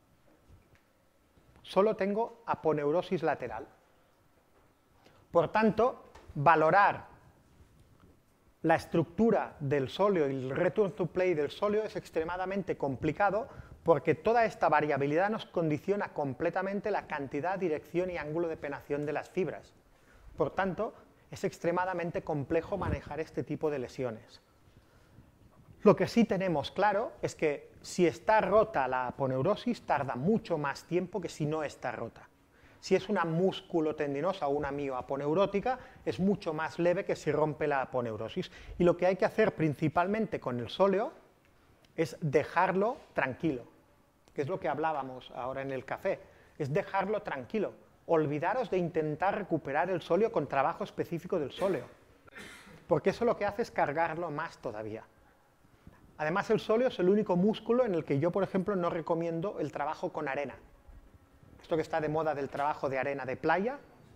Solo tengo aponeurosis lateral. Por tanto, valorar la estructura del sóleo y el return to play del sóleo es extremadamente complicado porque toda esta variabilidad nos condiciona completamente la cantidad, dirección y ángulo de penetración de las fibras. Por tanto, es extremadamente complejo manejar este tipo de lesiones. Lo que sí tenemos claro es que si está rota la aponeurosis tarda mucho más tiempo que si no está rota. Si es una musculotendinosa o una mioaponeurótica, es mucho más leve que si rompe la aponeurosis. Y lo que hay que hacer principalmente con el sóleo es dejarlo tranquilo, que es lo que hablábamos ahora en el café, es dejarlo tranquilo. Olvidaros de intentar recuperar el sóleo con trabajo específico del sóleo, porque eso lo que hace es cargarlo más todavía. Además, el sóleo es el único músculo en el que yo, por ejemplo, no recomiendo el trabajo con arena. Esto que está de moda del trabajo de arena de playa,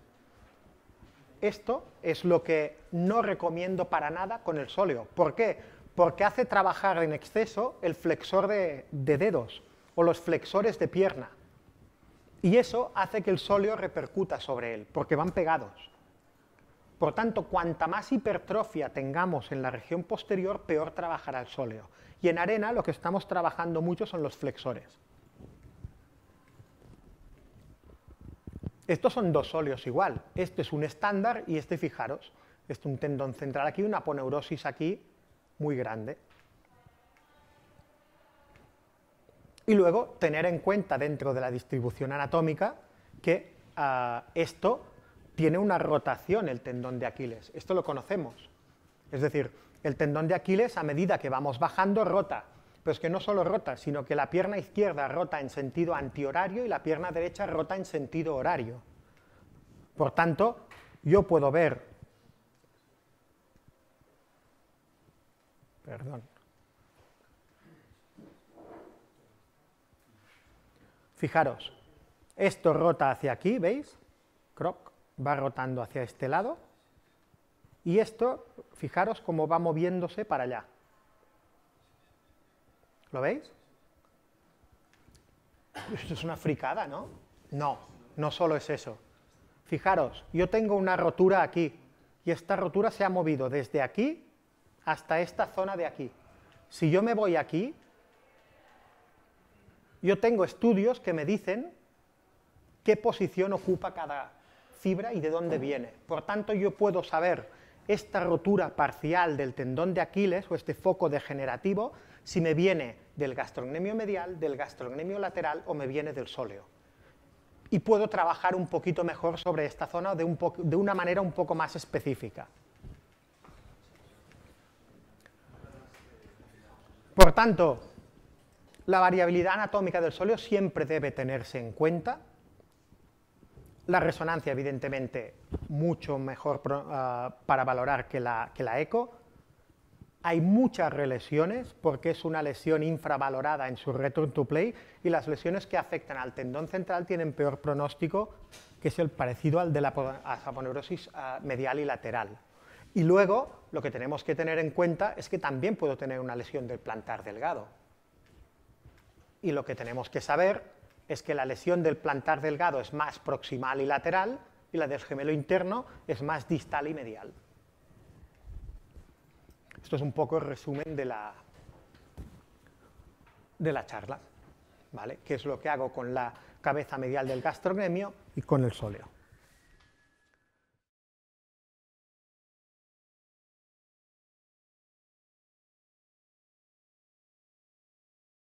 esto es lo que no recomiendo para nada con el sóleo. ¿Por qué? Porque hace trabajar en exceso el flexor de dedos o los flexores de pierna. Y eso hace que el sóleo repercuta sobre él, porque van pegados. Por tanto, cuanta más hipertrofia tengamos en la región posterior, peor trabajará el sóleo. Y en arena lo que estamos trabajando mucho son los flexores. Estos son dos sóleos igual. Este es un estándar y este, fijaros, este es un tendón central aquí, una aponeurosis aquí muy grande. Y luego tener en cuenta dentro de la distribución anatómica que esto tiene una rotación, el tendón de Aquiles. Esto lo conocemos. Es decir, el tendón de Aquiles a medida que vamos bajando rota. Pero es que no solo rota, sino que la pierna izquierda rota en sentido antihorario y la pierna derecha rota en sentido horario. Por tanto, yo puedo ver... Perdón. Fijaros, esto rota hacia aquí, ¿veis? Croc, va rotando hacia este lado. Y esto, fijaros cómo va moviéndose para allá. ¿Lo veis? Esto es una fricada, ¿no? No, no solo es eso. Fijaros, yo tengo una rotura aquí, y esta rotura se ha movido desde aquí hasta esta zona de aquí. Si yo me voy aquí, yo tengo estudios que me dicen qué posición ocupa cada fibra y de dónde viene. Por tanto, yo puedo saber esta rotura parcial del tendón de Aquiles o este foco degenerativo si me viene del gastrocnemio medial, del gastrocnemio lateral o me viene del sóleo. Y puedo trabajar un poquito mejor sobre esta zona de una manera un poco más específica. Por tanto, la variabilidad anatómica del sóleo siempre debe tenerse en cuenta. La resonancia, evidentemente, mucho mejor para valorar que la eco. Hay muchas relesiones porque es una lesión infravalorada en su return to play y las lesiones que afectan al tendón central tienen peor pronóstico, que es el parecido al de la aponeurosis medial y lateral. Y luego, lo que tenemos que tener en cuenta es que también puedo tener una lesión del plantar delgado. Y lo que tenemos que saber es que la lesión del plantar delgado es más proximal y lateral y la del gemelo interno es más distal y medial. Esto es un poco el resumen de la charla, ¿vale? Que es lo que hago con la cabeza medial del gastrocnemio y con el sóleo.